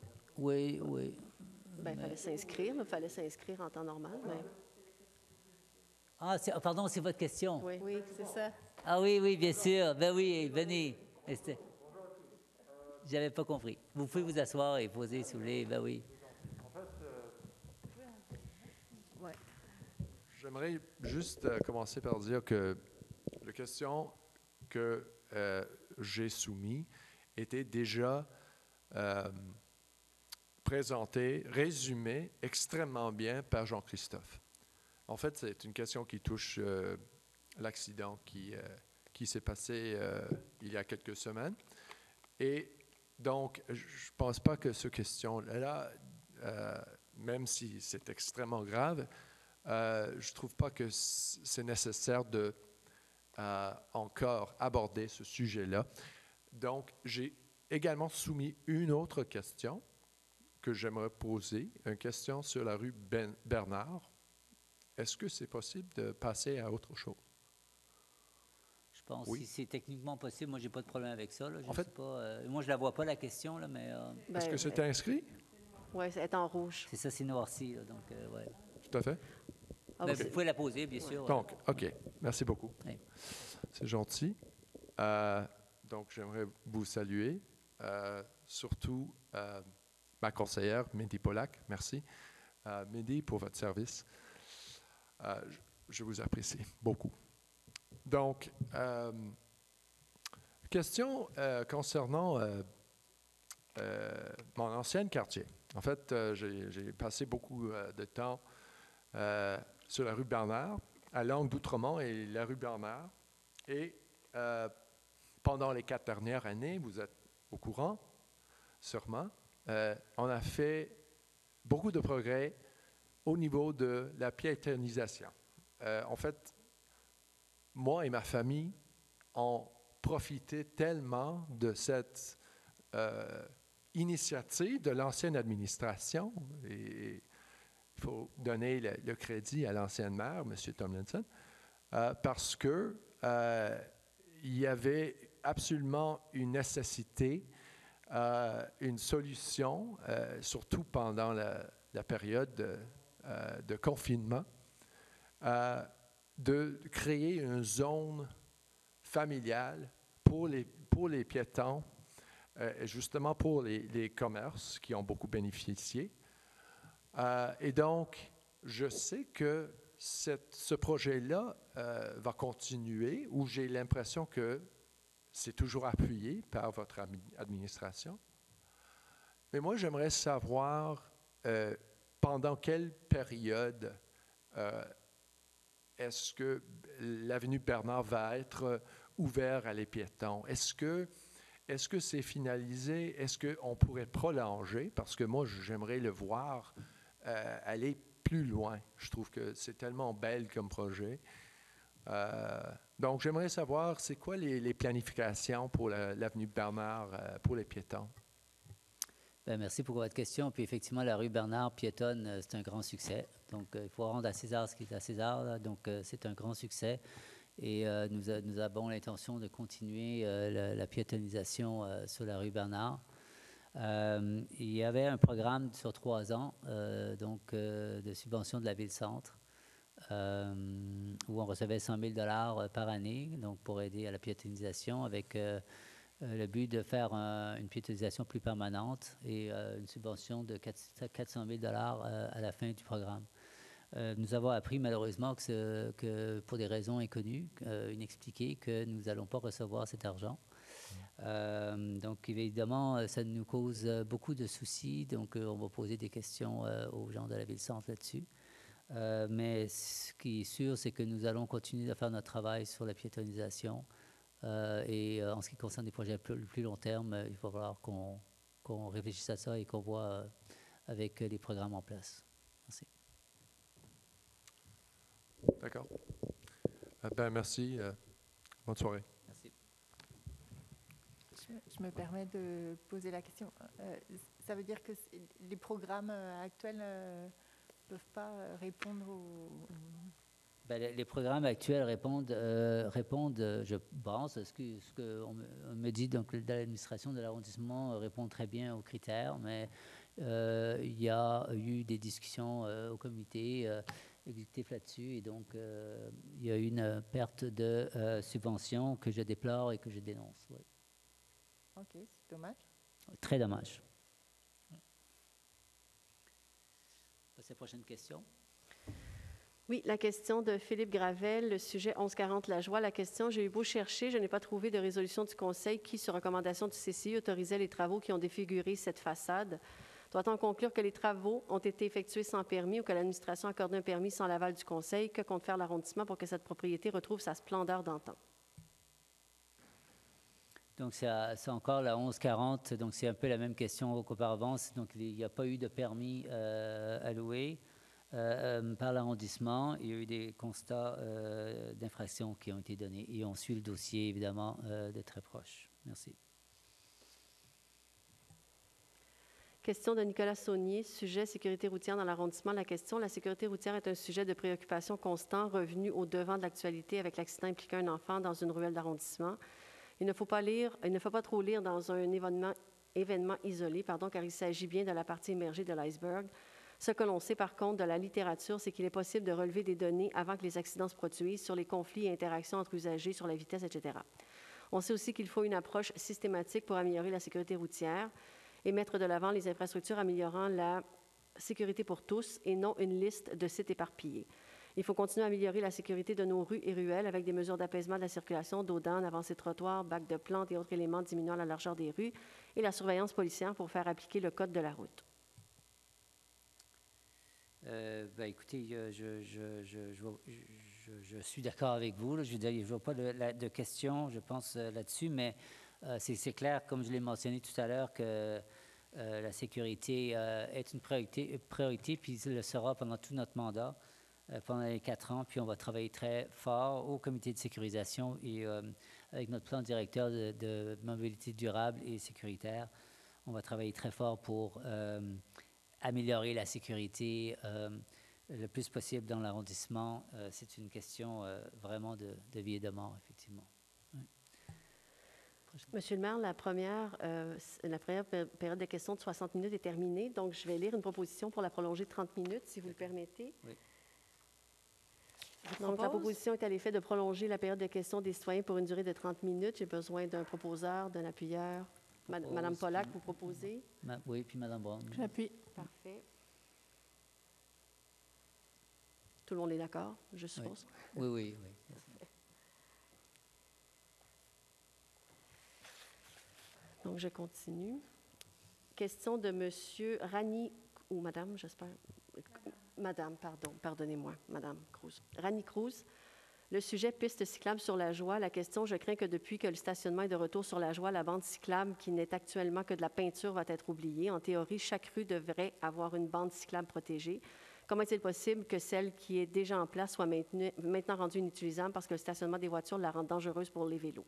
Oui. Il fallait s'inscrire en temps normal. Ah, pardon, c'est votre question. Oui, c'est ça. Ah oui, oui, bien sûr. Ben oui, venez. J'avais pas compris. Vous pouvez vous asseoir et poser si vous voulez. Ben oui. Ouais. J'aimerais juste commencer par dire que la question que j'ai soumise était déjà présentée, résumée extrêmement bien par Jean-Christophe. En fait, c'est une question qui touche l'accident qui s'est passé il y a quelques semaines. Et donc, je ne pense pas que cette question-là, même si c'est extrêmement grave, je ne trouve pas que c'est nécessaire de encore aborder ce sujet-là. Donc, j'ai également soumis une autre question que j'aimerais poser, une question sur la rue Bernard. Est-ce que c'est possible de passer à autre chose? Je pense oui. Si c'est techniquement possible, moi, je n'ai pas de problème avec ça. Là. En fait, sais pas, moi, je ne la vois pas, la question, là, mais... Est-ce que c'est inscrit? Oui, c'est en rouge. C'est ça, c'est noirci, là, donc, ouais. Tout à fait. Ben, okay. Vous pouvez la poser, bien sûr. Donc, OK. Merci beaucoup. Oui. C'est gentil. Donc, j'aimerais vous saluer, surtout ma conseillère, Mehdi Polak. Merci. Mehdi, pour votre service. Je vous apprécie beaucoup. Donc, question concernant mon ancien quartier. En fait, j'ai passé beaucoup de temps sur la rue Bernard, à l'angle d'Outremont et la rue Bernard. Et pendant les 4 dernières années, vous êtes au courant, sûrement, on a fait beaucoup de progrès au niveau de la piétonisation. En fait, moi et ma famille ont profité tellement de cette initiative de l'ancienne administration, et il faut donner le crédit à l'ancienne maire, M. Tomlinson, parce que il y avait absolument une nécessité, une solution, surtout pendant la période de confinement, de créer une zone familiale pour les piétons, justement pour les commerces qui ont beaucoup bénéficié. Et donc, je sais que ce projet-là va continuer, où j'ai l'impression que c'est toujours appuyé par votre administration. Mais moi, j'aimerais savoir pendant quelle période est-ce que l'avenue Bernard va être ouverte à les piétons? Est-ce que c'est finalisé? Est-ce qu'on pourrait prolonger? Parce que moi, j'aimerais le voir aller plus loin. Je trouve que c'est tellement belle comme projet. Donc, j'aimerais savoir, c'est quoi les planifications pour l'avenue Bernard pour les piétons? Bien, merci pour votre question. Puis effectivement, la rue Bernard piétonne, c'est un grand succès. Donc, il faut rendre à César ce qui est à César. Là. Donc, c'est un grand succès. Et nous avons l'intention de continuer la piétonisation sur la rue Bernard. Il y avait un programme sur 3 ans, de subvention de la Ville-Centre, où on recevait 100 000 $ par année, donc pour aider à la piétonisation, avec le but de faire une piétonisation plus permanente et une subvention de 400 000 $ à la fin du programme. Nous avons appris malheureusement que pour des raisons inconnues, inexpliquées, que nous n'allons pas recevoir cet argent. Donc, évidemment, ça nous cause beaucoup de soucis. Donc, on va poser des questions aux gens de la Ville-Centre là-dessus. Mais ce qui est sûr, c'est que nous allons continuer à faire notre travail sur la piétonisation. Et en ce qui concerne des projets plus long terme, il va falloir qu'on réfléchisse à ça et qu'on voit avec les programmes en place. Merci. D'accord. Ben, merci. Bonne soirée. Merci. Je me permets de poser la question. Ça veut dire que les programmes actuels ne peuvent pas répondre aux... Ben, les programmes actuels répondent, je pense, ce qu'on me dit, donc l'administration de l'arrondissement répond très bien aux critères, mais il y a eu des discussions au comité exécutif là-dessus. Et donc, il y a eu une perte de subvention que je déplore et que je dénonce. Oui. OK, c'est dommage. Très dommage. Passer à la prochaine question. Oui, la question de Philippe Gravel, le sujet 1140 La Joie. La question, j'ai eu beau chercher, je n'ai pas trouvé de résolution du Conseil qui, sur recommandation du CCI, autorisait les travaux qui ont défiguré cette façade. Doit-on conclure que les travaux ont été effectués sans permis ou que l'administration a accordé un permis sans l'aval du Conseil? Que compte faire l'arrondissement pour que cette propriété retrouve sa splendeur d'antan? Donc, c'est encore la 1140. Donc, c'est un peu la même question qu'auparavant. Donc, il n'y a pas eu de permis alloué par l'arrondissement. Il y a eu des constats d'infraction qui ont été donnés. Et on suit le dossier, évidemment, de très proche. Merci. Question de Nicolas Saunier, sujet sécurité routière dans l'arrondissement. La question, la sécurité routière est un sujet de préoccupation constant, revenu au devant de l'actualité avec l'accident impliquant un enfant dans une ruelle d'arrondissement. Il ne faut pas trop lire dans un événement isolé, car il s'agit bien de la partie émergée de l'iceberg. Ce que l'on sait par contre de la littérature, c'est qu'il est possible de relever des données avant que les accidents se produisent sur les conflits et interactions entre usagers, sur la vitesse, etc. On sait aussi qu'il faut une approche systématique pour améliorer la sécurité routière et mettre de l'avant les infrastructures améliorant la sécurité pour tous et non une liste de sites éparpillés. Il faut continuer à améliorer la sécurité de nos rues et ruelles avec des mesures d'apaisement de la circulation, d'odans, avancées de trottoirs, bacs de plantes et autres éléments diminuant la largeur des rues et la surveillance policière pour faire appliquer le code de la route. Écoutez, je suis d'accord avec vous. Là. Je ne vois pas de questions, je pense, là-dessus, mais c'est clair, comme je l'ai mentionné tout à l'heure, que la sécurité est une priorité, puis il le sera pendant tout notre mandat, pendant les 4 ans, puis on va travailler très fort au comité de sécurisation et avec notre plan directeur de mobilité durable et sécuritaire, on va travailler très fort pour améliorer la sécurité le plus possible dans l'arrondissement. C'est une question vraiment de vie et de mort, effectivement. Oui. Monsieur le maire, la première période de questions de 60 minutes est terminée, donc je vais lire une proposition pour la prolonger de 30 minutes, si vous le permettez. Oui. Donc, la proposition est à l'effet de prolonger la période de questions des citoyens pour une durée de 30 minutes. J'ai besoin d'un proposeur, d'un appuyeur. Madame Pollack, vous proposez? Oui, puis Madame Brown. J'appuie. Parfait. Tout le monde est d'accord, je suppose? Oui, oui, oui. Donc, je continue. Question de Monsieur Rani, ou Madame, j'espère. Madame, pardon, pardonnez-moi, Madame Cruz. Rani Cruz. Le sujet piste cyclable sur la Joie. La question, je crains que depuis que le stationnement est de retour sur la Joie, la bande cyclable, qui n'est actuellement que de la peinture, va être oubliée. En théorie, chaque rue devrait avoir une bande cyclable protégée. Comment est-il possible que celle qui est déjà en place soit maintenant rendue inutilisable parce que le stationnement des voitures la rend dangereuse pour les vélos?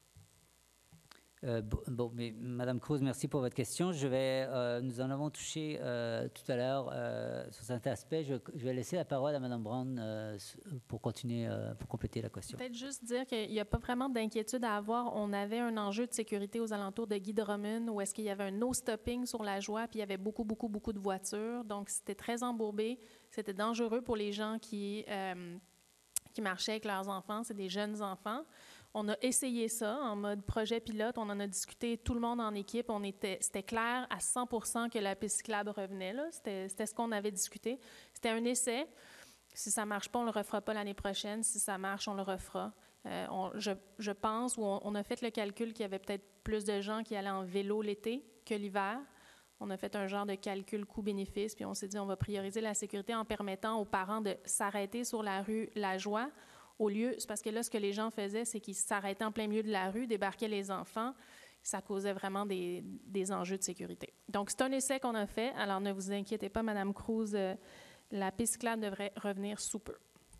Mais Madame Cruz, merci pour votre question. Nous en avons touché tout à l'heure sur cet aspect. Je vais laisser la parole à Madame Brown pour continuer, pour compléter la question. Peut-être juste dire qu'il n'y a pas vraiment d'inquiétude à avoir. On avait un enjeu de sécurité aux alentours de Guy Drummond où est-ce qu'il y avait un no-stopping sur la Joie, puis il y avait beaucoup de voitures. Donc, c'était très embourbé. C'était dangereux pour les gens qui marchaient avec leurs enfants. C'est des jeunes enfants. On a essayé ça en mode projet pilote. On en a discuté tout le monde en équipe. C'était clair à 100% que la piste cyclable revenait. C'était ce qu'on avait discuté. C'était un essai. Si ça ne marche pas, on ne le refera pas l'année prochaine. Si ça marche, on le refera. Je pense, ou on a fait le calcul qu'il y avait peut-être plus de gens qui allaient en vélo l'été que l'hiver. On a fait un genre de calcul coût-bénéfice, puis on s'est dit on va prioriser la sécurité en permettant aux parents de s'arrêter sur la rue La Joie. C'est parce que là, ce que les gens faisaient, c'est qu'ils s'arrêtaient en plein milieu de la rue, débarquaient les enfants. Ça causait vraiment des enjeux de sécurité. Donc, c'est un essai qu'on a fait. Alors, ne vous inquiétez pas, Mme Cruz, la piste cyclable devrait revenir sous peu.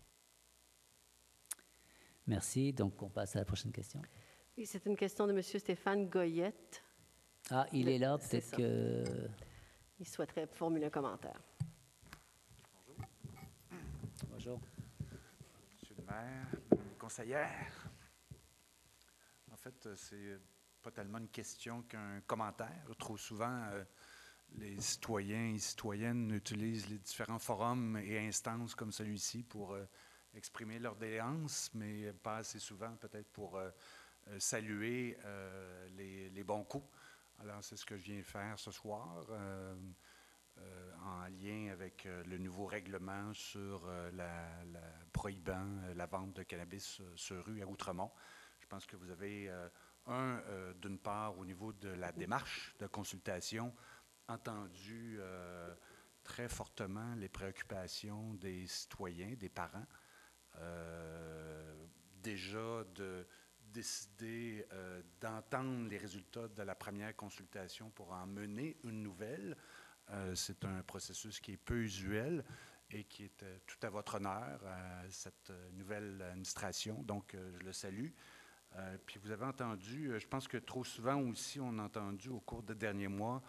Merci. Donc, on passe à la prochaine question. Oui, c'est une question de M. Stéphane Goyette. Ah, il est là, peut-être que... Il souhaiterait formuler un commentaire. Bonjour. Conseillère. En fait, c'est pas tellement une question qu'un commentaire. Trop souvent, les citoyens et citoyennes utilisent les différents forums et instances comme celui-ci pour exprimer leurs doléances, mais pas assez souvent peut-être pour saluer les bons coups. Alors, c'est ce que je viens faire ce soir, en lien avec le nouveau règlement sur prohibant la vente de cannabis sur rue à Outremont. Je pense que vous avez, d'une part, au niveau de la démarche de consultation, entendu très fortement les préoccupations des citoyens, des parents. Déjà de décider d'entendre les résultats de la première consultation pour en mener une nouvelle. C'est un processus qui est peu usuel et qui est tout à votre honneur, cette nouvelle administration. Donc, je le salue. Puis vous avez entendu, je pense que trop souvent aussi, on a entendu au cours des derniers mois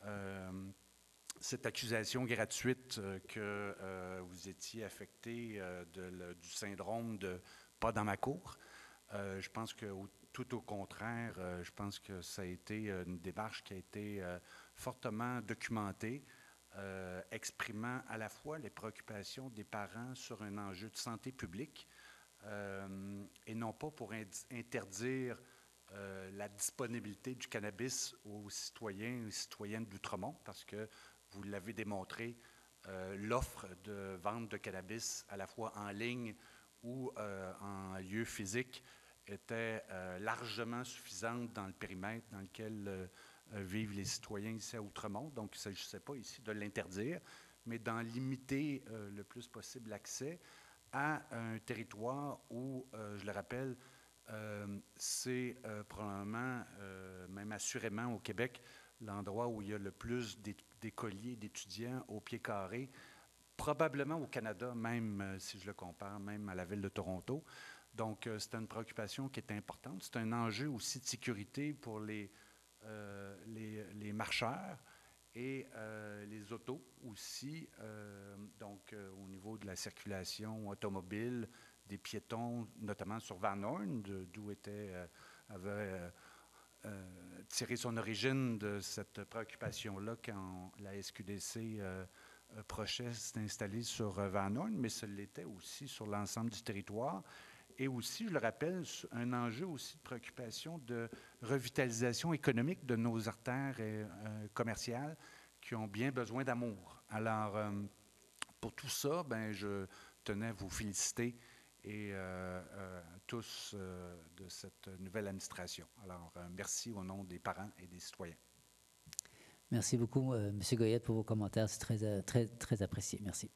cette accusation gratuite que vous étiez affecté du syndrome de « pas dans ma cour ». Je pense que tout au contraire, je pense que ça a été une démarche qui a été fortement documentée, exprimant à la fois les préoccupations des parents sur un enjeu de santé publique et non pas pour interdire la disponibilité du cannabis aux citoyens et aux citoyennes d'Outremont, parce que vous l'avez démontré, l'offre de vente de cannabis à la fois en ligne ou en lieu physique était largement suffisante dans le périmètre dans lequel vivent les citoyens ici à Outremont. Donc, il ne s'agissait pas ici de l'interdire, mais d'en limiter le plus possible l'accès à un territoire où, je le rappelle, c'est probablement, même assurément au Québec, l'endroit où il y a le plus d'écoliers, d'étudiants au pied carré, probablement au Canada, même si je le compare, même à la ville de Toronto. Donc, c'est une préoccupation qui est importante. C'est un enjeu aussi de sécurité pour les marcheurs et les autos aussi. Donc, au niveau de la circulation automobile, des piétons, notamment sur Van Horn, d'où avait tiré son origine de cette préoccupation-là quand la SQDC Prochet s'est installée sur Van Horn, mais ce l'était aussi sur l'ensemble du territoire. Et aussi, je le rappelle, un enjeu aussi de préoccupation de revitalisation économique de nos artères commerciales qui ont bien besoin d'amour. Alors, pour tout ça, ben, je tenais à vous féliciter et tous de cette nouvelle administration. Alors, merci au nom des parents et des citoyens. Merci beaucoup, M. Goyette, pour vos commentaires. C'est très apprécié. Merci.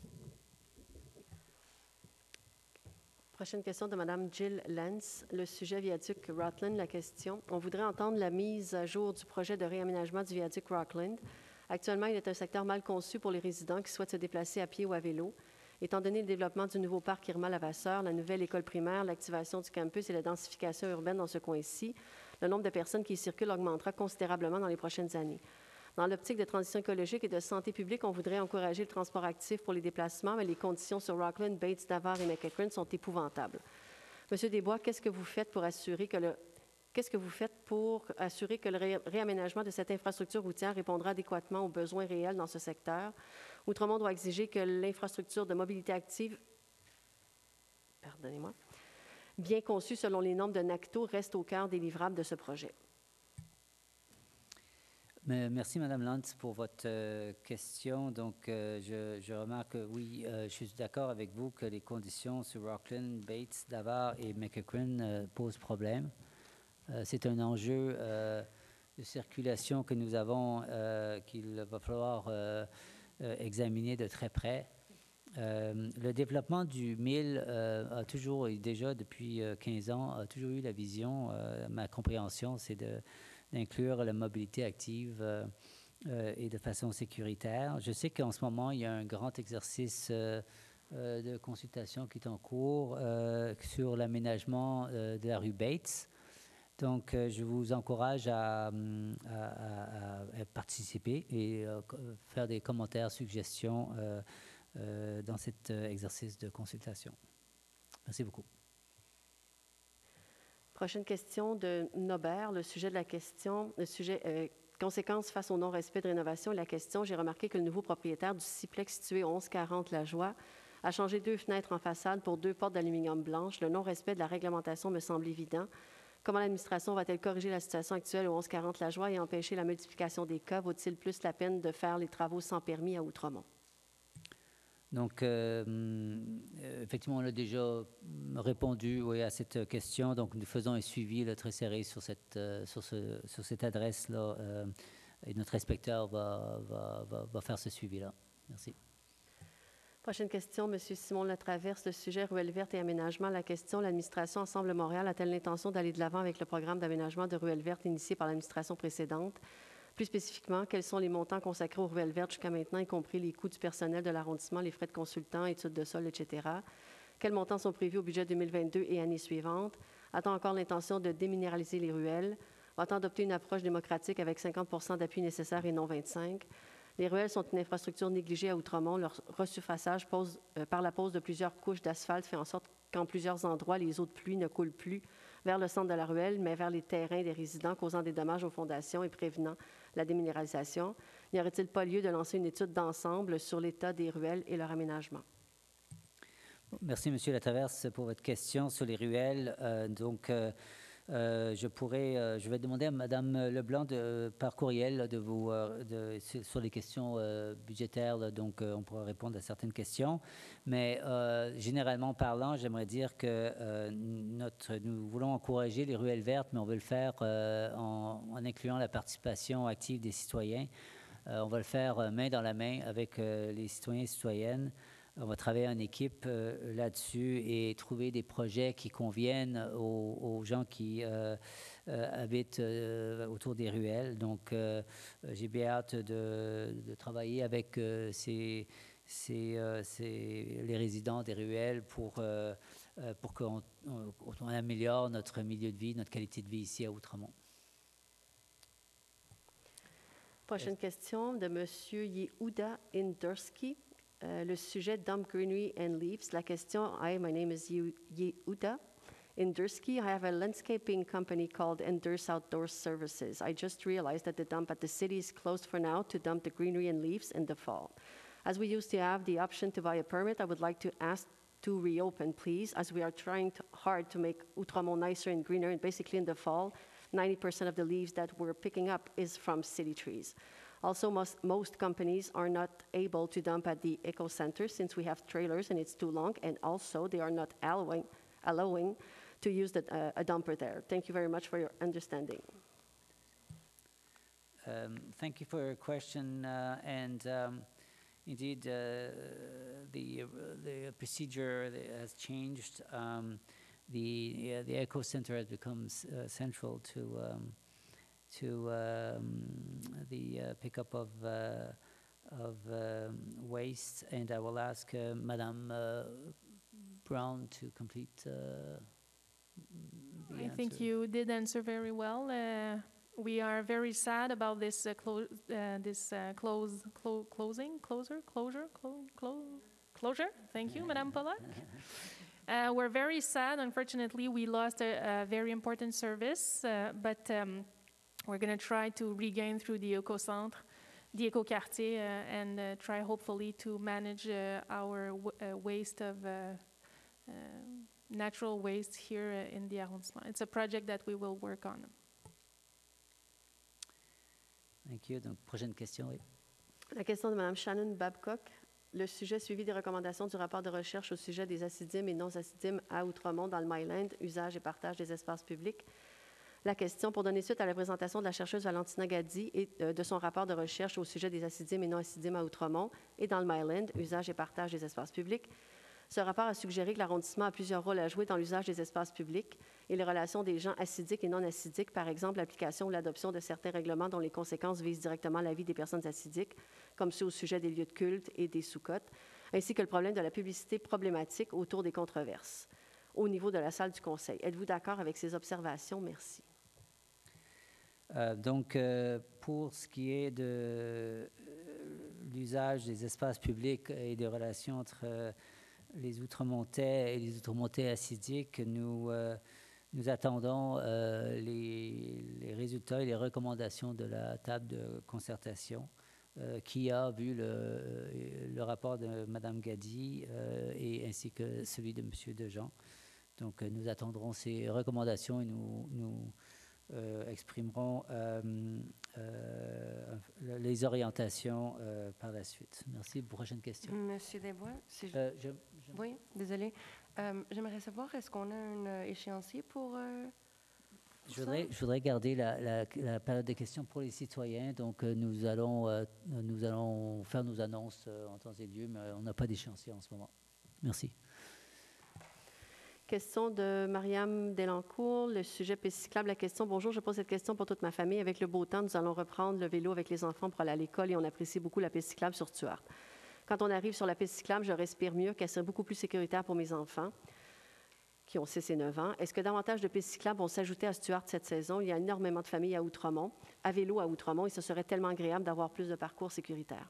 Prochaine question de Mme Jill Lance. Le sujet viaduc Rockland, la question. On voudrait entendre la mise à jour du projet de réaménagement du viaduc Rockland. Actuellement, il est un secteur mal conçu pour les résidents qui souhaitent se déplacer à pied ou à vélo. Étant donné le développement du nouveau parc Irma-Lavasseur, la nouvelle école primaire, l'activation du campus et la densification urbaine dans ce coin-ci, le nombre de personnes qui y circulent augmentera considérablement dans les prochaines années. Dans l'optique de transition écologique et de santé publique, on voudrait encourager le transport actif pour les déplacements, mais les conditions sur Rockland, Bates, Davard et McEachern sont épouvantables. Monsieur Desbois, qu'est-ce que vous faites pour assurer que le réaménagement de cette infrastructure routière répondra adéquatement aux besoins réels dans ce secteur? Outremont doit exiger que l'infrastructure de mobilité active, bien conçue selon les normes de NACTO, reste au cœur des livrables de ce projet. Merci, Mme Lantz, pour votre question. Donc, je remarque que oui, je suis d'accord avec vous que les conditions sur Rockland, Bates, Davard et McEachern posent problème. C'est un enjeu de circulation que nous avons, qu'il va falloir examiner de très près. Le développement du MIL a toujours, déjà depuis 15 ans, a toujours eu la vision, ma compréhension, c'est d'inclure la mobilité active et de façon sécuritaire. Je sais qu'en ce moment, il y a un grand exercice de consultation qui est en cours sur l'aménagement de la rue Bates. Donc, je vous encourage à participer et faire des commentaires, suggestions dans cet exercice de consultation. Merci beaucoup. Prochaine question de Nobert. Le sujet Conséquence, face au non-respect de rénovation et la question, j'ai remarqué que le nouveau propriétaire du Ciplex situé au 1140 La Joie a changé 2 fenêtres en façade pour 2 portes d'aluminium blanche. Le non-respect de la réglementation me semble évident. Comment l'administration va-t-elle corriger la situation actuelle au 1140 La Joie et empêcher la multiplication des cas? Vaut-il plus la peine de faire les travaux sans permis à Outremont? Donc, effectivement, on a déjà répondu à cette question. Donc, nous faisons un suivi là, très serré sur cette adresse-là. Et notre inspecteur va faire ce suivi-là. Merci. Prochaine question, M. Simon Latraverse, le sujet ruelles vertes et aménagement. La question, l'administration Ensemble Montréal a-t-elle l'intention d'aller de l'avant avec le programme d'aménagement de ruelles vertes initié par l'administration précédente? Plus spécifiquement, quels sont les montants consacrés aux ruelles vertes jusqu'à maintenant, y compris les coûts du personnel de l'arrondissement, les frais de consultants, études de sol, etc.? Quels montants sont prévus au budget 2022 et années suivantes? A-t-on encore l'intention de déminéraliser les ruelles? Va-t-on adopter une approche démocratique avec 50 d'appui nécessaire et non 25? Les ruelles sont une infrastructure négligée à Outremont. Leur resurfaçage par la pose de plusieurs couches d'asphalte fait en sorte qu'en plusieurs endroits, les eaux de pluie ne coulent plus vers le centre de la ruelle, mais vers les terrains des résidents, causant des dommages aux fondations et prévenant la déminéralisation. N'y aurait-il pas lieu de lancer une étude d'ensemble sur l'état des ruelles et leur aménagement? Merci, M. Latraverse, pour votre question sur les ruelles. Je vais demander à Mme Leblanc par courriel sur les questions budgétaires. Donc, on pourra répondre à certaines questions. Mais généralement parlant, j'aimerais dire que nous voulons encourager les ruelles vertes, mais on veut le faire en incluant la participation active des citoyens. On va le faire main dans la main avec les citoyens et citoyennes. On va travailler en équipe là-dessus et trouver des projets qui conviennent aux gens qui habitent autour des ruelles. Donc, j'ai bien hâte de travailler avec les résidents des ruelles pour qu'on améliore notre milieu de vie, notre qualité de vie ici à Outremont. Prochaine question de M. Yehuda Indersky. Le sujet Dump Greenery and Leaves. La question, hi, my name is Yehuda Indersky. I have a landscaping company called Enders Outdoor Services. I just realized that the dump at the city is closed for now to dump the greenery and leaves in the fall. As we used to have the option to buy a permit, I would like to ask to reopen, please, as we are trying hard to make Outremont nicer and greener, and basically in the fall, 90% of the leaves that we're picking up is from city trees. Also, most companies are not able to dump at the eco center since we have trailers and it's too long, and also they are not allowing to use a dumper there. Thank you very much for your understanding. Thank you for your question, indeed, the procedure has changed. The eco center has become central to the pickup of waste, and I will ask Madame Brown to complete the I answer. think you did answer very well. We are very sad about this closure. Thank you, Madame Pollack. We're very sad. Unfortunately, we lost a very important service, but we're going to try to regain through the eco-centre, the eco-quartier, and try hopefully to manage our waste of natural waste here in the arrondissement. It's a project that we will work on. Thank you. Donc, prochaine question, oui. La question de Mme Shannon Babcock. Le sujet suivi des recommandations du rapport de recherche au sujet des acidimes et non-acidimes à Outremont dans le Myland, usage et partage des espaces publics. La question, pour donner suite à la présentation de la chercheuse Valentina Gaddi et de son rapport de recherche au sujet des acidimes et non-acidimes à Outremont et dans le Myland, usage et partage des espaces publics. Ce rapport a suggéré que l'arrondissement a plusieurs rôles à jouer dans l'usage des espaces publics et les relations des gens acidiques et non acidiques, par exemple l'application ou l'adoption de certains règlements dont les conséquences visent directement la vie des personnes acidiques, comme ceux au sujet des lieux de culte et des sous-cotes, ainsi que le problème de la publicité problématique autour des controverses au niveau de la salle du Conseil. Êtes-vous d'accord avec ces observations? Merci. Pour ce qui est de l'usage des espaces publics et des relations entre les Outremontais et les Outremontais acidiques, nous nous attendons les résultats et les recommandations de la table de concertation qui a vu le rapport de Mme Gady et ainsi que celui de M. Dejean. Donc, nous attendrons ces recommandations et nous exprimerons les orientations par la suite. Merci. Prochaine question. Monsieur Desbois, oui, désolé. J'aimerais savoir, est-ce qu'on a un échéancier pour je voudrais garder la période de questions pour les citoyens. Donc, nous allons faire nos annonces en temps et lieu, mais on n'a pas d'échéancier en ce moment. Merci. Question de Mariam Delancourt, le sujet piste cyclable. La question: bonjour, je pose cette question pour toute ma famille. Avec le beau temps, nous allons reprendre le vélo avec les enfants pour aller à l'école et on apprécie beaucoup la piste cyclable sur Stuart. Quand on arrive sur la piste cyclable, je respire mieux, qu'elle serait beaucoup plus sécuritaire pour mes enfants qui ont 6 et 9 ans. Est-ce que davantage de pistes cyclables vont s'ajouter à Stuart cette saison? Il y a énormément de familles à Outremont, à vélo à Outremont, et ce serait tellement agréable d'avoir plus de parcours sécuritaires.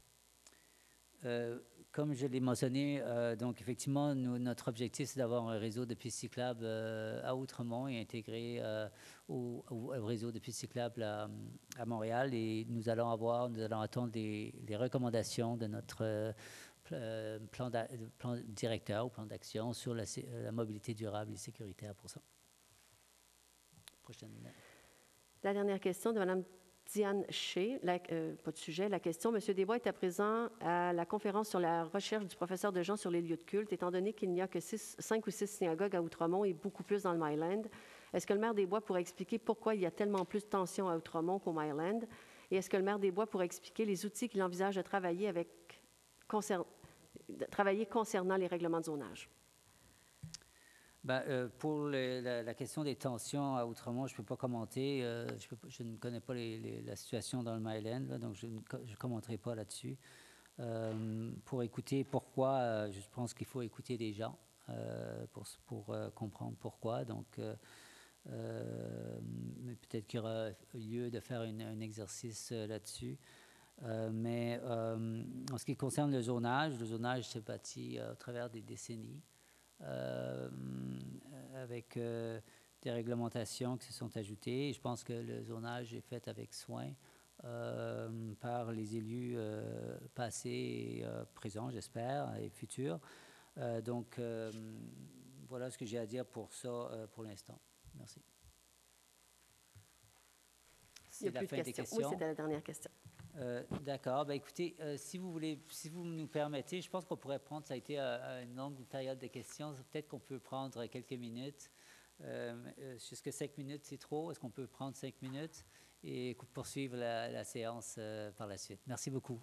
Comme je l'ai mentionné, donc effectivement, notre objectif, c'est d'avoir un réseau de pistes cyclables à Outremont et intégré au réseau de pistes cyclables à Montréal. Et nous allons attendre les recommandations de notre plan directeur ou plan d'action sur la mobilité durable et sécuritaire pour ça. Prochaine. La dernière question de Mme Diane Shea, pas de sujet. La question: M. Desbois était présent à la conférence sur la recherche du professeur Dejean sur les lieux de culte. Étant donné qu'il n'y a que 5 ou 6 synagogues à Outremont et beaucoup plus dans le Myland, est-ce que le maire Desbois pourrait expliquer pourquoi il y a tellement plus de tensions à Outremont qu'au Myland? Et est-ce que le maire Desbois pourrait expliquer les outils qu'il envisage de travailler concernant les règlements de zonage? Pour la question des tensions à Outremont, je ne peux pas commenter. Je ne connais pas la situation dans le Myland, donc je ne commenterai pas là-dessus. Pour écouter pourquoi, je pense qu'il faut écouter les gens pour comprendre pourquoi. Donc, peut-être qu'il y aura lieu de faire un exercice là-dessus. Mais en ce qui concerne le zonage s'est bâti à travers des décennies. Avec des réglementations qui se sont ajoutées. Et je pense que le zonage est fait avec soin par les élus passés et présents, j'espère, et futurs. Donc, voilà ce que j'ai à dire pour ça pour l'instant. Merci. C'est la fin des questions. Oui, c'était la dernière question. D'accord. Écoutez, si vous nous permettez, je pense qu'on pourrait prendre, ça a été une longue période de questions, peut-être qu'on peut prendre quelques minutes. Jusque 5 minutes, c'est trop. Est-ce qu'on peut prendre 5 minutes et poursuivre la séance par la suite? Merci beaucoup.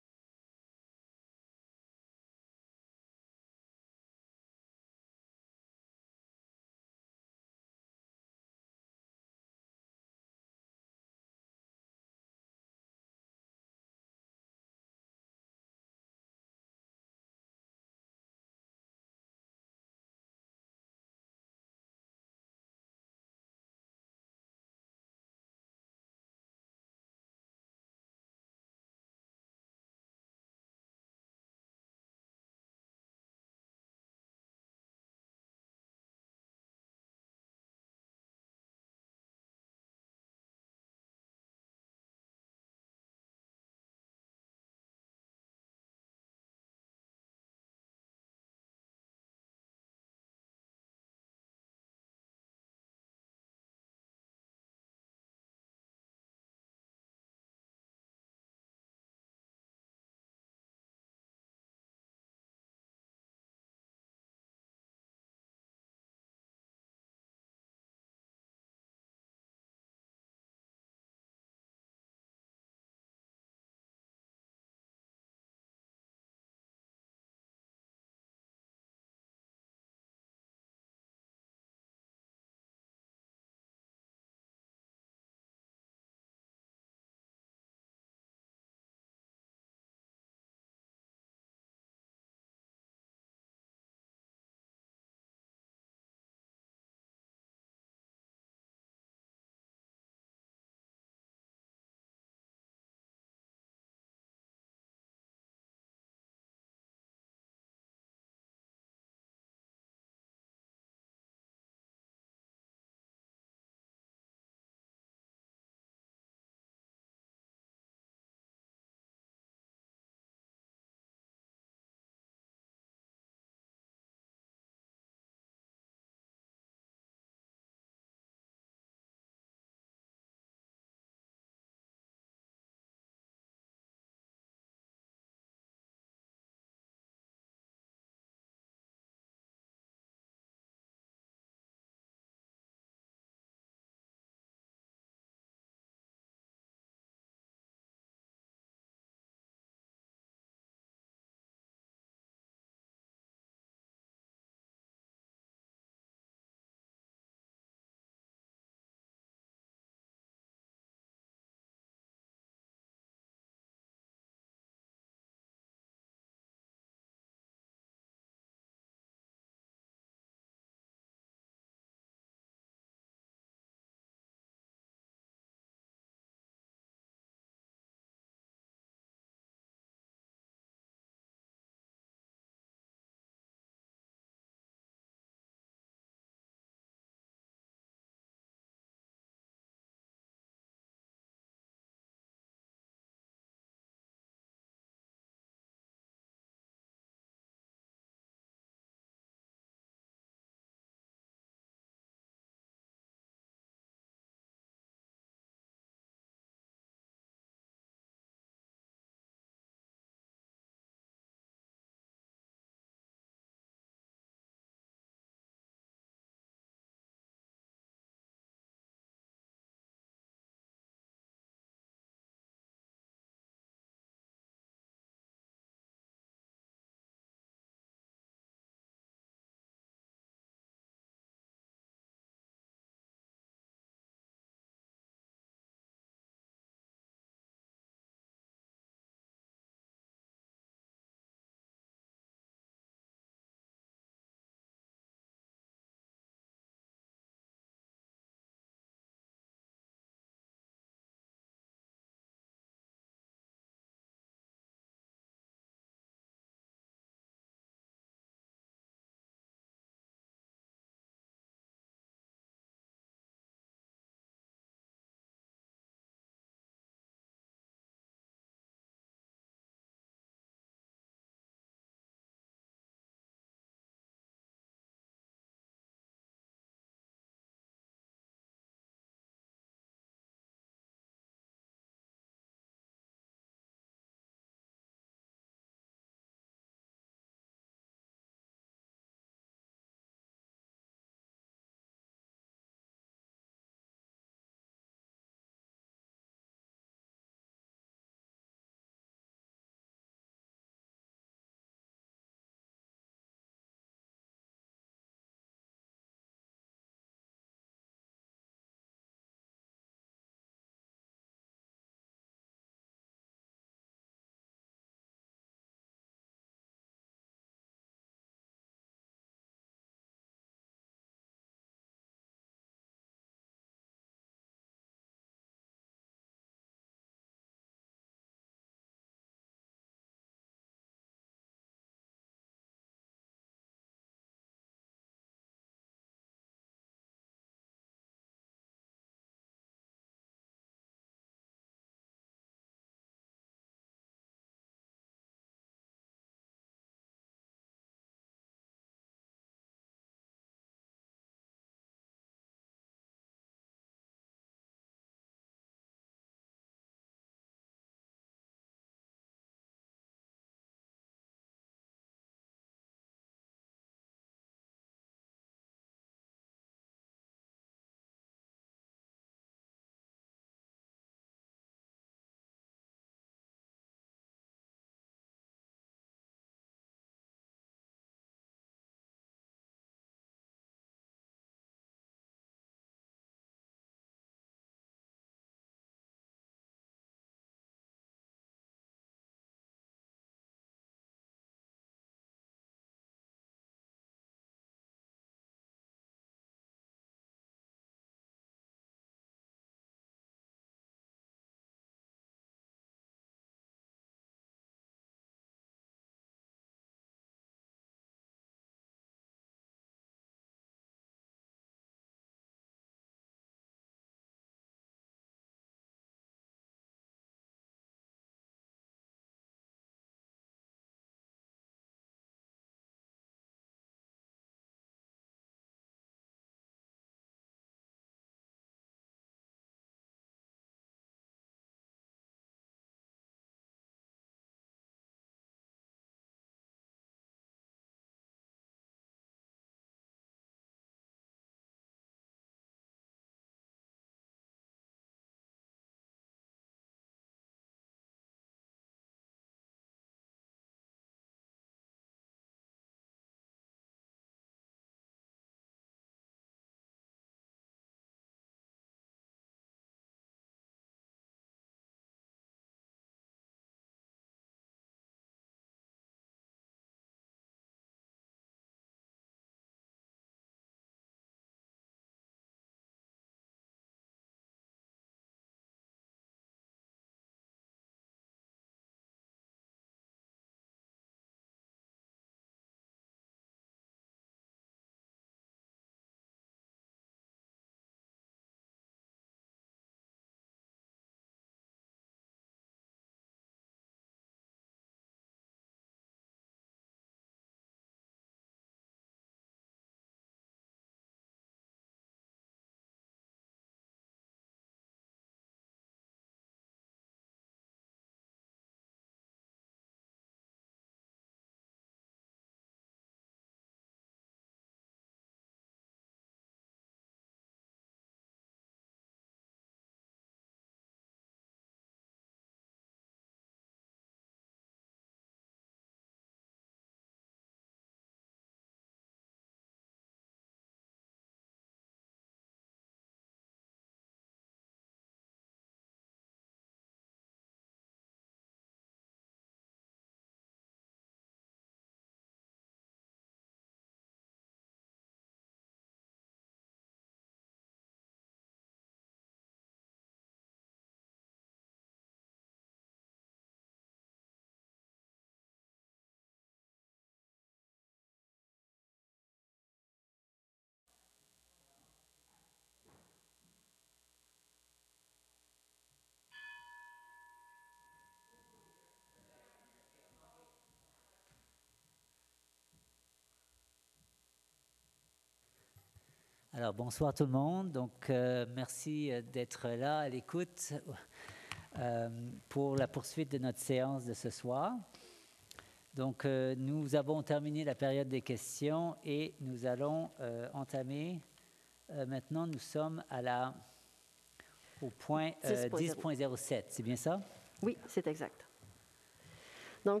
Alors, bonsoir tout le monde. Donc, merci d'être là à l'écoute pour la poursuite de notre séance de ce soir. Donc, nous avons terminé la période des questions et nous allons entamer. Maintenant, nous sommes au point 10.07. C'est bien ça? Oui, c'est exact. Donc,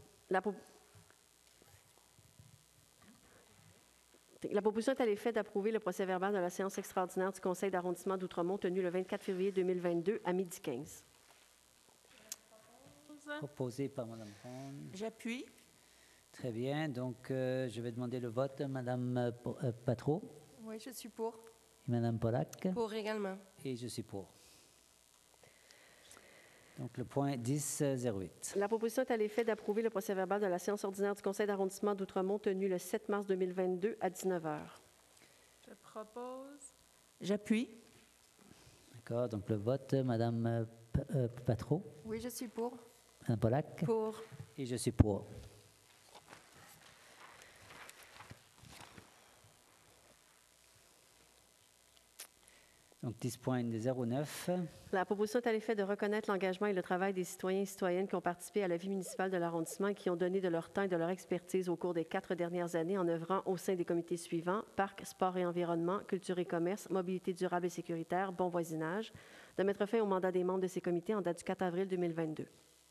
la proposition est à l'effet d'approuver le procès-verbal de la séance extraordinaire du Conseil d'arrondissement d'Outremont tenue le 24 février 2022 à 12h15. Proposé par Mme Pond. J'appuie. Très bien. Donc, je vais demander le vote de Mme Patro. Oui, je suis pour. Et Mme Pollack. Pour également. Et je suis pour. Donc, le point 10.08. La proposition est à l'effet d'approuver le procès-verbal de la séance ordinaire du Conseil d'arrondissement d'Outremont tenue le 7 mars 2022 à 19h. Je propose. J'appuie. D'accord. Donc, le vote, Mme Patro. Oui, je suis pour. Mme Pollack. Pour. Et je suis pour. Donc, 10.09. La proposition est à l'effet de reconnaître l'engagement et le travail des citoyens et citoyennes qui ont participé à la vie municipale de l'arrondissement et qui ont donné de leur temps et de leur expertise au cours des 4 dernières années en œuvrant au sein des comités suivants: Parc, Sport et Environnement, Culture et Commerce, Mobilité durable et sécuritaire, Bon voisinage, de mettre fin au mandat des membres de ces comités en date du 4 avril 2022.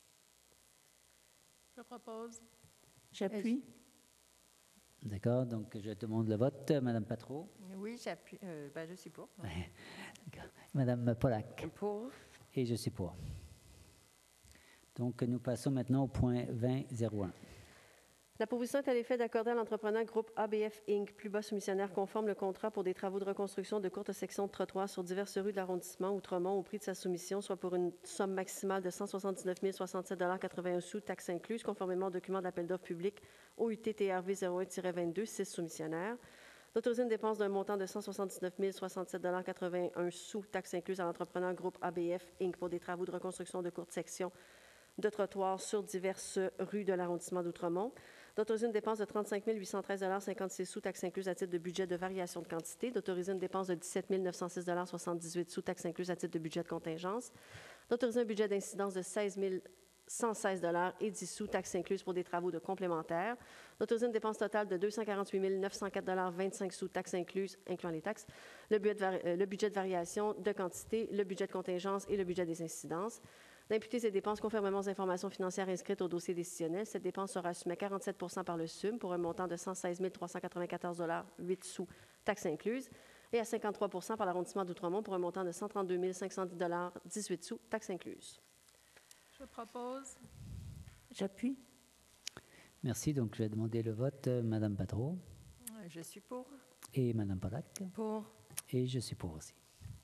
Je propose. J'appuie. D'accord. Donc, je demande le vote. Mme Patro. Oui, j'appuie. Je suis pour. Mme Pollack. Pour. Et je suis pour. Donc, nous passons maintenant au point 20.01. La proposition est à l'effet d'accorder à l'entrepreneur groupe ABF Inc., plus bas soumissionnaire conforme, le contrat pour des travaux de reconstruction de courtes sections de trottoirs sur diverses rues de l'arrondissement Outremont au prix de sa soumission, soit pour une somme maximale de 179 067,81 sous, taxes incluses, conformément au document d'appel d'offres public OUT-TRV 01-22, 6 soumissionnaires. D'autoriser une dépense d'un montant de 179 067,81 sous, taxes incluses, à l'entrepreneur groupe ABF Inc. pour des travaux de reconstruction de courtes sections de trottoirs sur diverses rues de l'arrondissement d'Outremont. D'autoriser une dépense de 35 813,56 sous, taxes incluses à titre de budget de variation de quantité. D'autoriser une dépense de 17 906,78 sous, taxes incluses à titre de budget de contingence. D'autoriser un budget d'incidence de 16 116,10 sous, taxes incluses pour des travaux de complémentaires. D'autoriser une dépense totale de 248 904,25 sous, taxes incluses, incluant les taxes, le budget de variation de quantité, le budget de contingence et le budget des incidences. D'imputer ces dépenses conformément aux informations financières inscrites au dossier décisionnel. Cette dépense sera assumée à 47 % par le SUM pour un montant de 116 394,08 sous, taxes incluses, et à 53 % par l'arrondissement d'Outremont pour un montant de 132 510,18 sous, taxes incluses. Je propose. J'appuie. Merci. Donc, je vais demander le vote. Mme Patro. Je suis pour. Et Mme Pollack. Pour. Et je suis pour aussi.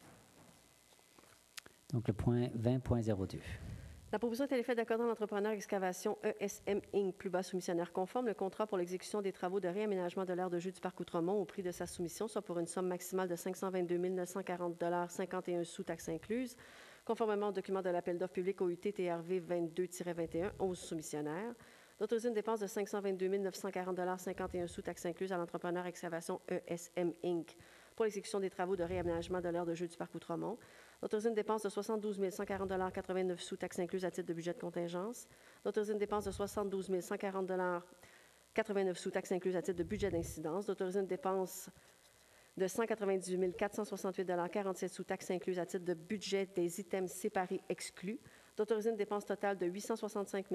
Donc, le point 20.02. La proposition est à l'effet d'accorder à l'entrepreneur Excavation ESM Inc., plus bas soumissionnaire conforme, le contrat pour l'exécution des travaux de réaménagement de l'aire de jeu du Parc Outremont au prix de sa soumission, soit pour une somme maximale de 522 940,51 sous, taxes incluses, conformément au document de l'appel d'offres public OUT-TRV 22-21, 11 soumissionnaires. D'autoriser une dépense de 522 940,51 sous, taxes incluses, à l'entrepreneur Excavation ESM Inc. pour l'exécution des travaux de réaménagement de l'aire de jeu du Parc Outremont. D'autoriser une dépense de 72 140,89 sous, taxes incluses à titre de budget de contingence. D'autoriser une dépense de 72 140,89 sous, taxes incluses à titre de budget d'incidence. D'autoriser une dépense de 198 468,47 sous, taxes incluses à titre de budget des items séparés exclus. D'autoriser une dépense totale de 865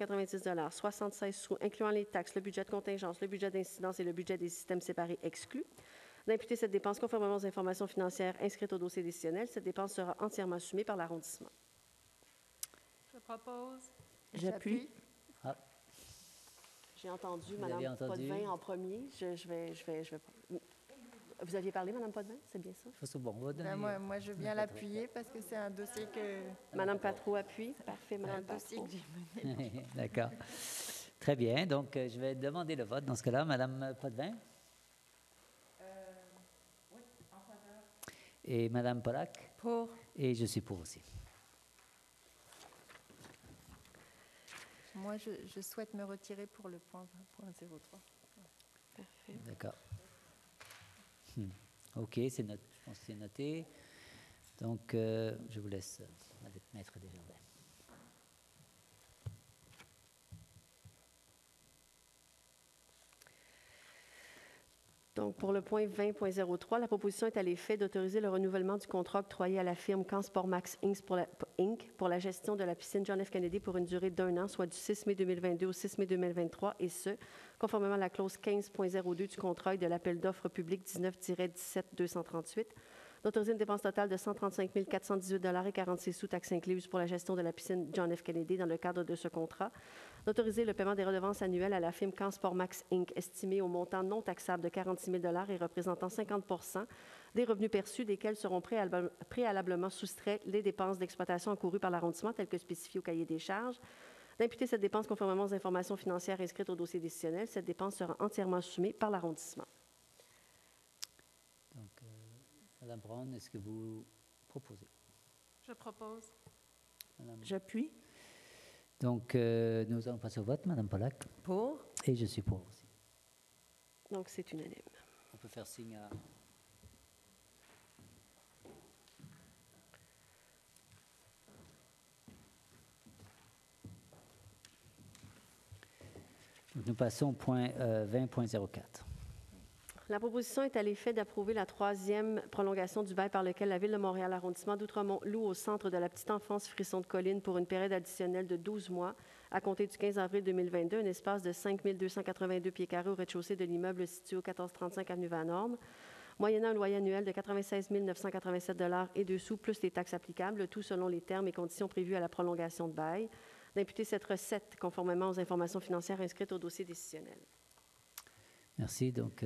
690,76 sous, incluant les taxes, le budget de contingence, le budget d'incidence et le budget des systèmes séparés exclus. D'imputer cette dépense conformément aux informations financières inscrites au dossier décisionnel. Cette dépense sera entièrement assumée par l'arrondissement. Je propose. J'appuie. Ah. J'ai entendu Vous avez Mme entendu? Potvin en premier. Je vais. Vous aviez parlé, Mme Potvin, c'est bien ça? Bon, on va donner, Moi, je veux bien l'appuyer parce que c'est un dossier que... Mme Patro appuie. Parfait, Mme Patro. D'accord. Très bien. Donc, je vais demander le vote dans ce cas-là. Mme Potvin? Oui, en faveur. Et Mme Pollack? Pour. Et je suis pour aussi. Moi, je souhaite me retirer pour le point 03. Parfait. D'accord. OK, je pense que c'est noté. Donc, je vous laisse, Maître Desjardins. Donc, pour le point 20.03, la proposition est à l'effet d'autoriser le renouvellement du contrat octroyé à la firme Cansportmax Inc. pour la gestion de la piscine John F. Kennedy pour une durée d'1 an, soit du 6 mai 2022 au 6 mai 2023, et ce, conformément à la clause 15.02 du contrat et de l'appel d'offres public 19-17-238, d'autoriser une dépense totale de 135 418,46 $ taxes incluses pour la gestion de la piscine John F. Kennedy dans le cadre de ce contrat, d'autoriser le paiement des redevances annuelles à la firme Cansportmax Inc., estimée au montant non taxable de 46 000 $ et représentant 50 % des revenus perçus, desquels seront préalablement soustraits les dépenses d'exploitation encourues par l'arrondissement, telles que spécifiées au cahier des charges, d'imputer cette dépense conformément aux informations financières inscrites au dossier décisionnel. Cette dépense sera entièrement assumée par l'arrondissement. Donc, Madame Brown, est-ce que vous proposez? Je propose. J'appuie. Donc, nous allons passer au vote. Madame Pollack? Pour. Et je suis pour aussi. Donc, c'est unanime. On peut faire signe à... Donc, nous passons au point 20.04. La proposition est à l'effet d'approuver la troisième prolongation du bail par lequel la Ville de Montréal, arrondissement d'Outremont, loue au Centre de la petite enfance Frisson de Colline pour une période additionnelle de 12 mois à compter du 15 avril 2022, un espace de 5 282 pieds carrés au rez-de-chaussée de l'immeuble situé au 1435 avenue Van-Horn, moyennant un loyer annuel de 96 987 $ et 2 sous, plus les taxes applicables, tout selon les termes et conditions prévus à la prolongation de bail, d'imputer cette recette conformément aux informations financières inscrites au dossier décisionnel. Merci. Donc,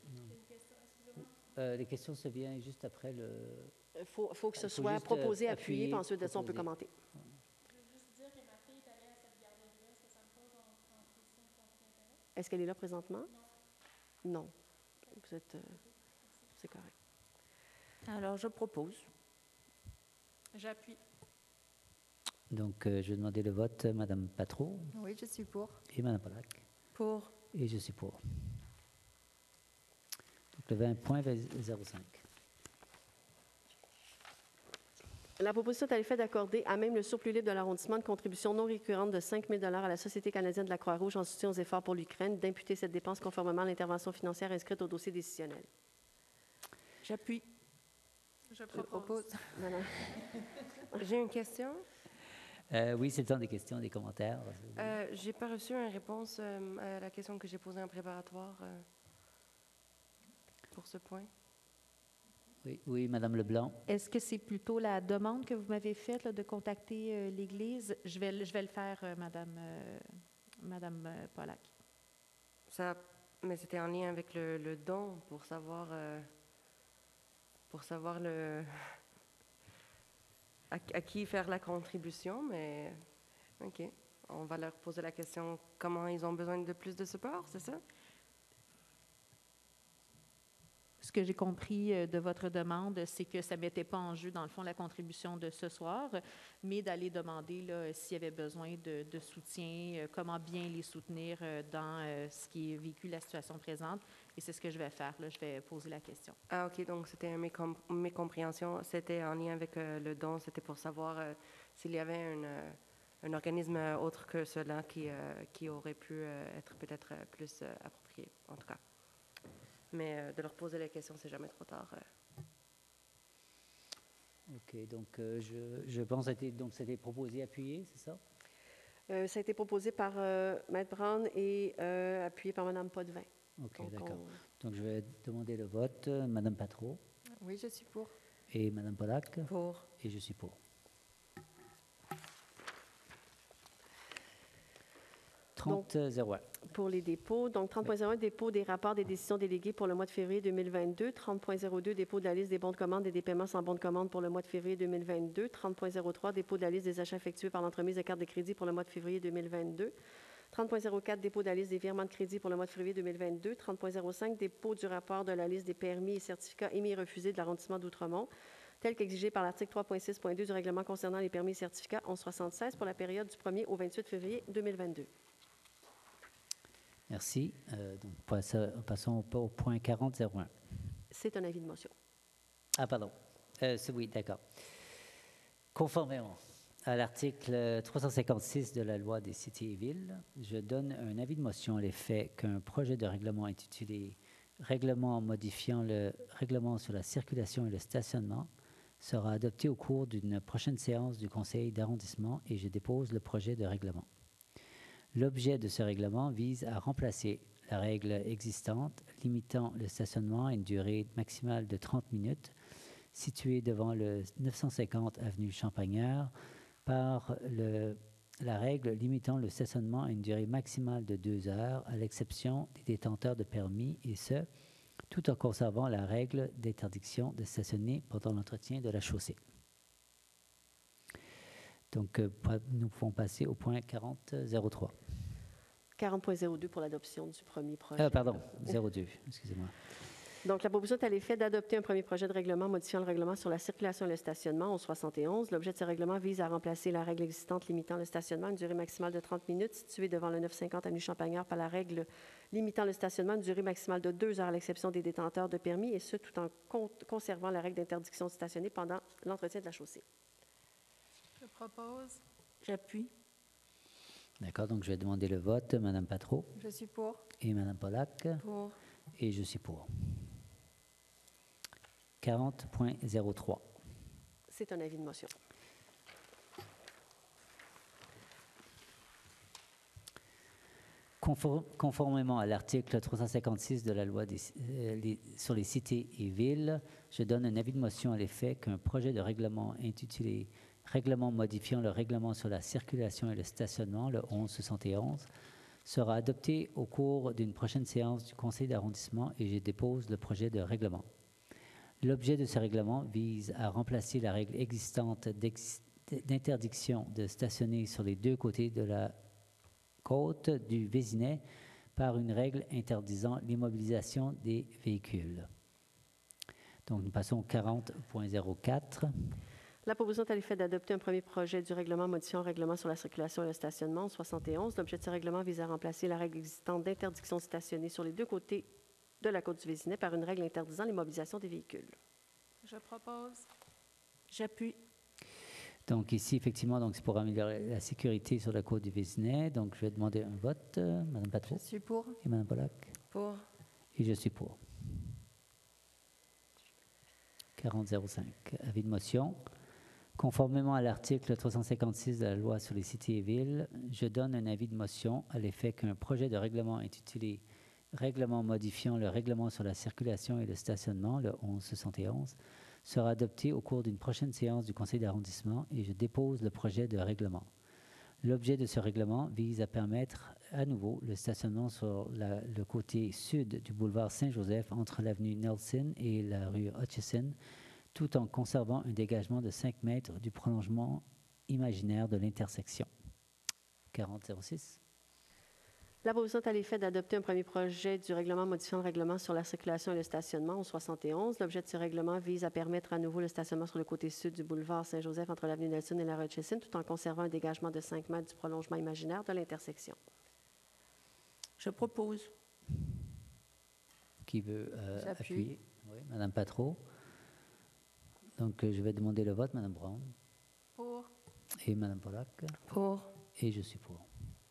les questions, ça vient juste après le... Il faut que ce soit proposé, appuyé, puis ensuite de ça, on peut commenter. Je veux juste dire que ma fille est allée à cette garderie-là. Est-ce que ça me pose en position de conflit d'intérêt? Est-ce qu'elle est là présentement? Non. Vous êtes... c'est correct. Alors, je propose. J'appuie. Donc, je vais demander le vote. Madame Patro? Oui, je suis pour. Et Madame Pollack? Pour. Et je suis pour. Donc, le 20.05. La proposition est à l'effet d'accorder, à même le surplus libre de l'arrondissement, de contribution non récurrente de 5 000 $ à la Société canadienne de la Croix-Rouge en soutien aux efforts pour l'Ukraine, d'imputer cette dépense conformément à l'intervention financière inscrite au dossier décisionnel. J'appuie. Je propose. J'ai une question. Oui, c'est le temps des questions, des commentaires. Je n'ai pas reçu une réponse à la question que j'ai posée en préparatoire pour ce point. Oui, Madame Leblanc. Est-ce que c'est plutôt la demande que vous m'avez faite là, de contacter l'Église? Je vais le faire, Madame Pollack. Mais c'était en lien avec le don pour savoir à qui faire la contribution, mais OK. On va leur poser la question comment ils ont besoin de plus de support, c'est ça? Ce que j'ai compris de votre demande, c'est que ça ne mettait pas en jeu, dans le fond, la contribution de ce soir, mais d'aller demander s'il y avait besoin de soutien, comment bien les soutenir dans ce qui est vécu, la situation présente. Et c'est ce que je vais faire. Là, je vais poser la question. Ah, OK. Donc, c'était une mécompréhension. C'était en lien avec le don. C'était pour savoir s'il y avait un organisme autre que cela qui aurait pu être peut-être plus approprié, en tout cas. Mais de leur poser la question, c'est jamais trop tard. OK, donc je pense que c'était proposé, appuyé, c'est ça? Ça a été proposé par Maître Brown et appuyé par Mme Potvin. OK, d'accord. Donc, je vais demander le vote. Madame Patro? Oui, je suis pour. Et Madame Pollack? Pour. Et je suis pour. 30.01. Pour les dépôts, donc 30.01, dépôt des rapports des décisions déléguées pour le mois de février 2022. 30.02, dépôt de la liste des bons de commande et des paiements sans bons de commande pour le mois de février 2022. 30.03, dépôt de la liste des achats effectués par l'entremise de cartes de crédit pour le mois de février 2022. 30.04, dépôt de la liste des virements de crédit pour le mois de février 2022. 30.05, dépôt du rapport de la liste des permis et certificats émis et refusés de l'arrondissement d'Outremont, tel qu'exigé par l'article 3.6.2 du règlement concernant les permis et certificats 1176 pour la période du 1er au 28 février 2022. Merci. Donc, passons au point 40.01. C'est un avis de motion. Ah, pardon. Oui, d'accord. Conformément à l'article 356 de la loi des cités et villes, je donne un avis de motion à l'effet qu'un projet de règlement intitulé « Règlement modifiant le règlement sur la circulation et le stationnement » sera adopté au cours d'une prochaine séance du conseil d'arrondissement et je dépose le projet de règlement. L'objet de ce règlement vise à remplacer la règle existante limitant le stationnement à une durée maximale de 30 minutes située devant le 950 avenue Champagnard par la règle limitant le stationnement à une durée maximale de 2 heures, à l'exception des détenteurs de permis, et ce, tout en conservant la règle d'interdiction de stationner pendant l'entretien de la chaussée. Donc, nous pouvons passer au point 40.03. 40.02 pour l'adoption du premier projet. Pardon, 02, excusez-moi. Donc, la proposition est à l'effet d'adopter un premier projet de règlement modifiant le règlement sur la circulation et le stationnement au 71. L'objet de ce règlement vise à remplacer la règle existante limitant le stationnement à une durée maximale de 30 minutes située devant le 950 avenue Champagnard par la règle limitant le stationnement à une durée maximale de 2 heures à l'exception des détenteurs de permis, et ce, tout en conservant la règle d'interdiction de stationner pendant l'entretien de la chaussée. Je propose. J'appuie. D'accord, donc je vais demander le vote. Madame Patro. Je suis pour. Et Madame Pollack. Pour. Et je suis pour. 40.03. C'est un avis de motion. Conformément à l'article 356 de la loi sur les cités et villes, je donne un avis de motion à l'effet qu'un projet de règlement intitulé « Règlement modifiant le règlement sur la circulation et le stationnement », le 1171, sera adopté au cours d'une prochaine séance du conseil d'arrondissement et je dépose le projet de règlement. L'objet de ce règlement vise à remplacer la règle existante d'interdiction de stationner sur les deux côtés de la côte du Vésinet par une règle interdisant l'immobilisation des véhicules. Donc, nous passons au 40.04. La proposition est à l'effet d'adopter un premier projet du règlement modifiant le règlement sur la circulation et le stationnement au 71. L'objet de ce règlement vise à remplacer la règle existante d'interdiction de stationner sur les deux côtés de la côte du Vésinet par une règle interdisant l'immobilisation des véhicules. Je propose. J'appuie. Donc ici, effectivement, donc c'est pour améliorer la sécurité sur la côte du Vésinet. Donc je vais demander un vote. Madame Patron. Je suis pour. Et Madame Pollack. Pour. Et je suis pour. 40.05. Avis de motion. Conformément à l'article 356 de la loi sur les cités et villes, je donne un avis de motion à l'effet qu'un projet de règlement intitulé « Règlement modifiant le règlement sur la circulation et le stationnement », le 1171, sera adopté au cours d'une prochaine séance du conseil d'arrondissement et je dépose le projet de règlement. L'objet de ce règlement vise à permettre à nouveau le stationnement sur le côté sud du boulevard Saint-Joseph entre l'avenue Nelson et la rue Hutchison, tout en conservant un dégagement de 5 mètres du prolongement imaginaire de l'intersection. 40.06. La proposition est à l'effet d'adopter un premier projet du règlement modifiant le règlement sur la circulation et le stationnement au 71. L'objet de ce règlement vise à permettre à nouveau le stationnement sur le côté sud du boulevard Saint-Joseph entre l'avenue Nelson et la rue Hutchison, tout en conservant un dégagement de 5 mètres du prolongement imaginaire de l'intersection. Je propose. Qui veut appuyer? Oui, Madame Patro. Donc, je vais demander le vote. Madame Brown. Pour. Et Madame Pollack. Pour. Et je suis pour.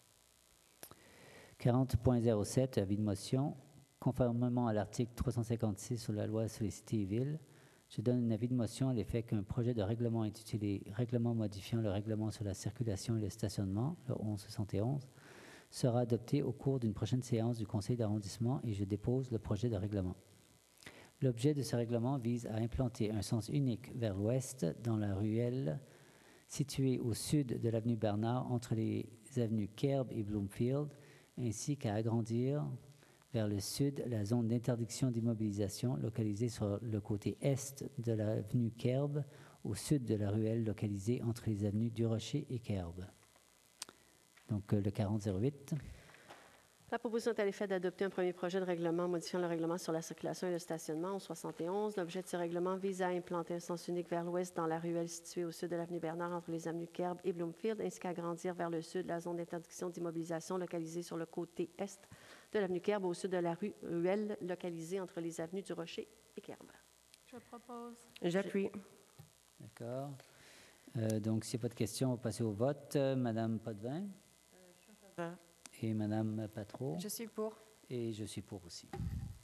40.07, avis de motion. Conformément à l'article 356 sur la loi sur les cités et villes, je donne un avis de motion à l'effet qu'un projet de règlement intitulé « Règlement modifiant le règlement sur la circulation et le stationnement », le 1171, sera adopté au cours d'une prochaine séance du conseil d'arrondissement et je dépose le projet de règlement. L'objet de ce règlement vise à implanter un sens unique vers l'ouest dans la ruelle située au sud de l'avenue Bernard entre les avenues Kerb et Bloomfield, ainsi qu'à agrandir vers le sud la zone d'interdiction d'immobilisation localisée sur le côté est de l'avenue Kerb, au sud de la ruelle localisée entre les avenues Durocher et Kerb. Donc, le 4008. La proposition est à l'effet d'adopter un premier projet de règlement modifiant le règlement sur la circulation et le stationnement au 71. L'objet de ce règlement vise à implanter un sens unique vers l'ouest dans la ruelle située au sud de l'avenue Bernard entre les avenues Kerb et Bloomfield, ainsi qu'à agrandir vers le sud la zone d'interdiction d'immobilisation localisée sur le côté est de l'avenue Kerb au sud de la ruelle localisée entre les avenues du Rocher et Kerber. Je propose. J'appuie. D'accord. Donc, s'il n'y a pas de questions, on va passer au vote. Madame Potvin? Et Madame Patro? Je suis pour. Et je suis pour aussi.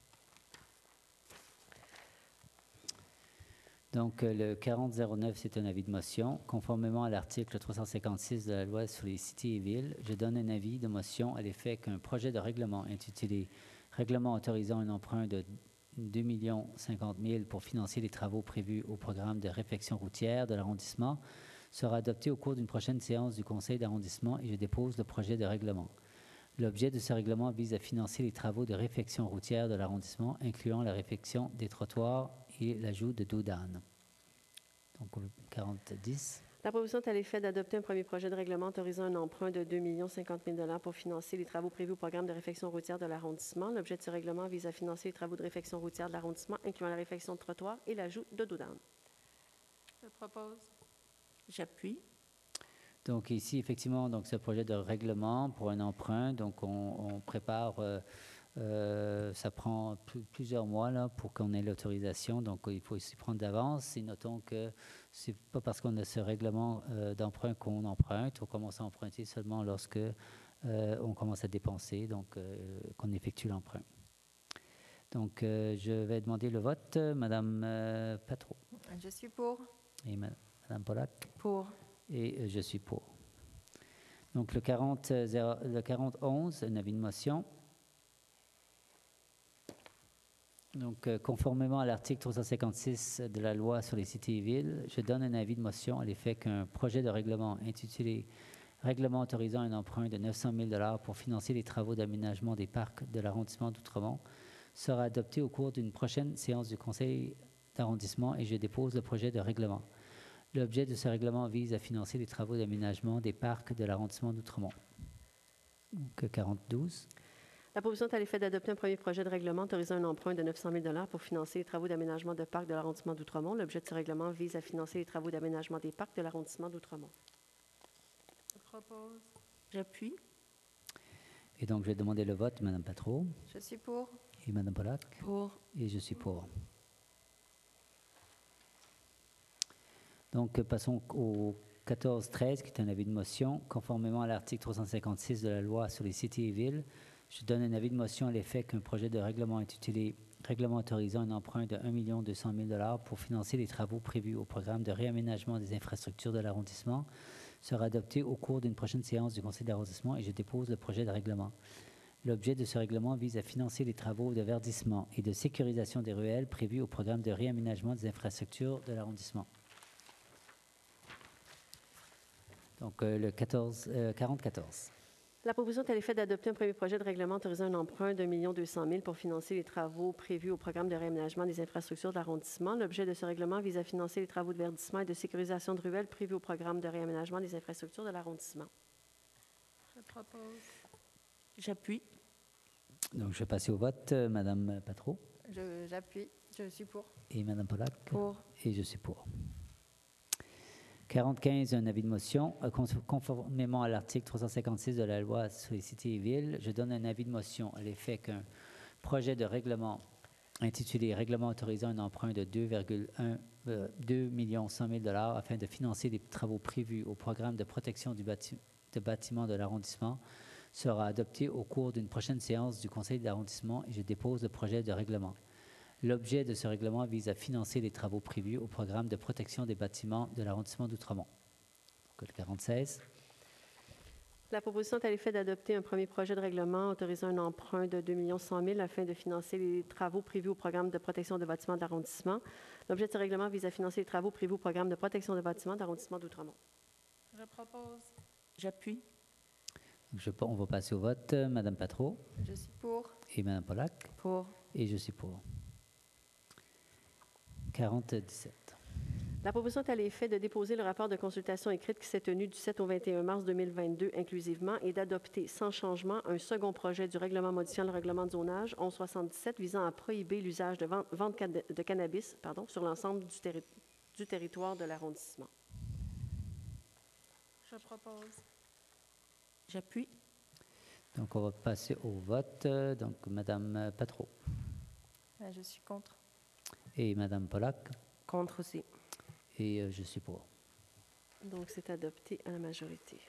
Donc, le 4009, c'est un avis de motion. Conformément à l'article 356 de la loi sur les cités et villes, je donne un avis de motion à l'effet qu'un projet de règlement intitulé « Règlement autorisant un emprunt de 2 050 000 pour financer les travaux prévus au programme de réfection routière de l'arrondissement » sera adopté au cours d'une prochaine séance du conseil d'arrondissement et je dépose le projet de règlement. L'objet de ce règlement vise à financer les travaux de réfection routière de l'arrondissement, incluant la réfection des trottoirs et l'ajout de dos d'âne. Donc, 4010. La proposition est à l'effet d'adopter un premier projet de règlement autorisant un emprunt de 2 050 000 pour financer les travaux prévus au programme de réfection routière de l'arrondissement. L'objet de ce règlement vise à financer les travaux de réfection routière de l'arrondissement, incluant la réfection de trottoirs et l'ajout de dos d'âne. Je propose. J'appuie. Donc ici, effectivement, donc ce projet de règlement pour un emprunt, donc on prépare, ça prend plusieurs mois là, pour qu'on ait l'autorisation, donc il faut s'y prendre d'avance. Et notons que ce n'est pas parce qu'on a ce règlement d'emprunt qu'on emprunte, on commence à emprunter seulement lorsque on commence à dépenser, donc qu'on effectue l'emprunt. Donc je vais demander le vote. Madame Patro. Je suis pour. Et Madame Pollack. Pour. Et je suis pour. Donc, le 4011, un avis de motion. Donc, conformément à l'article 356 de la loi sur les cités et villes, je donne un avis de motion à l'effet qu'un projet de règlement intitulé « Règlement autorisant un emprunt de 900 000 pour financer les travaux d'aménagement des parcs de l'arrondissement d'Outremont » sera adopté au cours d'une prochaine séance du conseil d'arrondissement et je dépose le projet de règlement. L'objet de ce règlement vise à financer les travaux d'aménagement des parcs de l'arrondissement d'Outremont. Donc, 4012. La proposition est à l'effet d'adopter un premier projet de règlement autorisant un emprunt de 900 000 pour financer les travaux d'aménagement de parcs de l'arrondissement d'Outremont. L'objet de ce règlement vise à financer les travaux d'aménagement des parcs de l'arrondissement d'Outremont. Je propose. J'appuie. Et donc, je vais demander le vote, Mme Patro. Je suis pour. Et Mme Pollack. Pour. Et je suis pour. Donc, passons au 1413, qui est un avis de motion. Conformément à l'article 356 de la loi sur les cités et villes, je donne un avis de motion à l'effet qu'un projet de règlement intitulé « Règlement autorisant un emprunt de 1 200 000 pour financer les travaux prévus au programme de réaménagement des infrastructures de l'arrondissement » sera adopté au cours d'une prochaine séance du conseil d'arrondissement et je dépose le projet de règlement. L'objet de ce règlement vise à financer les travaux de verdissement et de sécurisation des ruelles prévus au programme de réaménagement des infrastructures de l'arrondissement. Donc, le 4014. La proposition est à l'effet d'adopter un premier projet de règlement autorisant un emprunt de 1 200 000 pour financer les travaux prévus au programme de réaménagement des infrastructures de l'arrondissement. L'objet de ce règlement vise à financer les travaux de verdissement et de sécurisation de ruelles prévus au programme de réaménagement des infrastructures de l'arrondissement. Je propose. J'appuie. Donc, je vais passer au vote. Madame Patro. J'appuie. Je suis pour. Et Madame Pollack. Pour. Et je suis pour. 4015, un avis de motion. Conformément à l'article 356 de la loi sur les cités et villes, je donne un avis de motion à l'effet qu'un projet de règlement intitulé « Règlement autorisant un emprunt de 2 100 000 afin de financer les travaux prévus au programme de protection du bâtiment de l'arrondissement » sera adopté au cours d'une prochaine séance du conseil d'arrondissement et je dépose le projet de règlement. L'objet de ce règlement vise à financer les travaux prévus au programme de protection des bâtiments de l'arrondissement d'Outremont. Donc, le 4016. La proposition est à l'effet d'adopter un premier projet de règlement autorisant un emprunt de 2 100 000 afin de financer les travaux prévus au programme de protection des bâtiments de l'arrondissement. L'objet de ce règlement vise à financer les travaux prévus au programme de protection des bâtiments de l'arrondissement d'Outremont. Je propose. J'appuie. On va passer au vote. Madame Patro. Je suis pour. Et Madame Pollack. Pour. Et je suis pour. 4017. La proposition est à l'effet de déposer le rapport de consultation écrite qui s'est tenu du 7 au 21 mars 2022 inclusivement et d'adopter sans changement un second projet du règlement modifiant le règlement de zonage 1177 visant à prohiber l'usage de vente de cannabis sur l'ensemble du territoire de l'arrondissement. Je propose. J'appuie. Donc, on va passer au vote. Donc, Madame Patro. Je suis contre. Et Madame Pollack? Contre aussi. Et je suis pour. Donc, c'est adopté à la majorité.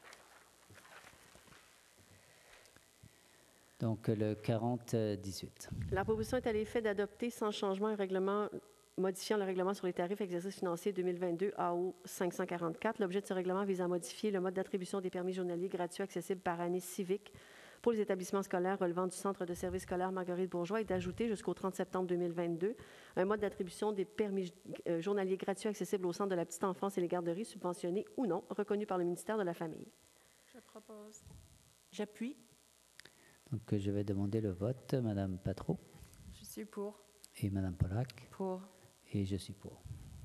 Donc, le 40-18. La proposition est à l'effet d'adopter sans changement un règlement modifiant le règlement sur les tarifs exercice financier 2022 AO 544. L'objet de ce règlement vise à modifier le mode d'attribution des permis journaliers gratuits accessibles par année civique pour les établissements scolaires relevant du Centre de services scolaires Marguerite-Bourgeois et d'ajouter jusqu'au 30 septembre 2022 un mode d'attribution des permis journaliers gratuits accessibles au Centre de la petite enfance et les garderies subventionnées ou non, reconnus par le ministère de la Famille. Je propose. J'appuie. Donc, je vais demander le vote. Madame Patro? Je suis pour. Et Madame Pollack? Pour. Et je suis pour.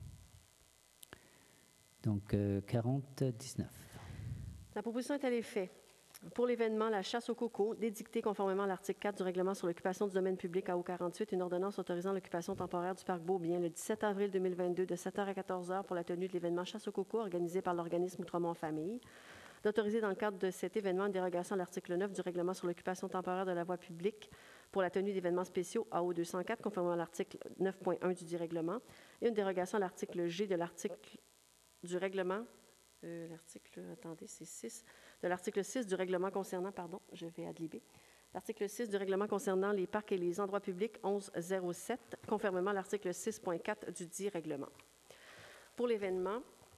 Donc, 40-19. La proposition est à l'effet. Pour l'événement La chasse au coco, d'édicter conformément à l'article 4 du règlement sur l'occupation du domaine public AO 48 une ordonnance autorisant l'occupation temporaire du parc Beaubien le 17 avril 2022 de 7h à 14h pour la tenue de l'événement Chasse au coco organisé par l'organisme Outremont Famille. D'autoriser dans le cadre de cet événement une dérogation à l'article 9 du règlement sur l'occupation temporaire de la voie publique pour la tenue d'événements spéciaux AO 204 conformément à l'article 9.1 du dit règlement et une dérogation à l'article G de l'article du règlement, c'est 6, de l'article 6 du règlement concernant, je vais adliber, l'article 6 du règlement concernant les parcs et les endroits publics 1107 conformément à l'article 6.4 du dit règlement. Pour l'événement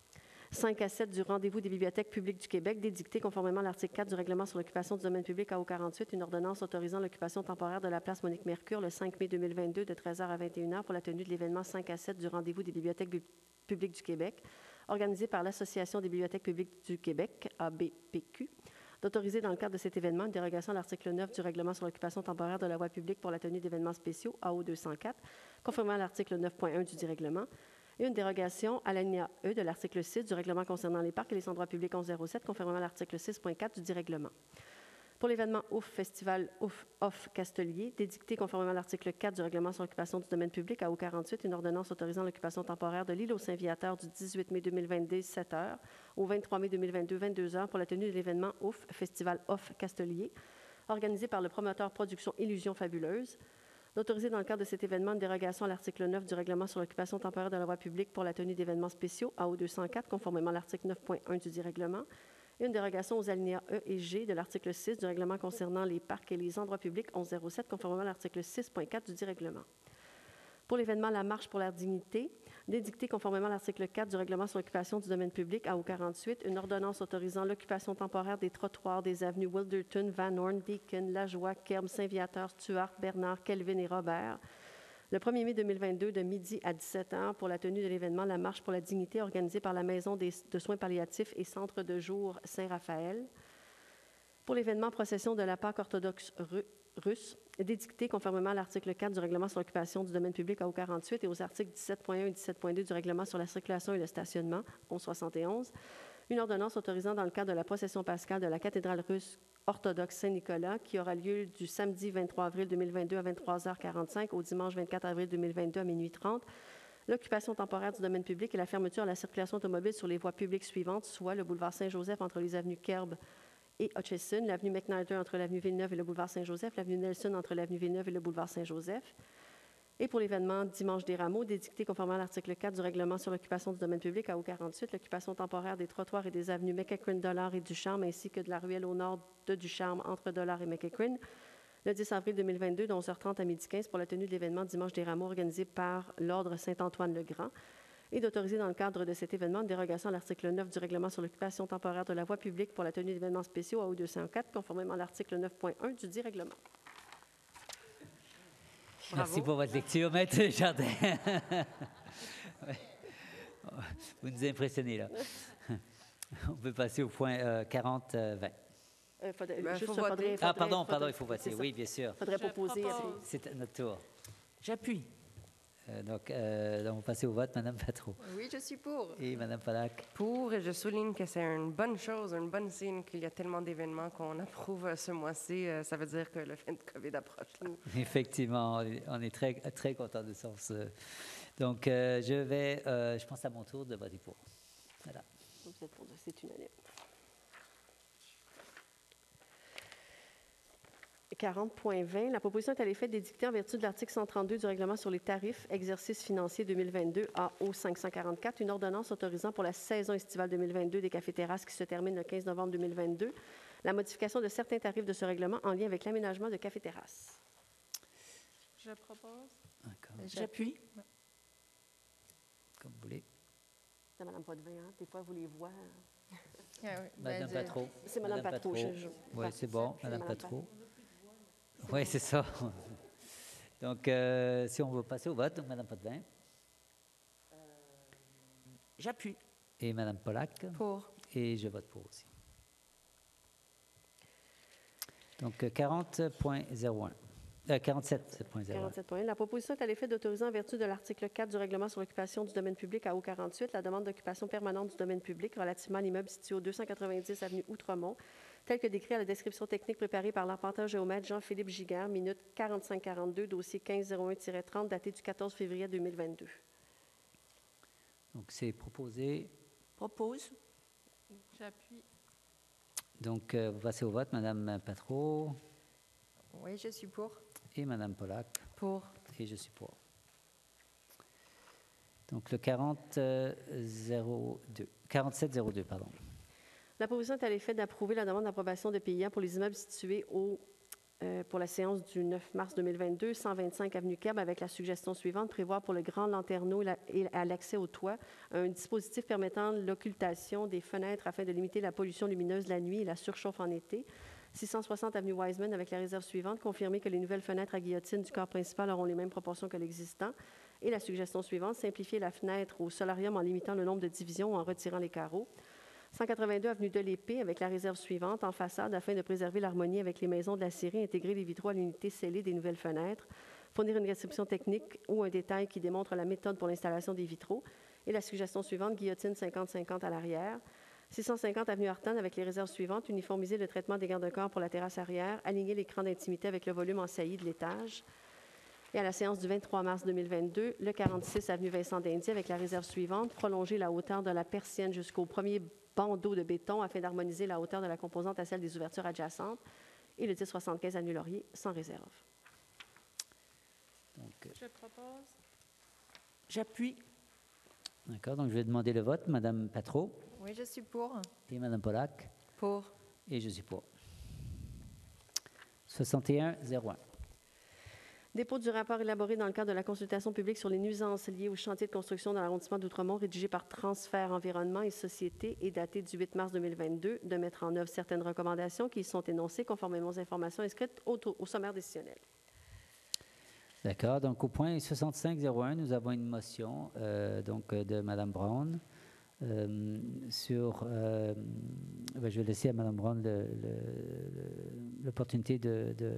5 à 7 du rendez-vous des bibliothèques publiques du Québec, d'édicter conformément à l'article 4 du règlement sur l'occupation du domaine public AO 48 une ordonnance autorisant l'occupation temporaire de la place Monique-Mercure le 5 mai 2022 de 13h à 21h pour la tenue de l'événement 5 à 7 du rendez-vous des bibliothèques publiques du Québec, organisé par l'Association des bibliothèques publiques du Québec, ABPQ, d'autoriser dans le cadre de cet événement une dérogation à l'article 9 du règlement sur l'occupation temporaire de la voie publique pour la tenue d'événements spéciaux AO 204, conformément à l'article 9.1 du dit règlement, et une dérogation à l'alinéa E de l'article 6 du règlement concernant les parcs et les endroits publics 1107, conformément à l'article 6.4 du dit règlement. Pour l'événement OUF Festival OUF Castelier, d'édicter conformément à l'article 4 du règlement sur l'occupation du domaine public AO 48 une ordonnance autorisant l'occupation temporaire de l'îlot Saint-Viateur du 18 mai 2022 7h au 23 mai 2022 22h pour la tenue de l'événement OUF Festival OUF Castelier, organisé par le promoteur Production Illusion Fabuleuse, d'autoriser dans le cadre de cet événement une dérogation à l'article 9 du règlement sur l'occupation temporaire de la voie publique pour la tenue d'événements spéciaux AO 204, conformément à l'article 9.1 du dit règlement, et une dérogation aux alinéas E et G de l'article 6 du règlement concernant les parcs et les endroits publics 1107, conformément à l'article 6.4 du dit règlement. Pour l'événement La Marche pour la dignité, d'édicter conformément à l'article 4 du règlement sur l'occupation du domaine public AO 48 une ordonnance autorisant l'occupation temporaire des trottoirs des avenues Wilderton, Van Horn, Deakin, Lajoie, Kerbe, Saint-Viateur, Stuart, Bernard, Kelvin et Robert le 1er mai 2022 de midi à 17h pour la tenue de l'événement La Marche pour la dignité organisée par la Maison de soins palliatifs et Centre de jour Saint-Raphaël. Pour l'événement Procession de la Pâque orthodoxe russe, d'édicter conformément à l'article 4 du règlement sur l'occupation du domaine public AO 48 et aux articles 17.1 et 17.2 du règlement sur la circulation et le stationnement 1171, une ordonnance autorisant dans le cadre de la procession pascale de la cathédrale russe orthodoxe Saint-Nicolas qui aura lieu du samedi 23 avril 2022 à 23h45 au dimanche 24 avril 2022 à minuit 30, l'occupation temporaire du domaine public et la fermeture à la circulation automobile sur les voies publiques suivantes, soit le boulevard Saint-Joseph entre les avenues Kerbe et Hutchison, l'avenue McNider entre l'avenue Villeneuve et le boulevard Saint-Joseph, l'avenue Nelson entre l'avenue Villeneuve et le boulevard Saint-Joseph. Et pour l'événement Dimanche des Rameaux, d'édicter conformément à l'article 4 du règlement sur l'occupation du domaine public AO 48, l'occupation temporaire des trottoirs et des avenues McEachran, Dollard et Ducharme, ainsi que de la ruelle au nord de Ducharme entre Dollard et McEachran, le 10 avril 2022 de 11h30 à 12h15 pour la tenue de l'événement Dimanche des Rameaux organisé par l'Ordre Saint-Antoine-le-Grand, et d'autoriser dans le cadre de cet événement une dérogation à l'article 9 du règlement sur l'occupation temporaire de la voie publique pour la tenue d'événements spéciaux AO 204, conformément à l'article 9.1 du dit règlement. Merci pour votre lecture, Maître Jardin. Vous nous impressionnez, là. On peut passer au point 40-20. Pardon, il faut voter. Oui, bien sûr. Il faudrait proposer. C'est à notre tour. J'appuie. Donc, on va passer au vote. Madame Patro. Oui, je suis pour. Et Madame Pollack. Pour, et je souligne que c'est une bonne chose, une bonne signe qu'il y a tellement d'événements qu'on approuve ce mois-ci. Ça veut dire que le fin de COVID approche. Là. Effectivement, on est très, très content de ça. Donc, je pense à mon tour de voter pour. Voilà. Vous êtes pour, c'est unanime. 40.20, la proposition est à l'effet d'édicter en vertu de l'article 132 du règlement sur les tarifs exercice financier 2022 AO 544 une ordonnance autorisant pour la saison estivale 2022 des cafés-terrasses qui se termine le 15 novembre 2022 la modification de certains tarifs de ce règlement en lien avec l'aménagement de cafés-terrasses. Je propose. J'appuie. Comme vous voulez. C'est Mme Potvin, hein? Des fois, vous les voyez. Madame Patro. C'est Mme Patro. Oui, c'est bon, Madame Patro. Oui, c'est ça. Donc, si on veut passer au vote, donc Mme Potvin. J'appuie. Et Mme Pollack. Pour. Et je vote pour aussi. Donc, 40.01. 47.01. 47.1. La proposition est à l'effet d'autoriser en vertu de l'article 4 du règlement sur l'occupation du domaine public à O48 la demande d'occupation permanente du domaine public relativement à l'immeuble situé au 290 avenue Outremont, tel que décrit à la description technique préparée par l'arpenteur géomètre Jean-Philippe Giguère, minute 4542, dossier 1501-30, daté du 14 février 2022. Donc, c'est proposé. Propose. J'appuie. Donc, vous passez au vote, Mme Patro. Oui, je suis pour. Et Mme Pollack. Pour. Et je suis pour. Donc, le 4702, pardon. La proposition est à l'effet d'approuver la demande d'approbation de PIA pour les immeubles situés pour la séance du 9 mars 2022, 125 avenue Kerb, avec la suggestion suivante, prévoir pour le grand lanterneau et à l'accès au toit un dispositif permettant l'occultation des fenêtres afin de limiter la pollution lumineuse la nuit et la surchauffe en été. 660 avenue Wiseman avec la réserve suivante, confirmer que les nouvelles fenêtres à guillotine du corps principal auront les mêmes proportions que l'existant. Et la suggestion suivante, simplifier la fenêtre au solarium en limitant le nombre de divisions ou en retirant les carreaux. 182 avenue de l'Épée avec la réserve suivante en façade afin de préserver l'harmonie avec les maisons de la série, intégrer les vitraux à l'unité scellée des nouvelles fenêtres, fournir une description technique ou un détail qui démontre la méthode pour l'installation des vitraux. Et la suggestion suivante, guillotine 50-50 à l'arrière. 650 avenue Horton avec les réserves suivantes, uniformiser le traitement des garde-corps pour la terrasse arrière, aligner l'écran d'intimité avec le volume en saillie de l'étage. Et à la séance du 23 mars 2022, le 46 avenue Vincent d'Indy avec la réserve suivante, prolonger la hauteur de la persienne jusqu'au premier bandeau de béton afin d'harmoniser la hauteur de la composante à celle des ouvertures adjacentes. Et le 1075 avenue Laurier, sans réserve. Donc, je propose. J'appuie. D'accord, donc je vais demander le vote. Mme Patro. Oui, je suis pour. Et Mme Pollack. Pour. Et je suis pour. 61-01. Dépôt du rapport élaboré dans le cadre de la consultation publique sur les nuisances liées au chantier de construction dans l'arrondissement d'Outremont, rédigé par Transfert Environnement et Société et daté du 8 mars 2022, de mettre en œuvre certaines recommandations qui y sont énoncées conformément aux informations inscrites au sommaire décisionnel. D'accord. Donc, au point 65-01, nous avons une motion de Mme Brown sur... je vais laisser à Mme Brown l'opportunité de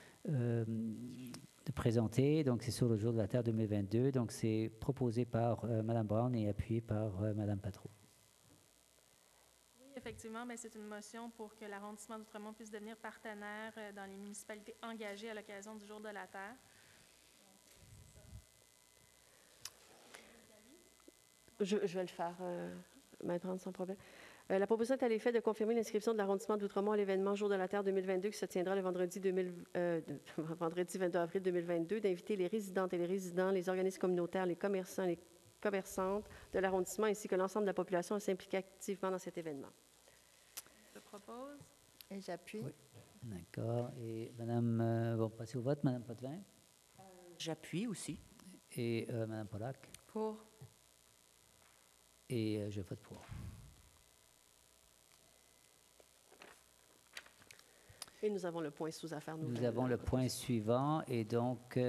présenter. Donc, c'est sur le jour de la Terre 2022. Donc, c'est proposé par Mme Brown et appuyé par Mme Patro. Oui, effectivement, mais c'est une motion pour que l'arrondissement d'Outremont puisse devenir partenaire dans les municipalités engagées à l'occasion du jour de la Terre. Je vais le faire, Mme Brown, sans problème. La proposition est à l'effet de confirmer l'inscription de l'arrondissement d'Outremont à l'événement Jour de la Terre 2022 qui se tiendra le vendredi 22 avril 2022, d'inviter les résidentes et les résidents, les organismes communautaires, les commerçants et les commerçantes de l'arrondissement ainsi que l'ensemble de la population à s'impliquer activement dans cet événement. Je propose. Et j'appuie. Oui. D'accord. Et Mme, on va passer au vote. Mme Potvin. J'appuie aussi. Et Mme Pollack. Pour. Et je vote pour. Et nous avons le point sous affaires nouvelles. Nous avons le point suivant. Et donc,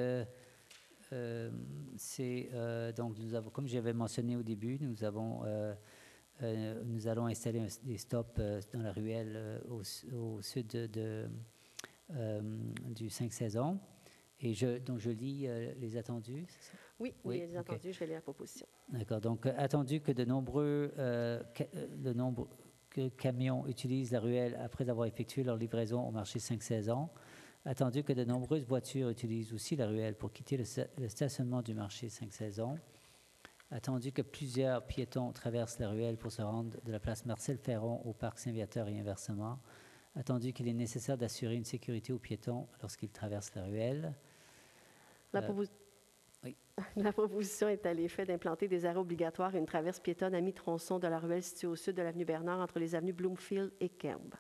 donc nous avons, comme j'avais mentionné au début, nous allons installer des stops dans la ruelle au sud du 5 saisons. Et donc je lis les attendus, c'est ça? Oui, les attendus, okay. Je vais lire la proposition. D'accord. Donc, attendu que de nombreux camions utilisent la ruelle après avoir effectué leur livraison au marché 5 saisons, attendu que de nombreuses voitures utilisent aussi la ruelle pour quitter le stationnement du marché 5 saisons, attendu que plusieurs piétons traversent la ruelle pour se rendre de la place Marcel Ferron au parc Saint-Viateur et inversement, attendu qu'il est nécessaire d'assurer une sécurité aux piétons lorsqu'ils traversent la ruelle. Oui. La proposition est à l'effet d'implanter des arrêts obligatoires et une traverse piétonne à mi-tronçon de la ruelle située au sud de l'avenue Bernard entre les avenues Bloomfield et Kerb.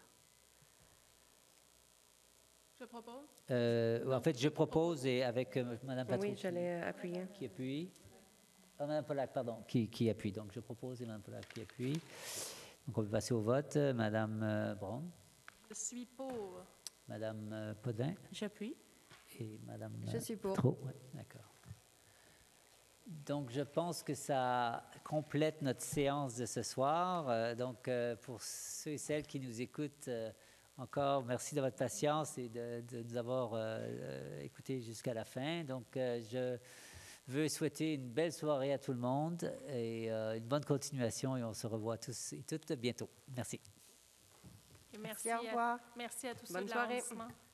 Je propose. En fait, je propose, et avec Mme Patron Oui, j'allais appuyer. qui appuie. Mme Pollack, pardon, qui appuie. Donc, je propose et Mme Pollack qui appuie. Donc, on peut passer au vote. Mme Brown. Je suis pour. Mme Podin. J'appuie. Et Mme Je suis pour. Ouais, d'accord. Donc, je pense que ça complète notre séance de ce soir. Donc, pour ceux et celles qui nous écoutent, encore, merci de votre patience et de nous avoir écoutés jusqu'à la fin. Donc, je veux souhaiter une belle soirée à tout le monde et une bonne continuation et on se revoit tous et toutes bientôt. Merci. Et merci, au revoir. Merci à tous Bonne ceux de soirée. l'arrondissement.